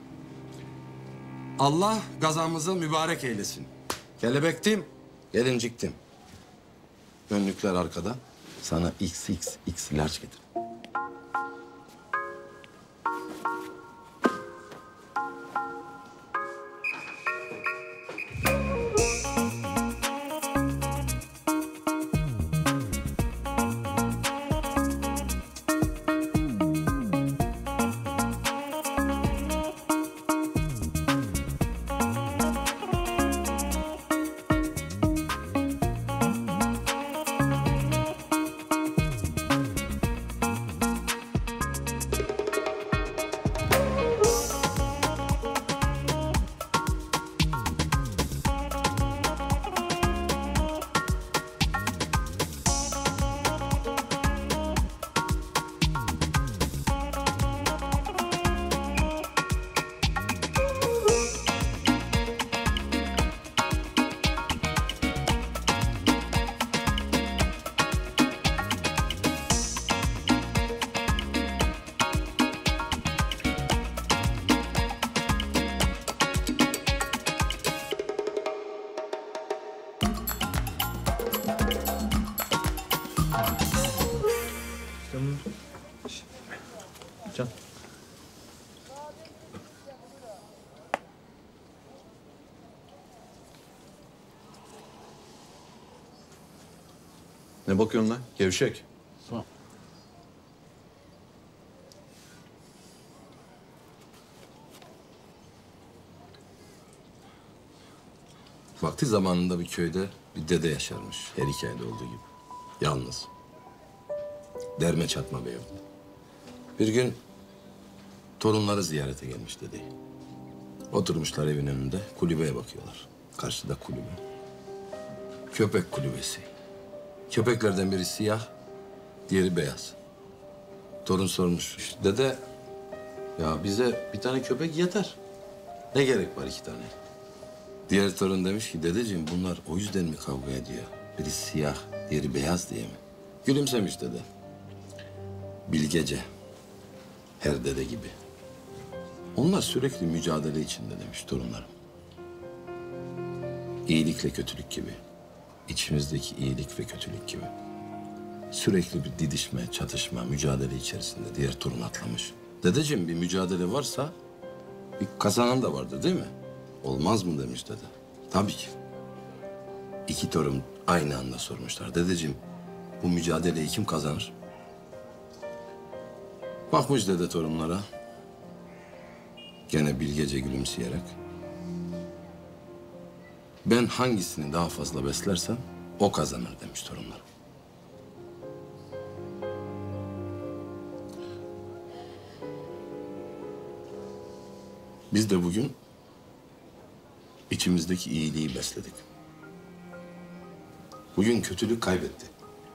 B: Allah gazamızı mübarek eylesin. Kelebektim, gelinciktim. Önlükler arkada. Sana X X X large getir.
I: Can.
T: Ne bakıyorsun lan? Gevşek.
I: Tamam.
B: Vakti zamanında bir köyde bir dede yaşarmış. Her hikayede olduğu gibi. Yalnız. Derme çatma bir evde. Bir gün torunları ziyarete gelmiş dedeyi. Oturmuşlar evin önünde kulübeye bakıyorlar. Karşıda kulübe. Köpek kulübesi. Köpeklerden biri siyah, diğeri beyaz. Torun sormuş. Dede, ya bize bir tane köpek yeter. Ne gerek var iki tane? Diğer torun demiş ki, dedeciğim bunlar o yüzden mi kavga ediyor? Biri siyah, diğeri beyaz diye mi? Gülümsemiş dede. Bilgece, her dede gibi. Onlar sürekli mücadele içinde demiş torunlarım. İyilikle kötülük gibi. İçimizdeki iyilik ve kötülük gibi. Sürekli bir didişme, çatışma, mücadele içerisinde diğer torun atlamış. Dedeciğim bir mücadele varsa bir kazanan da vardır değil mi? Olmaz mı demiş dede. Tabii ki. İki torun aynı anda sormuşlar. Dedeciğim bu mücadeleyi kim kazanır? Bakmış dede torunlara. Gene bilgece gülümseyerek. Ben hangisini daha fazla beslersem o kazanır demiş torunlar. Biz de bugün içimizdeki iyiliği besledik. Bugün kötülük kaybetti.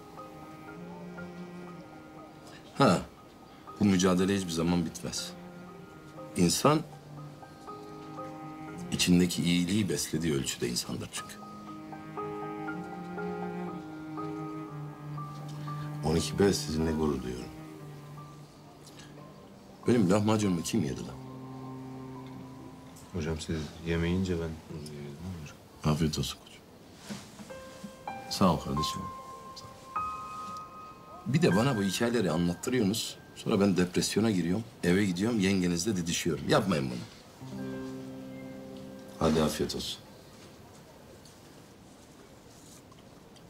B: Ha, bu mücadele hiçbir zaman bitmez. İnsan içindeki iyiliği beslediği ölçüde insandır çünkü. on iki B sizinle gurur duyuyorum. Benim lahmacunumu kim yedi lan?
T: Hocam siz yemeyince ben...
B: Afiyet olsun koçum. Sağ ol kardeşim. Sağ ol. Bir de bana bu hikayeleri anlattırıyorsunuz. Sonra ben depresyona giriyorum. Eve gidiyorum, yengenizle didişiyorum. Yapmayın bunu. Hadi afiyet olsun.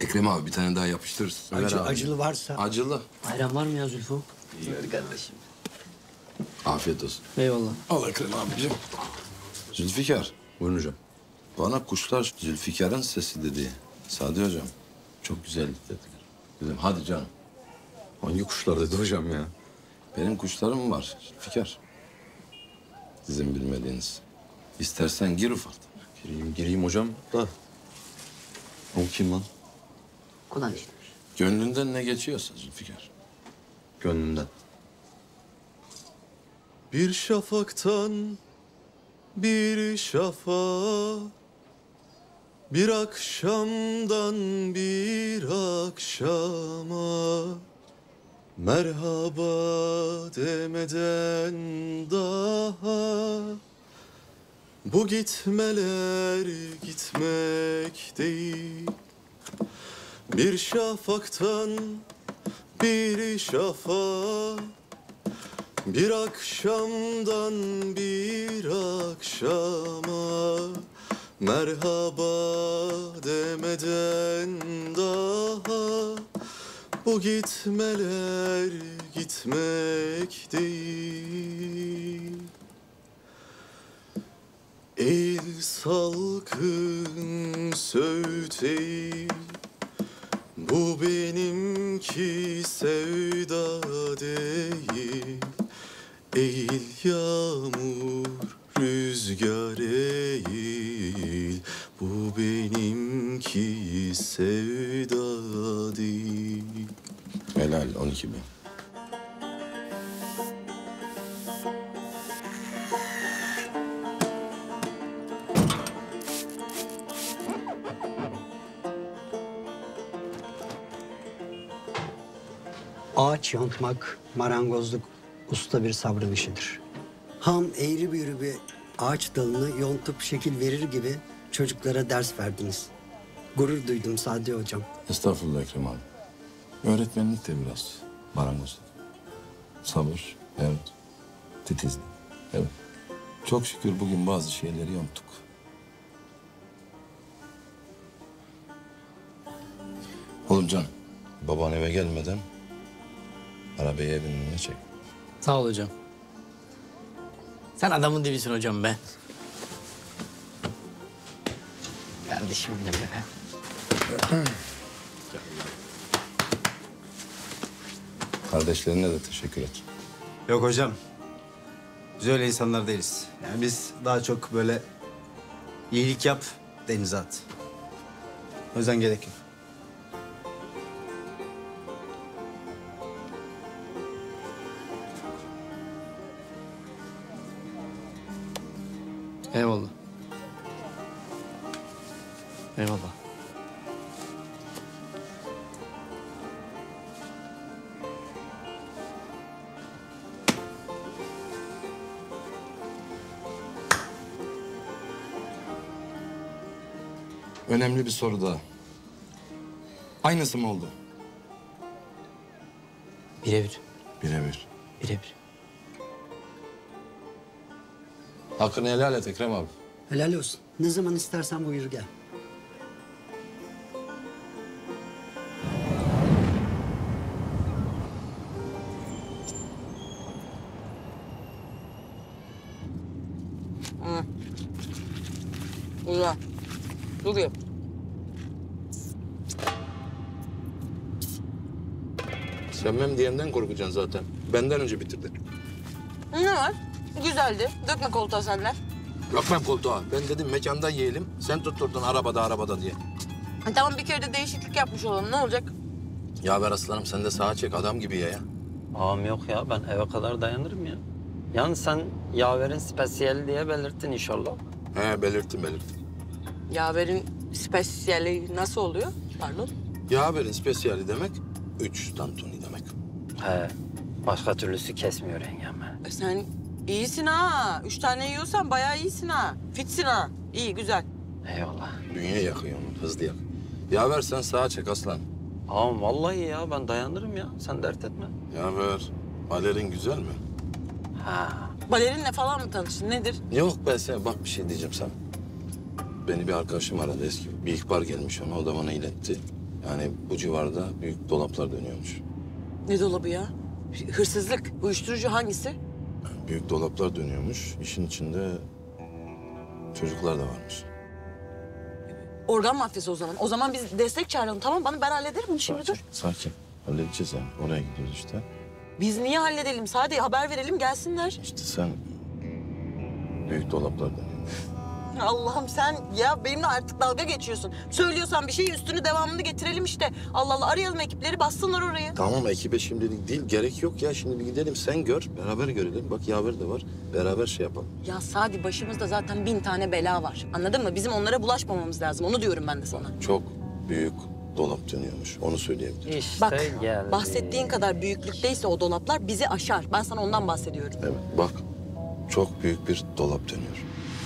B: Ekrem abi bir tane daha yapıştırırız.
G: Acı,
B: Ver abi.
G: acılı varsa.
B: Acılı.
H: Ayran var mı ya Zülfü?
G: Buyur kardeşim.
B: Afiyet olsun.
H: Eyvallah.
B: Al Ekrem abicim. Zülfikar. Buyurun hocam. Bana kuşlar Zülfikar'ın sesi dedi. Sadi hocam. Çok güzel dediler. Dedim hadi canım. Hangi kuşlar dedi hocam ya? Benim kuşlarım var Zülfikar. Sizin bilmediğiniz. İstersen gir ufaktan.
T: Gireyim, gireyim hocam da. O kim lan?
G: Kulağın işte.
B: Gönlünden ne geçiyorsa Zülfikar.
T: Gönlümden. Bir şafaktan bir şafağa, bir akşamdan bir akşama, merhaba demeden daha bu gitmeler gitmek değil. Bir şafaktan bir şafağa, bir akşamdan bir akşama, merhaba demeden daha bu gitmeler gitmek değil. El salkın söğüt eğil, bu benimki sevda değil. Eğil yağmur, rüzgar eğil, bu benimki sevda değil.
B: Helal on iki bin.
G: Ağaç yontmak, marangozluk usta bir sabrın işidir. Ham eğri büğrü bir ağaç dalını yontup şekil verir gibi çocuklara ders verdiniz. Gurur duydum Sadi hocam.
B: Estağfurullah Ekrem abi. Öğretmenlik de biraz marangozluk. Sabır, evet. Titizlik, evet. Çok şükür bugün bazı şeyleri yonttuk. Oğlum can, baban eve gelmeden arabayı evin önüne çek.
H: Sağ ol hocam. Sen adamın dibisin hocam be. Kardeşim de be.
B: Kardeşlerine de teşekkür et.
E: Yok hocam. Biz öyle insanlar değiliz. Yani biz daha çok böyle iyilik yap, denize at. O yüzden gerek yok.
H: Eyvallah. Eyvallah.
B: Önemli bir soru daha. Aynısı mı oldu?
H: Birebir.
B: Birebir.
H: Birebir.
B: Hakkını helal et Ekrem abi.
G: Helal olsun. Ne zaman istersen buyur gel.
J: Hı. Güzel. Dur ya.
B: Sevmem diyenden korkacaksın zaten. Benden önce bitirdin.
J: Ne var? Güzeldi. Dökme koltuğa senler.
B: Bakmam koltuğa. Ben dedim mekanda yiyelim. Sen tutturdun arabada arabada diye.
J: Ha, tamam bir kere de değişiklik yapmış olalım. Ne olacak?
B: Yaver aslanım sen de sağa çek adam gibi ye ya.
S: Ağam yok ya, ben eve kadar dayanırım ya. Yalnız sen yaverin spesiyeli diye belirttin inşallah.
B: He belirttim belirttim.
J: Yaver'in spesiyeli nasıl oluyor? Pardon.
B: Yaver'in spesiyali demek üç tantuni demek.
S: He, başka türlüsü kesmiyor yengem.
J: E sen iyisin ha. Üç tane yiyorsan bayağı iyisin ha. Fitsin ha. İyi, güzel.
S: Eyvallah.
B: Dünya yakıyor onu, hızlı yak. Yaver sen sağa çek aslan.
S: Ağam vallahi ya, ben dayanırım ya. Sen dert etme.
B: Yaver, Valer'in güzel mi?
S: Ha.
J: Balerinle falan mı tanıştın? Nedir?
B: Yok ben sen bak bir şey diyeceğim sana. Beni bir arkadaşım aradı eski. Bir ihbar gelmiş ona, o da bana iletti.
C: Yani bu civarda büyük dolaplar dönüyormuş.
J: Ne dolabı ya? Hırsızlık, uyuşturucu hangisi?
C: Büyük dolaplar dönüyormuş. İşin içinde çocuklar da varmış.
J: Organ mafyası o zaman. O zaman biz destek çağıralım, tamam? Bana ben hallederim bunu şimdi, dur.
C: Sakin. Halledeceğiz yani. Oraya gidiyoruz işte.
J: Biz niye halledelim? Sadece haber verelim, gelsinler.
C: İşte sen büyük dolaplar dönüyormuş.
J: Allah'ım sen ya benimle artık dalga geçiyorsun. Söylüyorsan bir şey üstünü devamını getirelim işte. Allah Allah, arayalım ekipleri, bassınlar orayı.
B: Tamam ekibe şimdilik değil. Gerek yok ya. Şimdi bir gidelim sen gör. Beraber görelim. Bak Yaver de var. Beraber şey yapalım.
J: Ya Sadi, başımızda zaten bin tane bela var. Anladın mı? Bizim onlara bulaşmamamız lazım. Onu diyorum ben de sana.
B: Çok büyük dolap dönüyormuş. Onu söyleyebilirim.
H: İşte
J: Bak,
H: geldi.
J: bahsettiğin kadar büyüklükteyse o dolaplar bizi aşar. Ben sana ondan bahsediyorum.
B: Evet bak. Çok büyük bir dolap dönüyor.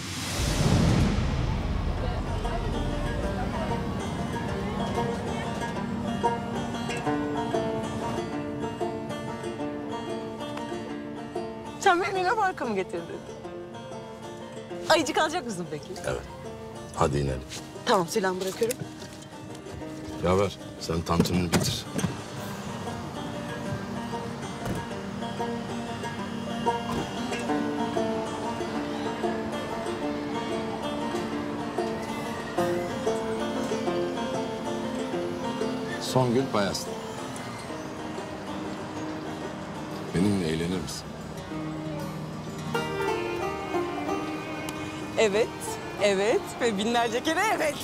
J: Sen beni yine parka mı getirdin? Ayıcık alacak mısın peki?
B: Evet. Hadi inelim.
J: Tamam, silahımı bırakıyorum.
B: Yaver sen tantununu bitir.
C: Songül Bayaslı. Benimle eğlenir misin?
J: Evet, evet ve binlerce kere evet.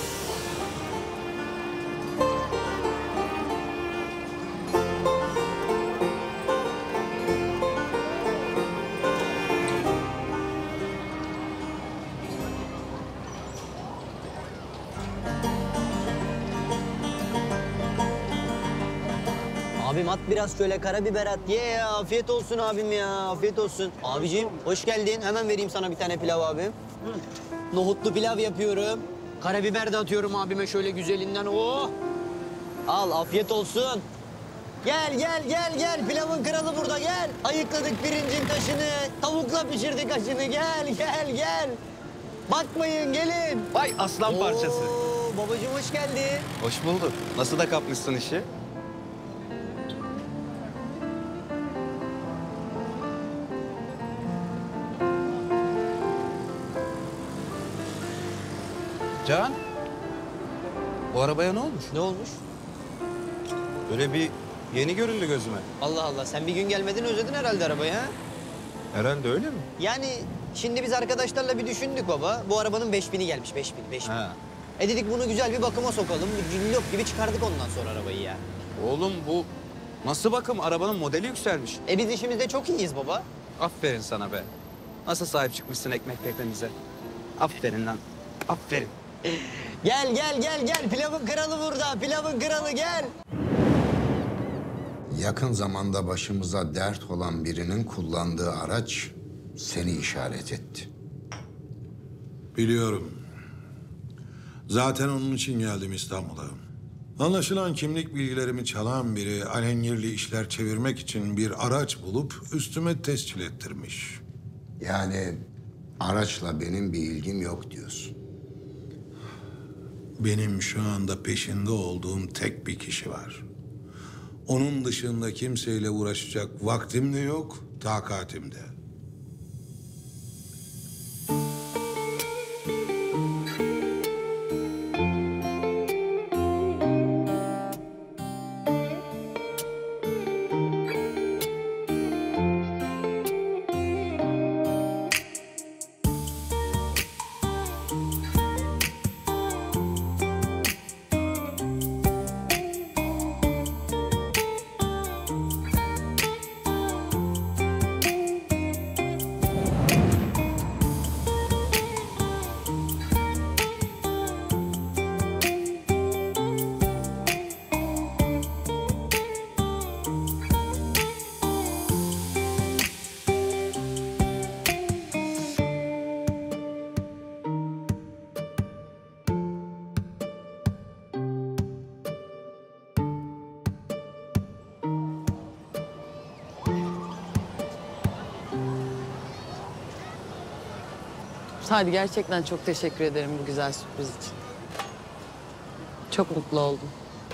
H: Abim at biraz şöyle karabiber at. Ye ya, afiyet olsun abim ya, afiyet olsun. Abiciğim hoş geldin. Hemen vereyim sana bir tane pilav abim. Nohutlu pilav yapıyorum. Karabiber de atıyorum abime şöyle güzelinden. Oh! Al, afiyet olsun. Gel, gel, gel, gel. Pilavın kralı burada, gel. Ayıkladık pirincin taşını. Tavukla pişirdik aşını. Gel, gel, gel. Bakmayın, gelin.
E: Vay aslan parçası.
H: Oo, babacığım hoş geldin.
E: Hoş bulduk. Nasıl da kapmışsın işi? Can, bu arabaya ne olmuş?
H: Ne olmuş?
E: Böyle bir yeni göründü gözüme.
H: Allah Allah, sen bir gün gelmedin özledin herhalde arabayı ha?
E: Herhalde öyle mi?
H: Yani şimdi biz arkadaşlarla bir düşündük baba. Bu arabanın beş bini gelmiş, beş bin, beş bin.
E: Ha.
H: E dedik bunu güzel bir bakıma sokalım. Bir cillop gibi çıkardık ondan sonra arabayı ya.
E: Oğlum bu nasıl bakım? Arabanın modeli yükselmiş.
H: E biz işimizde çok iyiyiz baba.
E: Aferin sana be. Nasıl sahip çıkmışsın ekmek teknemize. Aferin lan. Aferin.
H: Gel, gel, gel, gel. Pilavın kralı burada. Pilavın kralı gel.
M: Yakın zamanda başımıza dert olan birinin kullandığı araç seni işaret etti.
U: Biliyorum. Zaten onun için geldim İstanbul'a. Anlaşılan kimlik bilgilerimi çalan biri alengirli işler çevirmek için bir araç bulup üstüme tescil ettirmiş.
M: Yani araçla benim bir ilgim yok diyorsun.
U: Benim şu anda peşinde olduğum tek bir kişi var. Onun dışında kimseyle uğraşacak vaktim de yok, takatim de.
J: Sadi, gerçekten çok teşekkür ederim bu güzel sürpriz için. Çok mutlu oldum.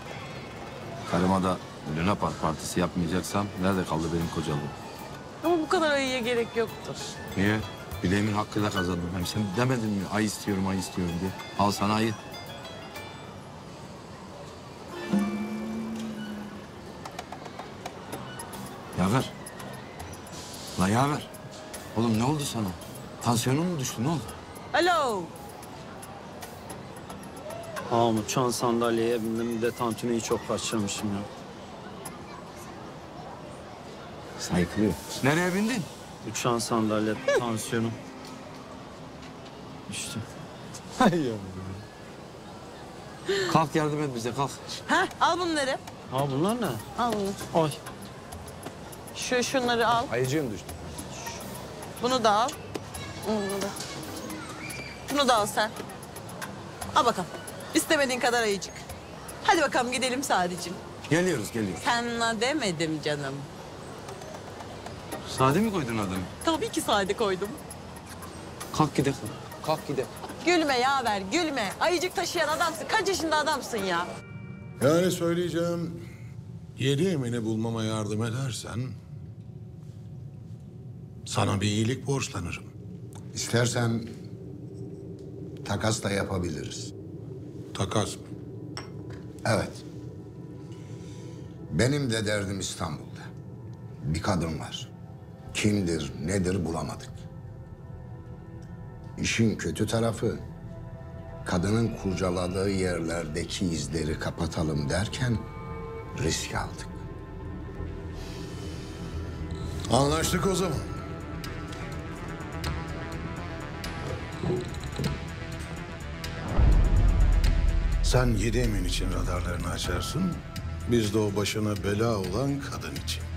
C: Karıma da Luna Park partisi yapmayacaksam nerede kaldı benim kocalığım?
J: Ama bu kadar ayıya gerek yoktur.
C: Niye? Bileğimin hakkıyla kazandım. Hem sen demedin mi ay istiyorum, ay istiyorum diye. Al sana ayı. Yaver. La Yaver. Oğlum ne oldu sana? Tansiyonun mu düştü, ne oldu?
J: Alo.
S: Ağam uçan sandalyeye bindim de tantuniyi çok kaçırmışım ya.
C: Saykılıyor. Nereye bindin?
S: Uçan sandalye tansiyonum. İşte.
C: Kalk yardım et bize, kalk.
J: Ha, al bunları.
S: Ha bunlar ne?
J: Al bunu.
S: Ay.
J: Şu şunları al.
C: Ayıcığım düştü.
J: Bunu da al. Bunu da. Bunu da al sen. Al bakalım. İstemediğin kadar ayıcık. Hadi bakalım gidelim Sadeciğim.
C: Geliyoruz, geliyoruz.
J: Sana demedim canım.
C: Sade mi koydun adını?
J: Tabii ki sade koydum.
C: Kalk gidelim. Kalk gidelim.
J: Gülme yaver, gülme. Ayıcık taşıyan adamsın. Kaç yaşında adamsın ya?
U: Yani söyleyeceğim, yedi emini bulmama yardım edersen... sana bir iyilik borçlanırım.
M: İstersen takas da yapabiliriz.
U: Takas mı?
M: Evet. Benim de derdim İstanbul'da. Bir kadın var. Kimdir, nedir bulamadık. İşin kötü tarafı, kadının kurcaladığı yerlerdeki izleri kapatalım derken risk aldık.
U: Anlaştık o zaman. Sen yedi emin için radarlarını açarsın. Biz de o başına bela olan kadın için.